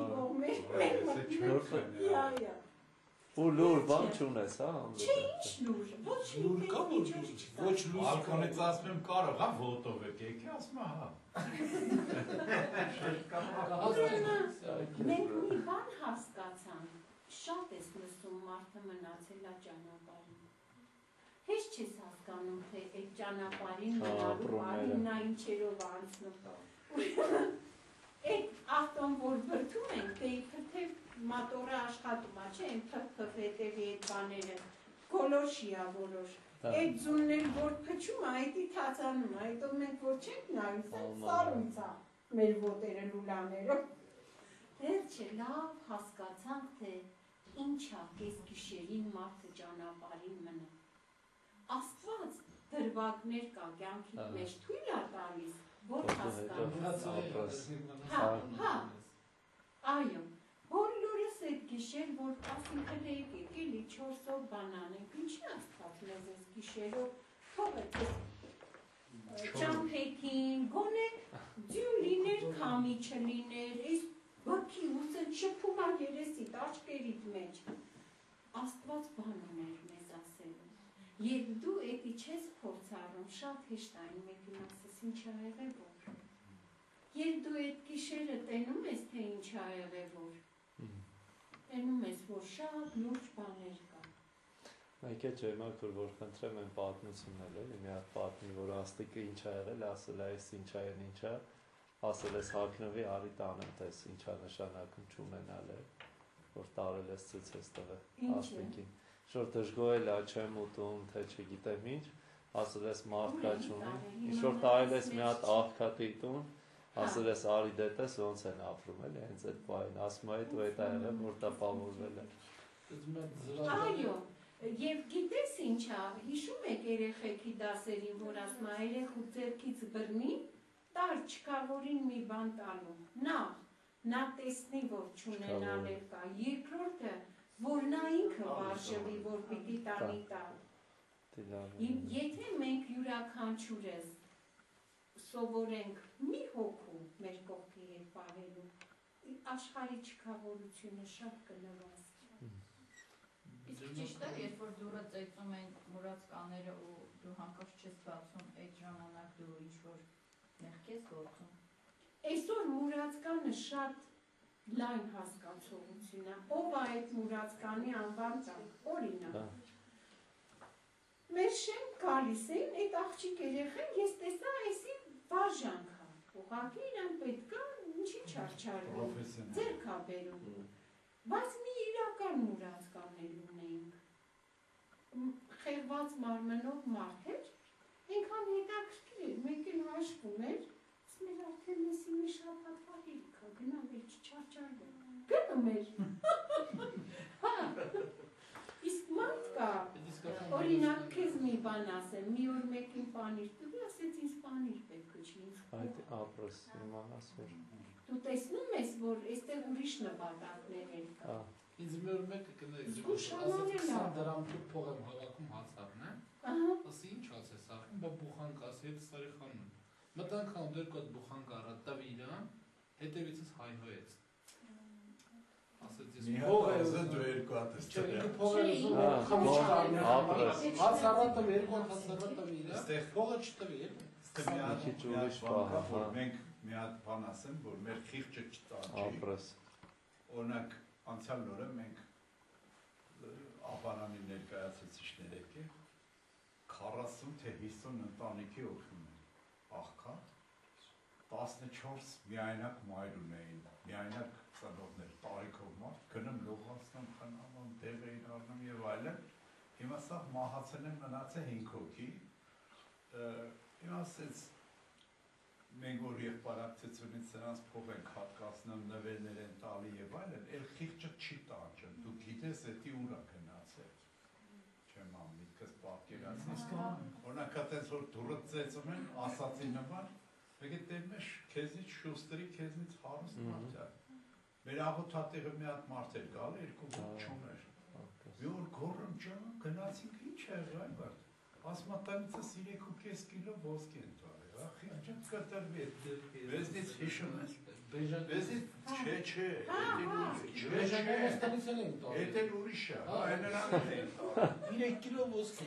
Speaker 3: հա։
Speaker 7: Ու լուր բան չունես, հա?
Speaker 3: Չէ, ինչ լուր, ոչ
Speaker 5: լուր կա, ոչ լուր ալքոնից ասում եմ կարող, հա, ոտով եք, եկի ասում հա։
Speaker 3: Մենք մի բան հասկացանք, շատ ես լսում մարդը մնացել է ճանապարհին։ Հեշտ չես հասկանում, թե այդ ճանապարհին մնալու բանին նա ինչերով անցնում։ Այդ ավտոն, որ բրդում ենք, թե իբրև մատորը աշխատում է, չէ, փփփ հետևի այդ բաները, գոլոշի է որոշ, այդ ձունն էլ որ փչում է, այդի թացանում է, այդով մենք որ չենք նայում, սարույց է մեր ոտերը լուլաները։ Վերջը լավ հասկացանք, թե ինչ է կեսգիշերին մարդը ճանապարհին մնա։ Աստված դրվագներ կա կյանքի մեջ թույլ է տալիս, որ հասկանաս։ Հա, այո, բոլորս այդ գիշեր, որ ասինքն եկեք, էլի 4-ով բանան ենք, ինչի Աստված մեզ այս գիշերով թողեց ճամփեքին, գոնե ձյուն լիներ, քամի չլիներ, այս բքի ուսը շփում է երեսիդ, աչքերիդ մեջ։ Աստված բան ուներ մեզ ասելու։ Եվ դու էդի չես փորձառում, շատ հեշտ այն մեկին ասես ինչ ա եղել որ։ Եվ դու այդ գիշերը տենում ես, թե ինչ ա եղել որ։ Տենում ես, որ շատ լուրջ բաներ կա։
Speaker 7: Մեկ է ջեմակուր, որ խնդրեմ են պատմությունն էլի, մի հատ պատմի, որ աստիկը ինչ ա եղել, ասել է այս ինչ ա են ինչ ա, ասել ես հագնվի արի տանեմ տես ինչ ա նշանակում չունենալ է, որ տարել ես ցույց ես տվել աստիկին։ Շոր դժգոհել է չեմ ուտում, թե չգիտեմ ինչ, ասել ես մարդկա չունի, ինչ որ տարել ես մի հատ աղքատի տուն, ասել ես արի դետես ոնց են ապրում էլի, հենց այդ բային, ասում այդ ու այդ ա եղել, որ դա պավորվել է։
Speaker 3: Այո, եւ գիտես ինչ ա, հիշում եք երեխեքի դասերին, որ ասում ա երեխու ձեռքից բռնի, տար չկավորին մի բան տալու, նա տեսնի, որ չունենալ է կա, երկրորդը, որ նա ինքը վարժվի, որ պիտի տանի տալ։ Եթե մենք յուրաքանչյուրս սովորենք մի հոգու մեր կողքի հետ պահելու, աշխարհի չքավորությունը շատ կնվազի։
Speaker 10: Իսկ ճիշտ է, երբ որ դուրը ծեծում են մուրած կաները ու դու հանկարծ չես բացում, այդ ժամանակ դու ինչ-որ մեղք ես գործում։
Speaker 3: Այսօր մուրացկանը շատ լայն հասկացողություն է, ով է այդ մուրացկանի անվան տակ, օրինակ։ Մեր շենք գալիս էին, այդ աղջիկ երեխեն, ես տեսա այսի վարժանք է, ուղղակի իրան պետք է ինչի չարչարվի, ձեռք է բերում, բայց մի իրական մուրացկաններ ունեինք, խեղված մարմնով մարդ էր, այնքան հետաքրքիր էր, մեկ էլ հաշվում էր, մեր արդեն մեսի մի շաբաթվա հիրք է, գնամ էլ չչարչարվեմ, գնում էր, հա, իսկ մարդ կա, օրինակ քեզ մի բան ասեմ, մի օր մեկին պանիր տվի, ասեց ինձ պանիր պետք է չի ինձ
Speaker 7: Այդ ապրս իմանաս որ
Speaker 3: Դու տեսնում ես, որ այստեղ ուրիշ նպատակներ են կա
Speaker 1: Ինձ մի օր մեկը կնեց,
Speaker 3: ասեց
Speaker 1: 20 դրամ փող եմ հավաքում հացարն է, ասի ինչ հաց ես ախում, բա բուխանք ասի, հետ սարի խանում Մտանք համ դեր կոտ բուխանք առատ տավ իրան, հետևիցս հայհոյեց Ասեց ես փող է ուզում
Speaker 5: դու երկու հատ ես
Speaker 1: Չէ, ինքը փող է ուզում, խմիչ կարներ Հաց առատ տավ, երկու հաց առատ տավ իրան, փողը չտվի
Speaker 5: Մենք մի հատ բան ասեմ, որ մեր խիղճը չտանջի Օրինակ անցյալ նորը մենք ապարանի ներկայացուցիչներ եկել 40 թե 50 ընտանիքի օգնում են աղքատ 14 միայնակ մայր ունեին, միայնակ ծնողներ, տարիքով մարդ, գնում լողացնում, խնամում, դեղ էին առնում և այլն Հիմա սա մահացել են մնացել 5 հոգի Հիմա ասեց մենք որ եղբարակցությունից սրանց փող ենք հատկացնում, նվերներ են տալի և այլն, էլ խիղճը չի տանջում, դու գիտես էդի ուր է գնացել Չեմ ամ միտքս պատկերացնես Օրինակ այդպես որ դուրը ծեծում են, ասացի նման Մեկ է տերում ես քեզնից շուստերի, քեզնից հարուստ մարդ է Մեր աղոթատեղը մի հատ մարդ էր գալ, երկու ոք չուներ Մի օր գոռում ջան, գնացինք ինչ է եղել վարդ Ասմա տանիցս 3.5 կիլո ոսկի են տարել, խիղճը կտրվի Բեզնից հիշում ես Բեզնից չէ, էդ էլ ուրիշ է, այն նրան են տարել
Speaker 1: 3 կիլո ոսկի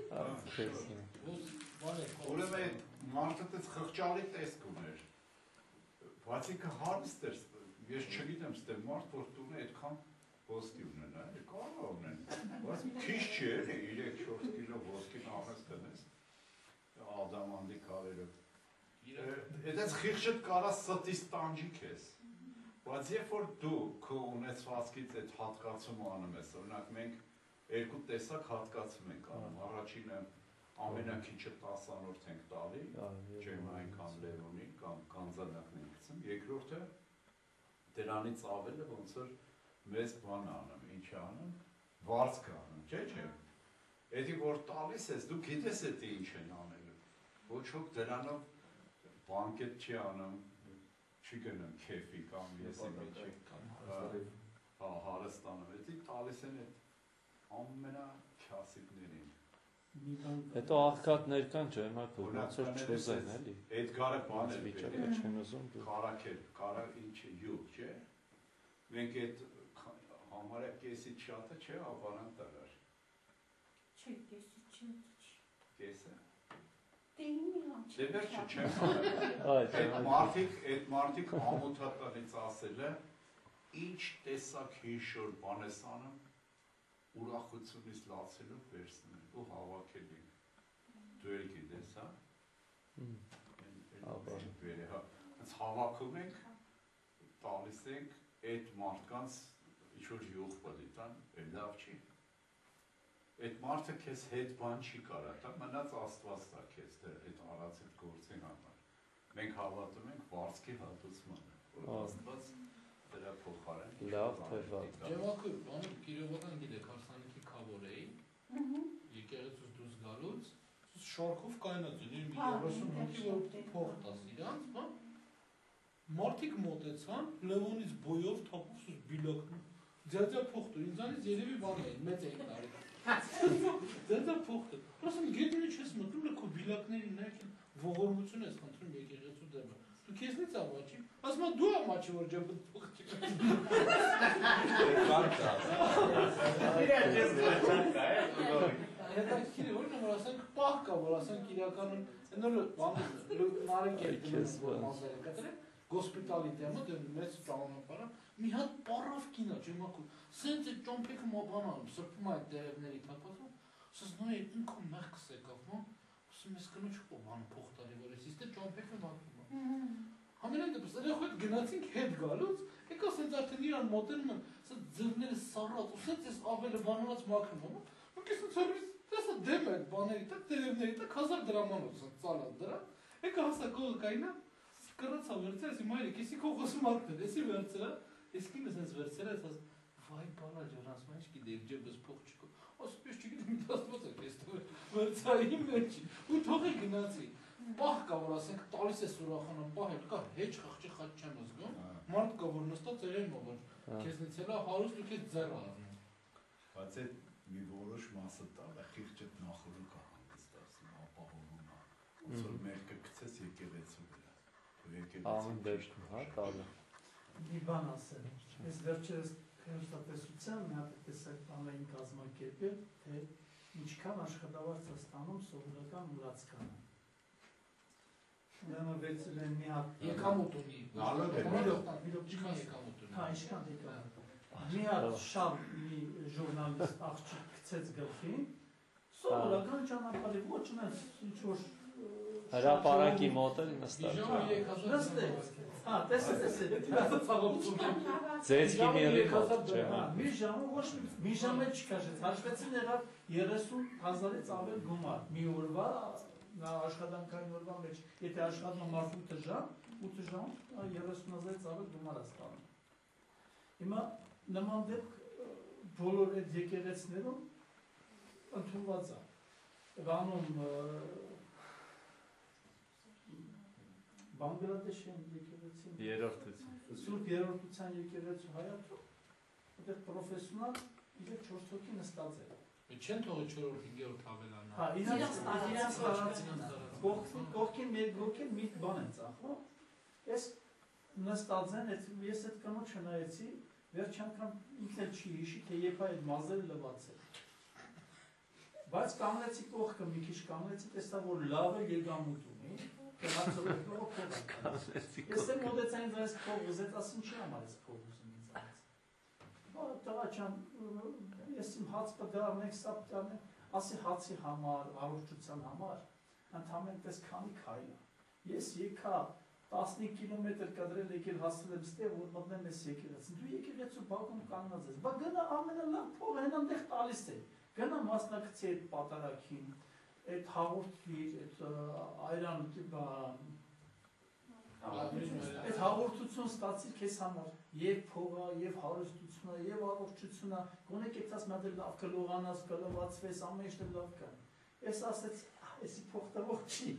Speaker 5: Ուրեմն այդ մարդը տես խղճալի տեսք ուներ Բացիկը հարուստ էր, ես չգիտեմ ստեղ մարդ որ տունը այդքան ոսկի ունենա, կարող ունեն, բայց քիչ չի էլի 3-4 կիլո ոսկին աղես տնես Ադամանդի կարերով Էդպես խիղճդ կարա ստից տանջի քեզ Բայց երբ որ դու քո ունեցվածքից այդ հատկացումը անում ես Օրինակ մենք երկու տեսակ հատկացում ենք անում Առաջինը ամենակիչը 10-րդ ենք տալի Չեմ այնքան լևոնի կամ կանզանակն ենք գցում Երկրորդը դրանից ավելը ոնց որ մեզ բան անում, ինչ անում, վարձք անում, չէ, Էդի որ տալիս ես, դու գիտես էդի ինչ են անելու, ոչ ոք դրանով բանկետ չի անում, չի գնում քեֆի կամ եսի մեջի, հարստանում, էդի տալիս են էդ ամենա քյասիկներին
Speaker 7: Հետո աղքատներ կան չէ, հիմա ոնց որ չուզեն էլի
Speaker 5: Էդգարը բան էր
Speaker 7: վիճակը չեն ուզում
Speaker 5: Կարակել, կարա ինչ յուղ, չէ Մենք էդ համարյա կեսից շատը չէ, ապարան տարար
Speaker 3: Չէ, կեսից շատ
Speaker 5: Կեսը
Speaker 3: Տեհիմի համ
Speaker 5: Դե վերջը չեմ Այդ մարդիկ ամոթատանից ասել է Ինչ տեսակ հիշոր բան ես անում ուրախությունից լացելով վերցնում ու հավաքել ենք Դու էլ գիտես, հա Հենց հավաքում ենք, տալիս ենք այդ մարդկանց ինչ-որ յուղ պլիտան, էլ լավ չի Այդ մարդը քեզ հետ բան չի կարա, դա մնաց աստված տա քեզ այդ արած այդ գործի համար Մենք հավատում ենք վարձքի հատուցմանը, որ աստված դրա փոխարեն
Speaker 7: Լավ թե վատ
Speaker 1: Ջեմակույր, բանը կիրովական գիտեք, հարսանիքի քավոր էի Եկեղեցուց դուրս գալուց Շարքով կայնած են, մի 30 հոգի, որ փող տաս իրանց, մարդիկ մոտեցան, լևոնից բոյով թափով սուս բիլոքնում Ձեզա փող տուր, ինձանից երևի բան էին, մեծ էին տարի Ձեզա փող տուր, ասում գետինի չես մտնում, լքո բիլակների նայքին ողորմություն ես խնդրում եկեղեցու դեմը Դու քեզնից ամաչի, ասում դու ամաչի, որ ջեբդ փող չի Հետաքրքիր է, օրինակ, որ ասենք պահ կա, որ ասենք իրականում նորը նարինք է մասերը կտրել, գոսպիտալի տեմը, դե մեծ ճանապարհը, մի հատ պարավ կինա, ջեմակու, սենց է ճոմփեքը մոբանալում, սրբում այդ դերևների թափածում, ասես նոյ ինքո մեղքս եկավ, ասում ես կնոջ ով փող տալի, որ ես իստե ճոմփեքը մաքրում։ Համենայն դեպս երեխայդ գնացինք հետ գալուց, եկա սենց արդեն իրան մոտենում են, սենց ձեռները սառած, ու սենց ես ավելը բանորած մաքրում եմ, ու կես սենց հորվից, տեսա դեմ այդ բաների տակ, դերևների տակ 1000 դրամանով սենց ծալած դրա, եկա հասա կողը կայնա, կրացա վերցրել, եսի մայրիկ, եսի կողոսում ատներ, եսի վերցրել, ես կինս ես վերցրել, ես վայ բալա ջան, ասում ինչ գիտեիք, ջեբս փող չկա, ասում ես չգիտեմ, դաստված եք, ես վերցա իմ մեջի, ու թողի գնացի, պահ կա, որ ասենք տալիս ես ուրախանամ, պահ էլ կա, հեչ խաղճի խաչ չեմ զգում, մարդ կա, որ նստած երեմ, որ քեզնից էլա հարուստ ու քեզ ձեռ առնում։
Speaker 5: Բայց այդ մի որոշ մասը տալը խիղճդ նախորոք հանգստացնում, ապահովում, ոնց որ մեղքը գցես եկեղեցու վրա։
Speaker 7: Ամեն դեպքում, հա, տալը։
Speaker 9: Մի բան ասեմ, ես վերջերս հերոստատեսության մի հատ տեսակ բան էին կազմակերպել, թե ինչքան աշխատավարձ է ստանում սովորական մուրացկանը։ Ուրեմն վերցրել են մի հատ
Speaker 1: եկամուտ ունի։
Speaker 9: Ինչքան
Speaker 1: եկամուտ ունի։
Speaker 9: Հա, ինչքան եկամուտ։ Մի հատ շալ մի ժուրնալիստ աղջիկ գցեց գլխին, սովորական ճանապարհի ոչ ունես ինչ-որ
Speaker 7: հրապարակի մոտ էլ նստած։
Speaker 9: Նստեց։ Հա, տեսեք։
Speaker 7: Ձեզքի միրի մոտ, չէ՞։
Speaker 9: Մի ժամը ոչ մի ժամ էլ չքաշեց, հաշվեցին եղավ 30,000-ից ավել գումար։ Մի օրվա աշխատանքային օրվա մեջ, եթե աշխատում մարդ 8 ժամ, 30,000-ից ավել գումար է ստանում։ Հիմա նման դեպք բոլոր այդ եկեղեցիներում ընդունված է։ Ղանում Բանգլադեշյան եկեղեցին, Սուրբ Երրորդության եկեղեցու Հայաթում, այդտեղ պրոֆեսիոնալ իրեք 4 հոգի նստած է։
Speaker 1: Չեն թողը 4-րդ, 5-րդ ավելանա։
Speaker 9: Հա, իրանց տարածքին կողքին մեկ հոգին մի բան են ծախում։ Ես նստած են, ես այդ կնոջը նայեցի, վերջ անգամ ինքն էլ չի հիշի, թե երբ այդ մազերը լվաց է։ Բայց կանգնեցի կողքը մի քիչ կանգնեցի, տեսա որ լավ է եկամուտ ունի։ Ես էլ մոտեցա ինձ այս փող ուզեց, ասի ինչի համար ես փող ուզում ինձ այս։ Տղա ջան, ես իմ հաց պդարնեք, սա պդարնեք, ասի հացի համար, առողջության համար, ընդհանրեն տես քանի քայլ է։ Ես եկա 15 կիլոմետր կադրել եկել հասել եմ ստեղ, որ մտնեմ ես եկեղեցին, դու եկեղեցու բակում կանգնած ես, բա գնա ամենալավ փողը հենան դեղ տալիս է, գնա մասնակցի այդ պատարագին, այդ հաղորդիր, այդ այրան այդ հաղորդություն ստացիր քեզ համար, և փողը, և հարստությունը, և առողջությունը, գոնե կեցած մի հատ լավ կլողանաս, կլվացվես, ամեն ինչ լավ կա։ Ես ասեց, էսի փող տվող չի։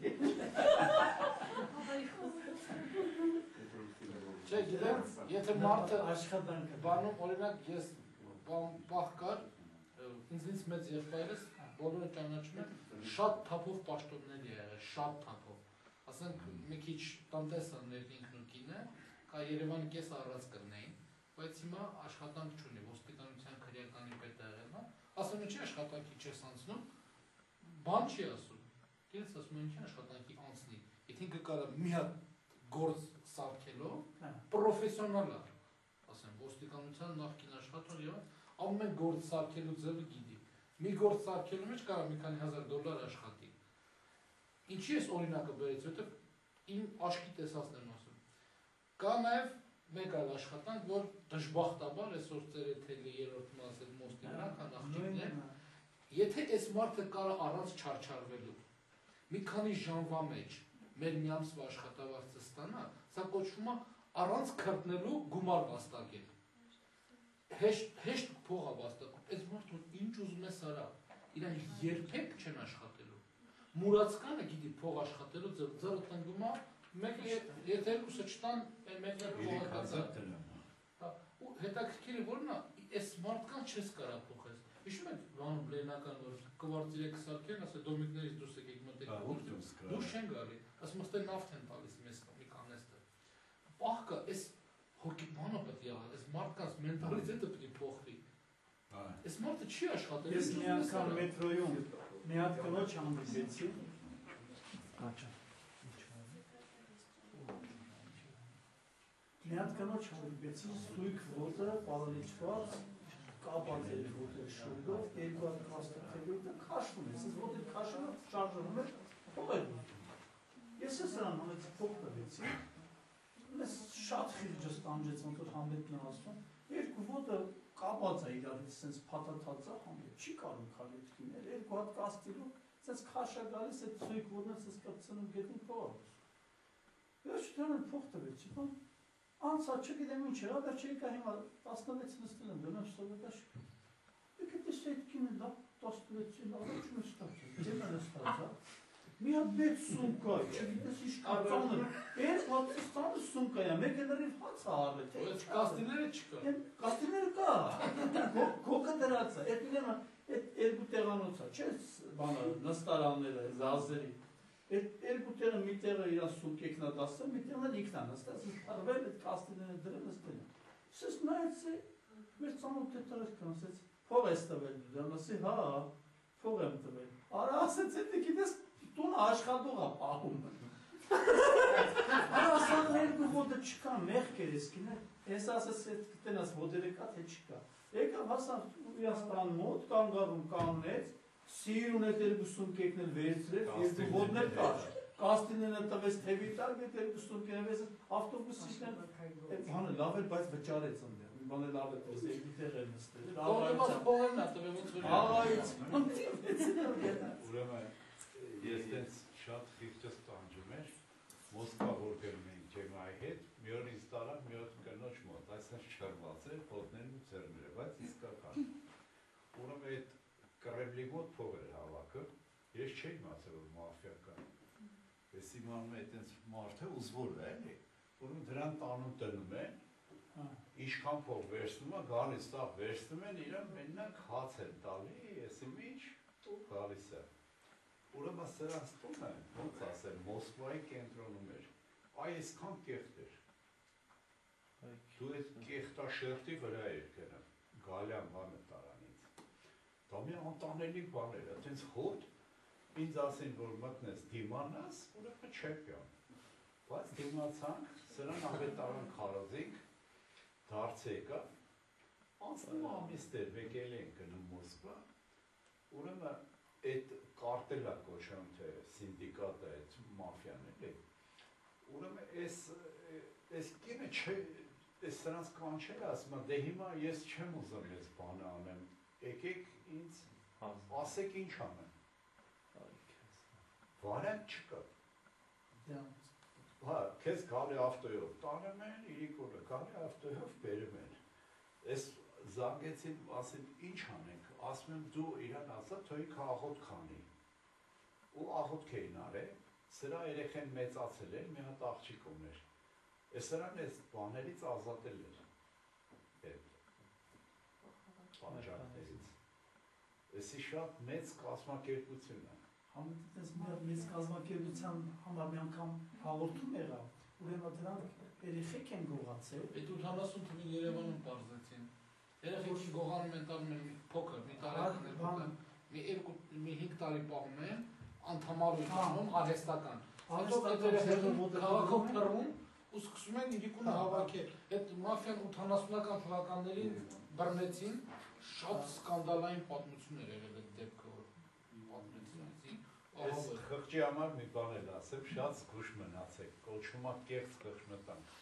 Speaker 1: Չէ, գիտեմ, եթե մարդը աշխատանքը բանում, օրինակ ես պահ կար, ինձնից մեծ եղբայրս բոլորը ճանաչում են, շատ թափով պաշտոններ է եղել, շատ թափով։ Ասենք մի քիչ տնտեսան ներքինքն ու կինը, կա Երևանի կես առած կրնեին, բայց հիմա աշխատանք չունի, ոստիկանության քրեականի պետ է եղել, ասում ինչի աշխատանքի չես անցնում, բան չի ասում, ես ասում եմ ինչի աշխատանքի անցնի, եթե ինքը կարա մի հատ գործ սարքելով, պրոֆեսիոնալ է, ասեմ, ոստիկանության նախկին աշխատող եւ ամեն գործ սարքելու ձևը գիտի, մի գործ սարքելու մեջ կարա մի քանի $1000 աշխատի։ Ինչի ես օրինակը բերեցի, որտեղ իմ աչքի տեսածն եմ ասում։ Կա նաև մեկ այլ աշխատանք, որ դժբախտաբար այսօր ծերեթելի երրորդ մասը մոստի վրա կան աղջիկներ, եթե այս մարդը կարա առանց չարչարվելու, մի քանի ժամվա մեջ մեր մի ամսվա աշխատավարձը ստանա, սա կոչվում է առանց քրտնելու գումար վաստակել։ Հեշտ փող է վաստակում, այս մարդը ինչ ուզում է սարա, իրան երբեք չեն աշխատելու։ Մուրացկանը գիտի փող աշխատելու ձեռը տնկում է, մեկը եթե երկուսը չտան, մեկը փողը կացա։ Ու հետաքրքիր է որն է, այս մարդկան չես կարա փոխես։ Հիշում եք բանում լենական, որ կվարտիրը կսարքեն, ասե դոմիկներից դուրս եկեք մտեք, դուրս չեն գալի, ասում ըստե նավթ են տալիս մեզ մի կանեստը։ Պահ կա, այս հոգի բանը պետք է եղա, Այս մարդը չի աշխատել։
Speaker 9: Ես մի անգամ մետրոյում մի հատ կնոջ հանդիպեցի։ Մի հատ կնոջ հանդիպեցի, սույկ ոտը, պալանիչված, կապած էր ոտը շուրդով, երկու հատ կաստրթելու է, քաշվում է, սենց ոտը քաշումը շարժվում է, ով էր։ Ես ես նրան հանեցի փող տվեցի, ես շատ խիղճը ստանջեց, ոնց որ Համլետն է ասում, երկու ոտը կապած է իրարից, սենց փաթաթած է, Համլետ չի կարող քալիտ կիներ, երկու հատ կաստիրով, սենց քաշա գալիս, այդ սույկ ոտն սենց կպցնում գետնի փող։ Ես դրան փող տվեցի, անցա չգիտեմ ինչ էր, ապա չեկա հիմա 16 նստել եմ, դնամ սովետաշ։ Եկե դες այդ կինը լավ 16-ին առաջ ու ստացա, ձեմ են ստացա։ Մի հատ մեծ սումկա, չգիտես ինչ կածանը, երբ հատստանը սումկա է, մեկ է լրիվ հաց է առել, թե
Speaker 1: Ոչ կաստիները չկա։
Speaker 9: Կաստիները կա, կոկը դրած է, այդ միլեմա, այդ երկու տեղանոց է, չես բանը, նստարանները, զազերի։ Այդ երկու տեղը մի տեղը իրան սումկեքն է դասը, մի տեղն ինքն է նստած, արվել այդ կաստիները դրել նստել են։ Սես նայեց է, մեր ծանոթ է տրես կանսեց, փող ես տվել դրան, ասի հա, փող եմ տվել։ Արա ասեց է գիտես տունը աշխատող է պահում։ Արա ասան երկու ոտը չկա, մեղք էր ես կինը, ես ասես գտնաս ոտերը կա թե չկա։ Եկավ հասավ Իրաստան մոտ, կանգառում կանգնեց, սիրուն է երկու սումկեքն էլ վերցրեց, երկու ոտն էլ կար։ Կաստինն էլ տվեց թևի տակ, այդ երկու սումկեքն էլ ավտոբուսից էլ բանը լավ էր, բայց վճարեց ընդեղ։ Մի բան էլ լավ է տես, երկու տեղ էր նստել։
Speaker 1: Կողմից փողերն է տվել ոնց որ։
Speaker 9: Այց,
Speaker 5: Ուրեմն ես տենց շատ խիղճը ստանջում էր, Մոսկվա որքերում էինք ջեմայի հետ, մի օր ինձ տարավ մի հատ կնոջ մոտ, այսպես չրված էր, ոտներն ու ձեռները, բայց իսկական։ Ուրեմն այդ Կրեմլի մոտ փող էր հավաքը, ես չէի իմացել որ մաֆիա կա։ Ես իմանում եմ այդպես մարդը ուզվոր է, էլի։ Ուրեմն դրան տանում տնում են, ինչքան փող վերցնում է, գալիս տաղ վերցնում են, իրան մենակ հաց են տալի, ես իմ ինչ ու գալիս է։ Ուրեմն սրանց տունը, ոնց ասել, Մոսկվայի կենտրոնում էր, այ այսքան կեղտ էր։ Դու այդ կեղտաշերտի վրա էր գնում, գալյան բանը տարան ինձ։ Դա մի անտանելի բան էր, այդպես հոտ, ինձ ասին, որ մտնես դիմանաս, ուրեմն չեմպիոն։ Բայց դիմացանք, սրան ավետարան քարոզինք, դարձ եկա, անցնում ամիսներ եկել են գնում Մոսկվա, ուրեմն այդ կարտելա կոչում թե սինդիկատը այդ մաֆիան էլի, ուրեմն այս կինը այս սրանց կանչել ասում է, դե հիմա ես չեմ ուզում ես բանը անեմ, եկեք ինձ ասեք ինչ անեմ, վարան չկա, հա, քեզ գալի ավտոյով տանում են, իրիկորը գալի ավտոյով բերում են, այս զանգեցին, ասին ինչ անենք, ասում եմ դու իրան ասա, թոյիք աղոտ քանի, ու աղոտ կեին արել, սրա երեխեն մեծացել էր, մի հատ աղջիկ ուներ, ես սրան այս բաներից ազատել էր, այդ բանջակներից, եսի շատ մեծ կազմակերպություն է,
Speaker 9: Համետից մեծ կազմակերպության համար մի անգամ հաղորդում եղավ, ուրեմն դրանք երեխեք են գողացել։
Speaker 1: Այդ 80 թվին Երևանում պարզեցին։ Երեխեքի գողանում են տանում են փոքր, մի տարեկան, մի 5 տարի պահում են, անդամալույթ անում արհեստական։ Հետո քաղաքով փռում ու սկսում են իրիկունը հավաքել։ Այդ մաֆիան 80-ական թվականներին բռնեցին, շատ սկանդալային պատմություն էր եղել այդ դեպքը, որ պատմեցին։
Speaker 5: Այս խղճի համար մի բան էլ ասեմ, շատ զգուշ մնացեք, կոչվում է կեղծ խղճմտանք։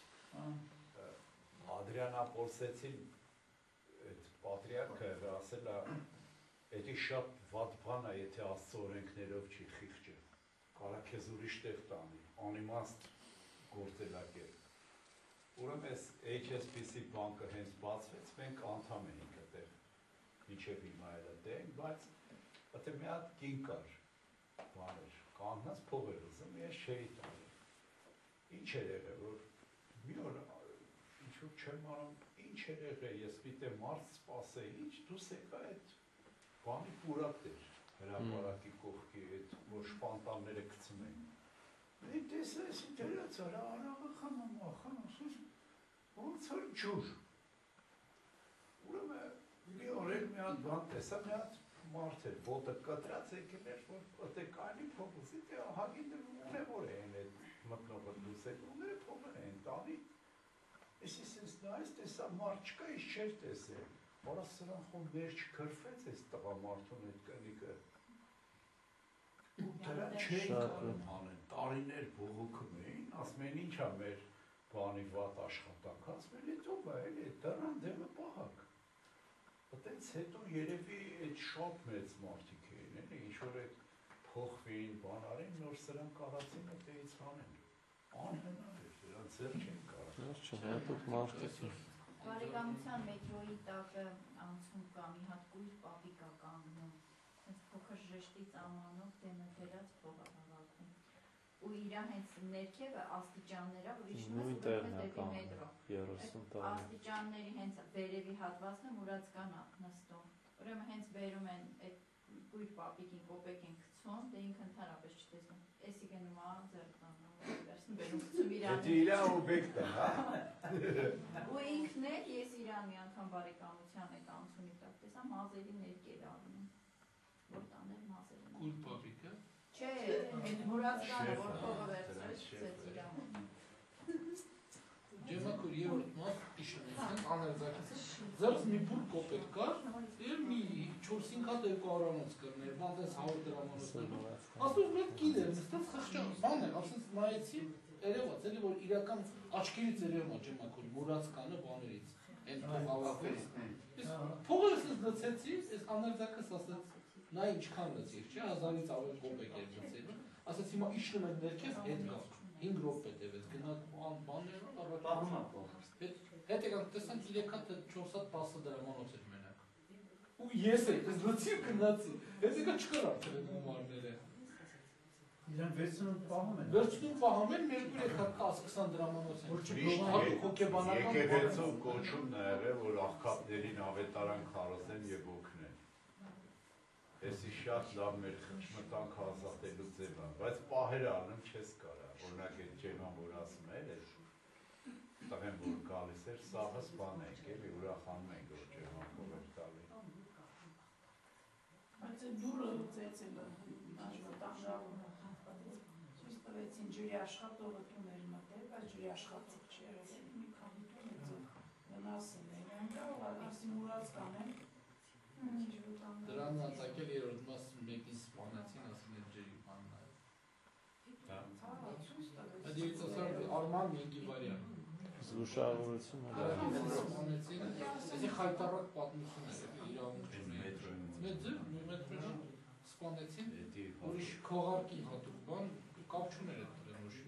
Speaker 5: Ադրիանապոլսեցին այդ պատրիարքը ասել է, էդի շատ վատ բան է, եթե Աստծո օրենքներով չի խիղճը, կարա քեզ ուրիշ տեղ տանի, անիմաստ գործելակերպ։ Ուրեմն այս HSBC բանկը հենց բացվեց, մենք անդամ էինք այդտեղ, մինչև հիմա էլ դենք, բայց այդտեղ մի հատ կին կար, բան էր, կանգնած փող էր ուզում, ես չէի տանի։ Ինչ էր եղել, որ մի օր ինչ-որ չեմ անում, ինչ էր եղել, ես պիտի մարդ սպասեի, ինչ դուս եկա այդ բանի պուրատ էր, հրապարակի կողքի, այդ որ շպանտանները գցում էին։ Մենք տեսա ես ինտերաց արա, արաղը խանում, ասես, ոնց որ ջուր։ Ուրեմն մի օր էլ մի մի հատ բան տեսա, մի հատ մարդ էր, ոտը կտրած եկել էր, որ ոտը կանի փողոցի, դե ահագին ունևոր էին այդ մտնողը լուսելուները փողեր էին տանի։ Եսի սենց նայից տեսա մարդ չկա, իս չէր տեսել, որը սրան խոն վերջ կրվեց այս տղա մարդուն այդ կնիկը։ Ու դրան չէին կարում հանեն, տարիներ բողոքում էին, ասում էին ինչա մեր բանի վատ աշխատանք, ասում են էդ ով է, դրան դեմը պահակ։ Այդից հետո երևի այդ շատ մեծ մարդիկ էին, ինչ-որ այդ փոխվին, բան արին, նոր սրան կարացին այդից հանեն։ Անհնար էր, դրանց ձեր չեն կարող։
Speaker 7: Չհետուկ մարդիկ։
Speaker 10: Բարեկամության մետրոյի տակը անցում կա մի հատ կույր պապիկա կանգնում, հենց փոքր ժեշտից ամանով դեմը դերած փող հավաքում։ Ու իրա հենց ներքևը աստիճաններա, որ իջնում ես դեպի մետրո։
Speaker 7: 30 տարի։
Speaker 10: Աստիճանների հենց վերևի հատվածն է մուրացկան նստում։ Ուրեմն հենց բերում են այդ կույր պապիկին կոպեկ են գցում, դե ինքը ընդհանրապես չտեսնում։ Էսի գնում ա ձեռքանում, վերցնում բերում գցում իրան։
Speaker 5: Դա իրա օբյեկտ է, հա։
Speaker 10: Ու ինքն էլ ես իրան մի անգամ բարեկամության այդ անցումի տակ տեսա մազերի ներկեր առնում, որ տաներ մազերը։
Speaker 1: Կույր պապիկը։
Speaker 10: Չէ, այդ մուրացկանը, որ փողը վերցրեց, ծեց իրան։
Speaker 1: Ջեմակուր երրորդ մաս իշնեցին աներձակից ձերս մի բուր կոպետ կար և մի 4-5 հատ 200 կրներ, բանդես 100 դրամանոցներով ասում մեկ կին էր նստած խղճան, բան էր, ասենց նայեցի, երևաց, էլի որ իրական աչքերից երևում է ջեմակուր, մուրացկանը բաներից, են փող ավակվեց փողը ասենց լծեցի, ես աներձակս ասենց նա ինչքան լծիր, չէ, 1000-ից ավել կոպեկ էր լծել, ասենց հիմա իշնում են ներքև հետ գա 5 րոպե տևեց, գնաց բաններով հետ եկանք տեսանք 3 հատ 4 հատ 10 դրամանոց էր մենակ ու ես էի, ես լծի ու գնացի ես եկա չկար արդեն այդ գումարները
Speaker 9: Իրան վերցնում պահում են։
Speaker 1: Վերցնում պահում են, 2-3 հատ 10-20 դրամանոց են
Speaker 5: Եկեղեցով կոչումն է եղել, որ աղքատներին ավետարան քարոզեն և օգնեն Էսի շատ լավ մեր խճմտանք ազատելու ձև է, բայց պահերը անում չես կարա, օրինակ այդ ջեման որ ասում էր, տղեն որ գալիս էր, սաղս բան ենք, էլի ուրախանում ենք, որ ջեմանքով էր տալի։
Speaker 4: Բայց այդ դուրը ծեցելը, տանրավունը, ցույց տվեցին ջրի աշխատողը տուներ մտել, բայց ջրի աշխատող չի եղել, մի քանի տուն է ձև վնասել են, կարող է ասի մուրած կանեն,
Speaker 1: Դրան հատակել երորդ մաս մեկին սպանեցին, ասին է ջերի բանն այլ։ Այդ երիտասարդ Արման Մենգիվարյան։
Speaker 7: Զգուշավորություն է։
Speaker 1: Սպանեցին, այսի խայտարակ պատմություն է, իրավունք չունի։ Մետրոյին սպանեցին, ուրիշ քողարկի հատուկ բան, կապ չուներ այդ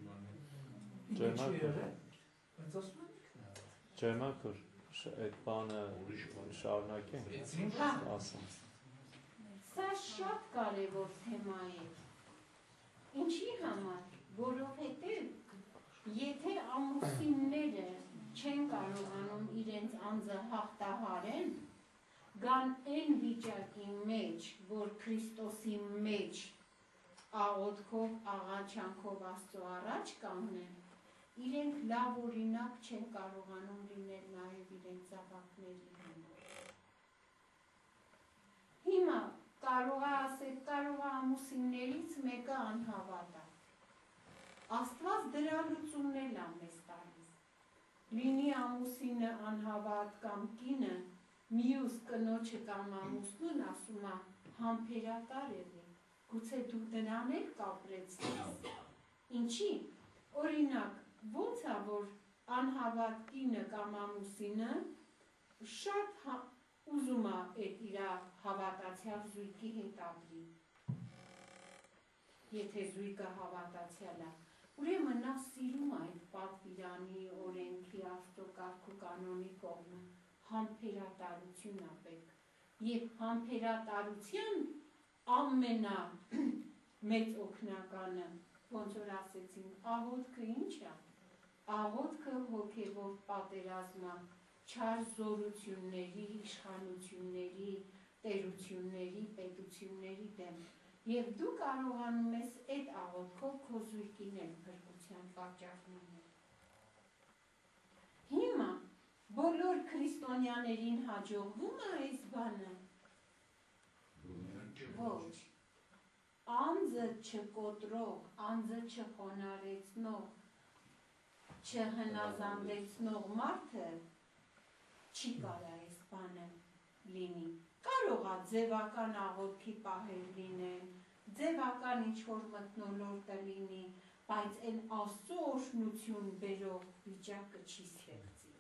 Speaker 1: Ռենոշի
Speaker 7: Ջեմակուր, այդ բանը շարունակենք, ասեմ։
Speaker 3: Սա շատ կարևոր թեմա է։ Ինչի համար, որովհետև եթե ամուսինները չեն կարողանում իրենց անձը հաղթահարեն, գան այն վիճակի մեջ, որ Քրիստոսի մեջ աղոթքով, աղաչանքով Աստծո առաջ կանգնեն, իրենք լավ օրինակ չեն կարողանում լինել նաև իրենց զավակների համար։ Հիմա կարող է ասել, կարող է ամուսիններից մեկը անհավատ է։ Աստված դրա լուծումն է մեզ տալիս։ Լինի ամուսինը անհավատ կամ կինը, մյուս կնոջը կամ ամուսնուն ասում է համբերատար եղի, գուցե դու դրան էլ կապրեցնես։ Ինչի, օրինակ, ոնց է, որ անհավատ կինը կամ ամուսինը շատ ուզում է այդ իր հավատացյալ զույգի հետ ապրի։ Եթե զույգը հավատացյալ է, ուրեմն նա սիրում է այդ պատվիրանի, օրենքի, Աստծո կարգու կանոնի կողմը, համբերատարություն է պետք։ Եվ համբերատարության ամենամեծ օգնականը, ոնց որ ասեցին, աղոթքը ինչ է։ Աղոթքը հոգևոր պատերազմը, չար զորությունների, իշխանությունների, տերությունների, պետությունների դեմ։ Եվ դու կարողանում ես այդ աղոթքով քո զույգին էլ փրկության պատճառ լինել։ Հիմա բոլոր քրիստոնյաներին հաջողվում է այս բանը, Ոչ, անձը չկոտրող, անձը չխոնարեցնող, չհնազանդեցնող մարդը չի կարա այս բանը լինի։ Կարող է ձևական աղոթքի պահեր լինեն, ձևական ինչ-որ մթնոլորտը լինի, բայց այն Աստծո օրհնություն բերող վիճակը չի ստեղծի։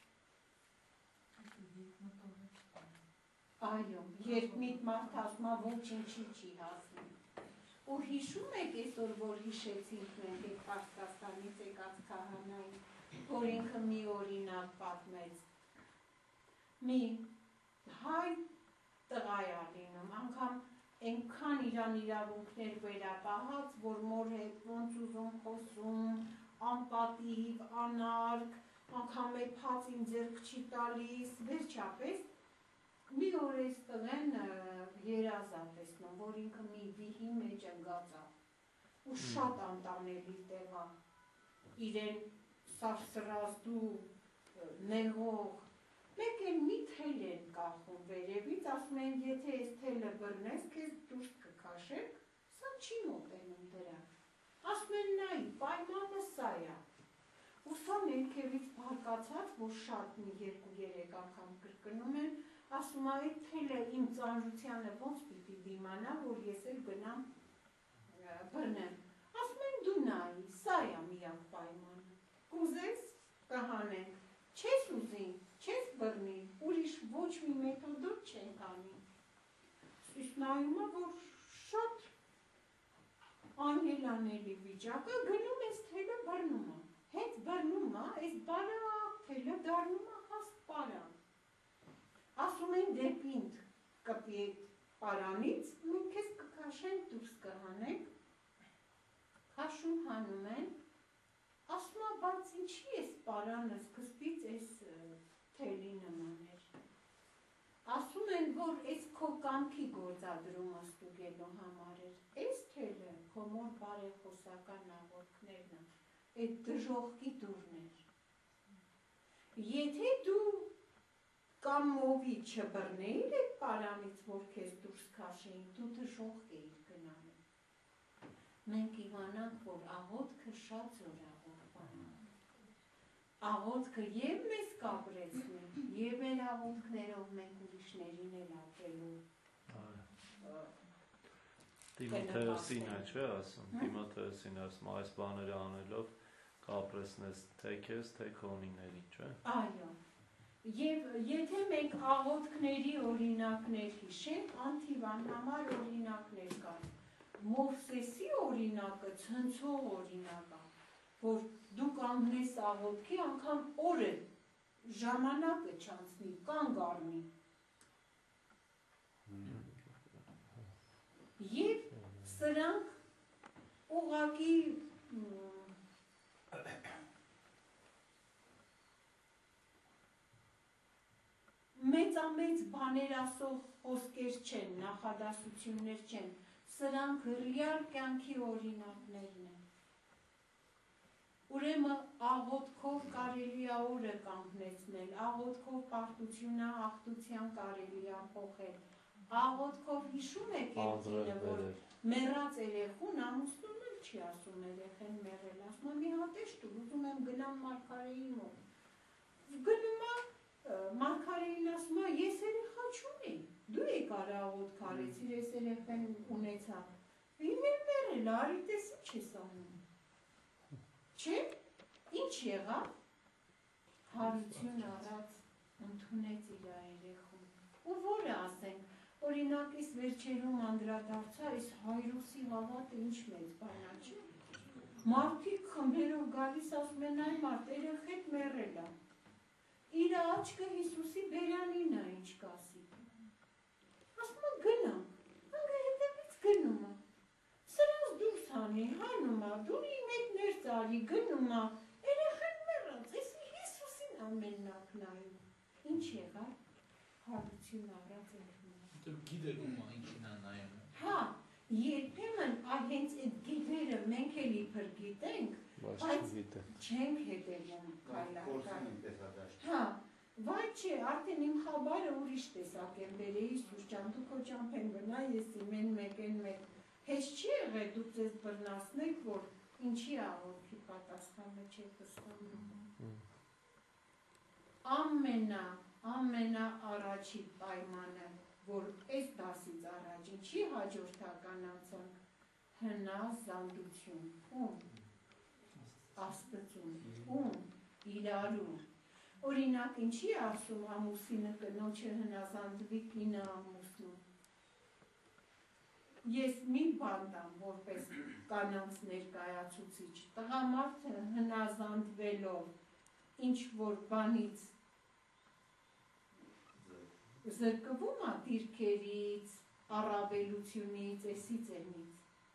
Speaker 3: Այո, երկմիտ մարդ ասում է ոչինչի չի հասնի։ Ու հիշում եք այսօր, որ հիշեցինք մենք այդ Պարսկաստանից եկած քահանային, որ ինքը մի օրինակ պատմեց։ Մի հայ տղա է լինում, անգամ այնքան իրան իրավունքներ վերապահած, որ մոր հետ ոնց ուզում խոսում, անպատիվ, անարգ, անգամ է փածին ձեռք չի տալիս, վերջապես մի օր այս տղեն երազ ա տեսնում, որ ինքը մի վիհի մեջ ընկած ա ու շատ անտանելի տեղ ա, իրեն սարսռազդու, նեղող, մեկ էլ մի թել են կախում վերևից, ասում են, եթե այս թելը բռնես, քեզ դուրս կքաշեք, սա չի մոտենում դրան։ Ասում են նայի, պայմանը սա է։ Ու սա ներքևից բարկացած, որ շատ մի 2-3 անգամ կրկնում են, ասում է, այդ թելը իմ ծանրությանը ոնց պիտի դիմանա, որ ես էլ գնամ բռնեմ։ Ասում են դու նայի, սա է միակ պայմանը։ Կուզես կհանենք, չես ուզի, չես բռնի, ուրիշ ոչ մի մեթոդով չենք անի։ Իսկ նայում է, որ շատ անելանելի վիճակը գնում այս թելը բռնում է։ Հենց բռնում է, այս բարակ թելը դառնում է հաստ պարան։ Ասում են դեպինդ կպի այդ պարանից, մենք քեզ կքաշենք դուրս կհանենք, քաշում հանում են, ասում է, բայց ինչի այս պարանը սկզբից այս թելի նման էր։ Ասում են, որ այս քո կամքի գործադրումը ստուգելու համար էր, այս թելը քո մոր բարեխոսական աղոթքներն են, այդ դժողքի դուրն էր։ Եթե դու կամ մովի չբռնեիր այդ պարանից, որ քեզ դուրս քաշեին, դու դժողք էիր գնալու։ Մենք իմանանք, որ աղոթքը շատ զորավոր բան է։ Աղոթքը և մեզ կապրեցնի, և մեր աղոթքներով մենք ուրիշներին էլ ապրելու։
Speaker 7: Տիմոթեոսին է չէ ասում, Տիմոթեոսին ասում, այս բաները անելով կապրեցնես թե քեզ, թե քոնիներին, չէ։
Speaker 3: Այո։ Եվ եթե մենք աղոթքների օրինակներ հիշենք, անթիվան համար օրինակներ կան։ Մովսեսի օրինակը ցնցող օրինակ է, որ դու կանգնես աղոթքի, անգամ օրը ժամանակը չանցնի, կանգ առնի։ Եվ սրանք ուղղակի մեծամեծ բաներ ասող խոսքեր չեն, նախադասություններ չեն, սրանք ռեալ կյանքի օրինակներն են։ Ուրեմն աղոթքով կարելի է օրը կանգնեցնել, աղոթքով պարտությունը աղթության կարելի է փոխել, աղոթքով հիշում եք երկինը, որ մեռած երեխուն ամուսնուն էլ չի ասում երեխեն մեռել, ասում է մի հատ էշ տուր, ուզում եմ գնամ մարգարեի մոտ։ Գնում է մարգարեին ասում է, ես երեխա չունեի, դու եկար աղոթք արեցիր, ես երեխեն ունեցա։ Իմ էլ մեռել, արի տես ինչ ես անում։ Չէ, ինչ եղավ, հարություն առած ընդունեց իր երեխուն։ Ու որը ասենք, օրինակից վերջերում անդրադարձա, այս հայրուսի հավատը ինչ մեծ բանա չէ։ Մարդիկ խմբերով գալիս ասում են, այ մարդ երեխեդ մեռել է։ Իր աչքը Հիսուսի բերանին է ինչ կասի։ Ասում է գնանք, անգա հետևից գնում է։ Սրանց դուրս հանի, հանում է, դու իմ հետ ներս արի, գնում է, երեխեն մեռած, էսի Հիսուսին ամեննակ նայում։ Ինչ եղավ, հարություն առած երկնում։
Speaker 1: Դու գիտեր ում է ինչին է նայում։
Speaker 3: Հա, երբեմն հենց այդ գիտերը մենք էլ իբր գիտենք, բայց չենք հետևում քայլարկան։ Հա, բայց չէ, արդեն իմ խաբարը ուրիշ տեսակ եմ բերեի Սուրճան, դու քո ճամփեն գնա, ես իմ են մեկ հեշտ չի եղել դուք ձեզ բռնացնեք, որ ինչի աղոթքի պատասխանը չեք ստանում։ Ամենա առաջի պայմանը, որ այս դասից առաջ ինչի հաջորդական անցանք, հնազանդություն, ում, Աստծուն, ում, իրարու, օրինակ ինչի ասում ամուսինը կնոջը հնազանդվի կինը ամուսնու, ես մի բան տամ, որպես կանանց ներկայացուցիչ, տղամարդը հնազանդվելով ինչ որ բանից զրկվում է դիրքերից, առավելությունից, էսից էնից։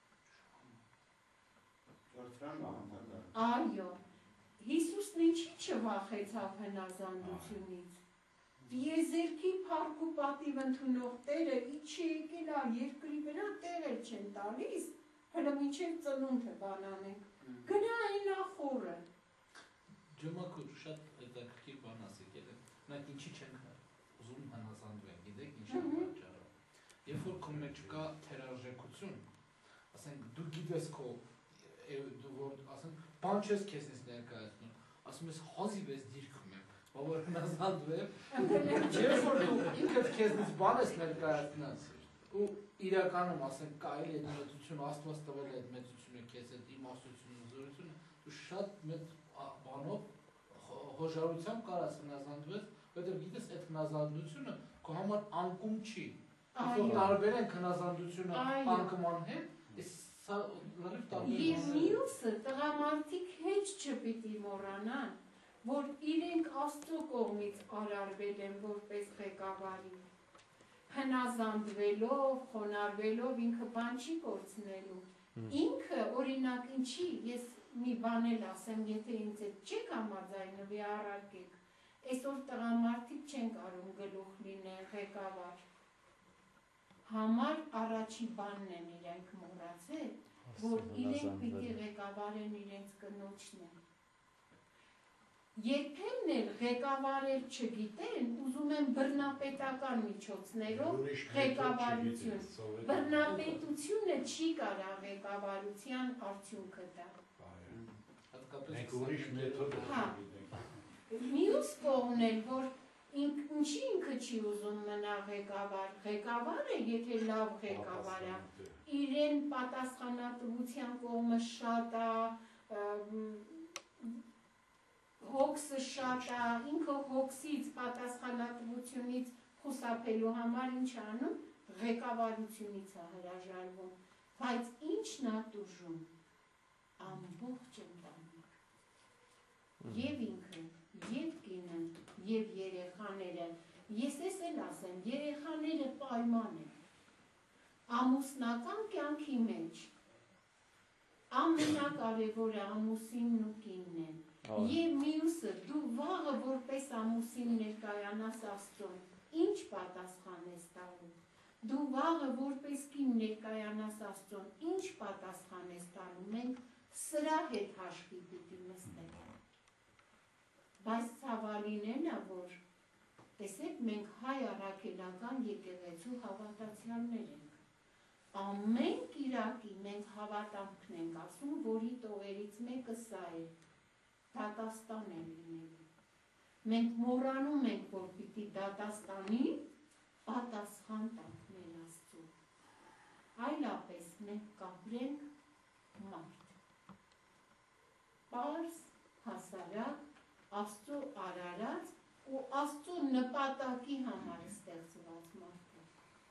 Speaker 3: Այո, Հիսուսն ինչի չվախեցավ հնազանդությունից։ Տիեզերքի փառք ու պատիվ ընդունող Տերը իջի եկել է երկրի վրա տեղեր չեն տալիս, հələ մինչև ծնունդը բան անենք։ Գնա այն ախորը։
Speaker 1: Ջոմակու շատ հետաքրքիր բան ասեք ելը։ Մենք ինչի չենք ուզում հնազանդվենք, գիտեք ինչի պատճառը։ Երբ որ քո մեջ կա թերարժեքություն, ասենք դու գիտես քո դու որ ասենք բան չես քեզնից ներկայացնում, ասում ես հազիվ ես դիրքում եմ, որ հնազանդվեմ, երբ որ դու ինքդ քեզնից բան ես ներկայացնում ու իրականում ասենք կարելի է մեծություն Աստված տվել է այդ մեծությունը քեզ այդ իմաստությունը զորությունը դու շատ մեծ բանով հոժարությամբ կարաս հնազանդվես, որովհետև գիտես այդ հնազանդությունը քո համար անկում չի։ Այսօր տարբերենք հնազանդությունը անկման հետ,
Speaker 3: Եվ մյուսը տղամարդիկ հետ չպիտի մոռանան, որ իրենք Աստծո կողմից արարվել են որպես ղեկավարի, հնազանդվելով, խոնարհվելով ինքը բան չի կորցնելու, ինքը օրինակ ինչի, ես մի բան էլ ասեմ, եթե ինձ հետ չեք համաձայնվի առարկեք, այսօր տղամարդիկ չեն կարող գլուխ լինել ղեկավար, համար առաջի բանն են իրենք մոռացել, որ իրենք պիտի ղեկավարեն իրենց կնոջն են։ Երբեմն էլ ղեկավարել չգիտեն, ուզում են բռնապետական միջոցներով ղեկավարություն։ Բռնապետությունը չի կարող ղեկավարության արդյունքը տալ։
Speaker 5: Մենք ուրիշ մեթոդ չգիտենք։
Speaker 3: Մյուս կողմն էլ, որ ինչի ինքը չի ուզում մնա ղեկավար, ղեկավարը, եթե լավ ղեկավար է, իրեն պատասխանատվության կողմը շատ է, հոգսը շատ է, ինքը հոգսից, պատասխանատվությունից խուսափելու համար ինչ անում, ղեկավարությունից է հրաժարվում, բայց ինչն է տուժում, ամբողջ ընտանիք, և ինքը, և կինը, և երեխաները, ես ես էլ ասեմ, երեխաները պայման են, ամուսնական կյանքի մեջ, ամենակարևորը ամուսինն ու կինն են, և մյուսը, դու վաղը որպես ամուսին ներկայանաս Աստծուն, ինչ պատասխան ես տալու, դու վաղը որպես կին ներկայանաս Աստծուն, ինչ պատասխան ես տալու, մենք սրա հետ հաշվի պիտի նստենք, բայց ցավալին է, որ տեսեք մենք հայ առաքելական եկեղեցու հավատացյալներ ենք, ամեն կիրակի մենք հավատամքն ենք ասում, որի տողերից մեկը սա է, դատաստան է լինելու, մենք մոռանում ենք, որ պիտի դատաստանի պատասխան տանք մեր Աստծու, այլապես մենք կապրենք մարդ, պարզ, հասարակ, Աստծո արարած ու Աստծո նպատակի համար ստեղծված մարդը։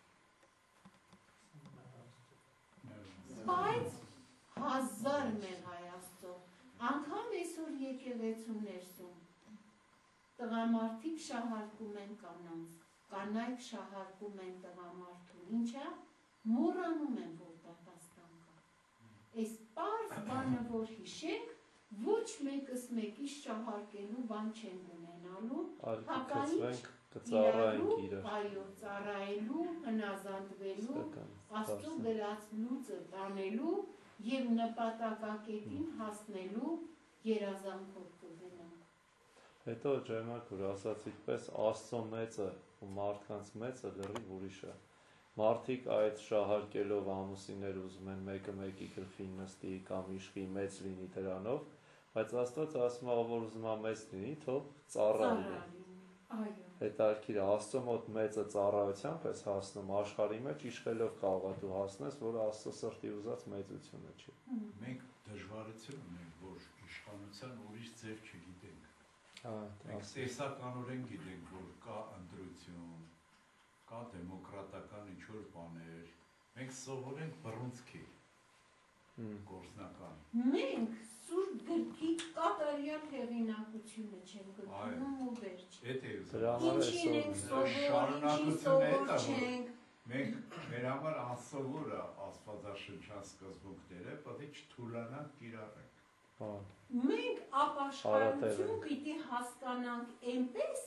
Speaker 3: Բայց հազար մեր հայ Աստծո, անգամ այսօր եկեղեցու ներսում, տղամարդիկ շահարկում են կանանց, կանայք շահարկում են տղամարդուն, ինչա, մոռանում են, որ դատաստան կա։ Այս պարզ բանը, որ հիշենք, ոչ մեկս մեկիս շահարկելու բան չեն ունենալու, հականիչ իրարու, ծառայելու, հնազանդվելու, Աստծո գրած լուծը տանելու և նպատակակետին հասնելու երազանքով կգնանք։
Speaker 7: Հետո ջերմակ որ ասացիք պես Աստծո մեծը ու մարդկանց մեծը լրիվ ուրիշ է։ Մարդիկ այդ շահարկելով ամուսիններ ուզում են մեկը մեկի գլխին նստի կամ իշխի մեծ լինի դրանով, բայց Աստված ասում է որ ուզում է մեծ լինի, թող ծառա լինի։
Speaker 3: Այո։
Speaker 7: Հետարքիր Աստծո մոտ մեծը ծառայությամբ ես հասնում աշխարհի մեջ իշխելով կարող է դու հասնես, որ Աստծո սրտի ուզած մեծությունը չի։
Speaker 5: Մենք դժվարություն ունենք, որ իշխանության ուրիշ ձև չգիտենք։ Մենք տեսականորեն գիտենք, որ կա ընտրություն, կա դեմոկրատական ինչ-որ բաներ, մենք սովորենք բռունցքի գործնական։
Speaker 3: Մենք սուրբ գրքի կատարյալ հեղինակությունը չենք գրում ու վերջ։ Ինչին ենք սովոր, ինչին սովոր չենք։
Speaker 5: Մենք մեր համար անսովոր է աստվածաշնչյան սկզբունքները, պետք է չթուլանանք, կիրառենք։
Speaker 3: Մենք ապաշխարություն պիտի հասկանանք այնպես,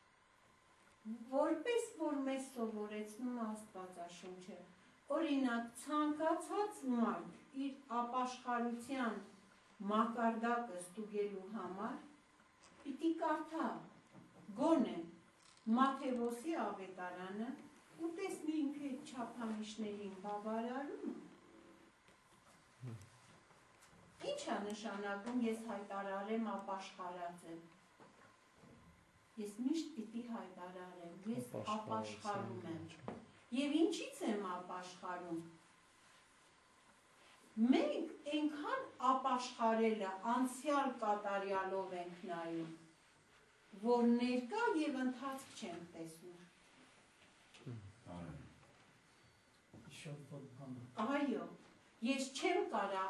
Speaker 3: որպես որ մեզ սովորեցնում Աստվածաշունչը։ Օրինակ, ցանկացած մարդ իր ապաշխարության մակարդակը ստուգելու համար պիտի կարդա գոնե Մատթեոսի ավետարանը ու տեսնի ինքը այդ չափանիշներին բավարարում է։ Ինչ է նշանակում ես հայտարարեմ ապաշխարած եմ։ Ես միշտ պիտի հայտարարեմ, ես ապաշխարում եմ։ Եվ ինչից եմ ապաշխարում։ Մենք այնքան ապաշխարելը անցյալ կատարյալով ենք նայում, որ ներկա և ընթացք չենք տեսնում։ Այո, ես չեմ կարա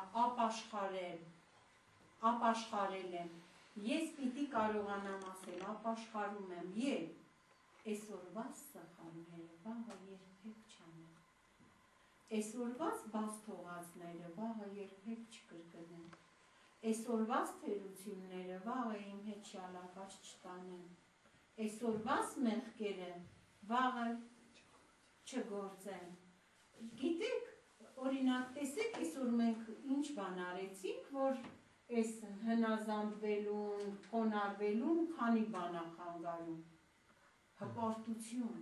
Speaker 3: ապաշխարել եմ, ես պիտի կարողանամ ասել, ապաշխարում եմ և այսօրվաս սխալները վաղը երբեք չանեմ, այսօրվաս բաց թողածները վաղը երբեք չկրկնեմ, այսօրվաս թերությունները վաղը իմ հետ շալակաց չտանեմ, այսօրվաս մեղքերը վաղը չգործեմ։ Գիտեք, օրինակ տեսեք, այսօր մենք ինչ բան արեցինք, որ այս հնազանդվելուն, խոնարհվելուն քանի բան է խանգարում։ Հպարտություն,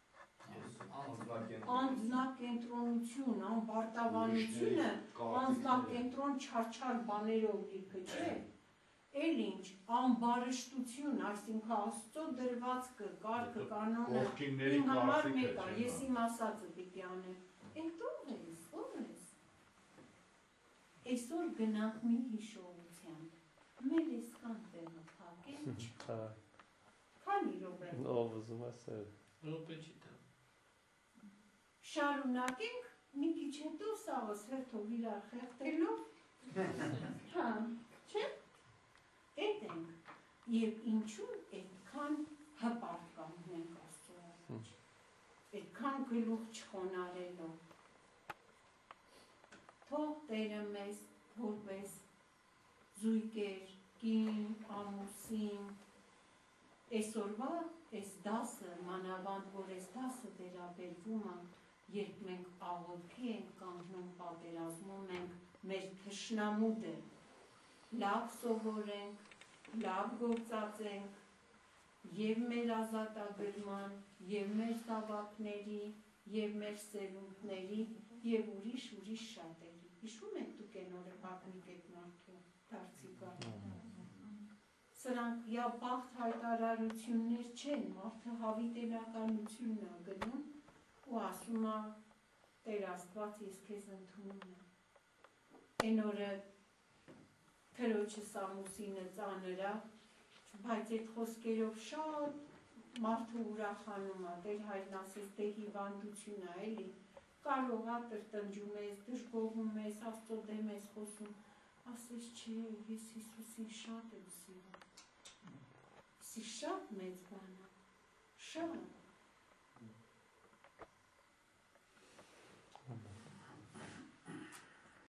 Speaker 3: անձնակենտրոնություն, անբարտավանությունը, անձնակենտրոն չարչար բաներով լիքը չէ, էլ ինչ, անբարշտություն, այսինքն Աստծո դրվածքը, կարգը, կանոնը, իմ համար մեկ է, ես իմ ասածը պիտի անեմ, այդ ով ես, ով ես։ Այսօր գնանք մի հիշողության, մեր այսքան տեղը փակեն չկա։ Քանի րոպե։
Speaker 7: Ով ուզում է սեր։
Speaker 1: Րոպե չի տա։
Speaker 3: Շարունակենք, մի քիչ հետո սաղս հերթով իրար խեղդելով, հա, չէ՞, էդ ենք, և ինչու այդքան հպարտ կանգնենք Աստծո առաջ, այդքան գլուխ չխոնարհելով։ Թող Տերը մեզ որպես զույգեր, կին, ամուսին, այսօրվա այս դասը, մանավանդ որ այս դասը վերաբերվում է, երբ մենք աղոթքի ենք կանգնում, պատերազմում ենք, մեր թշնամու դեմ, լավ սովորենք, լավ գործածենք, և մեր ազատագրման, և մեր զավակների, և մեր սերունդների, և ուրիշ շատերի։ Հիշում եք դուք են օրը հագնիկ եք մարդու դարձիկա։ Սրանք բաղթ հայտարարություններ չեն, մարդը հավիտենականությունն է գնում ու ասում է Տեր Աստված ես քեզ ընդունում եմ։ Այն օրը թրոջս ամուսինը ծանր է, բայց այդ խոսքերով շատ մարդը ուրախանում է, Տեր Հայրն ասես դե հիվանդություն է, էլի, կարող է տրտնջում ես, դժգոհում ես, Աստծո դեմ ես խոսում, ասես չէ, ես Հիսուսին շատ եմ սիրում, սի շատ մեծ բան է, շատ,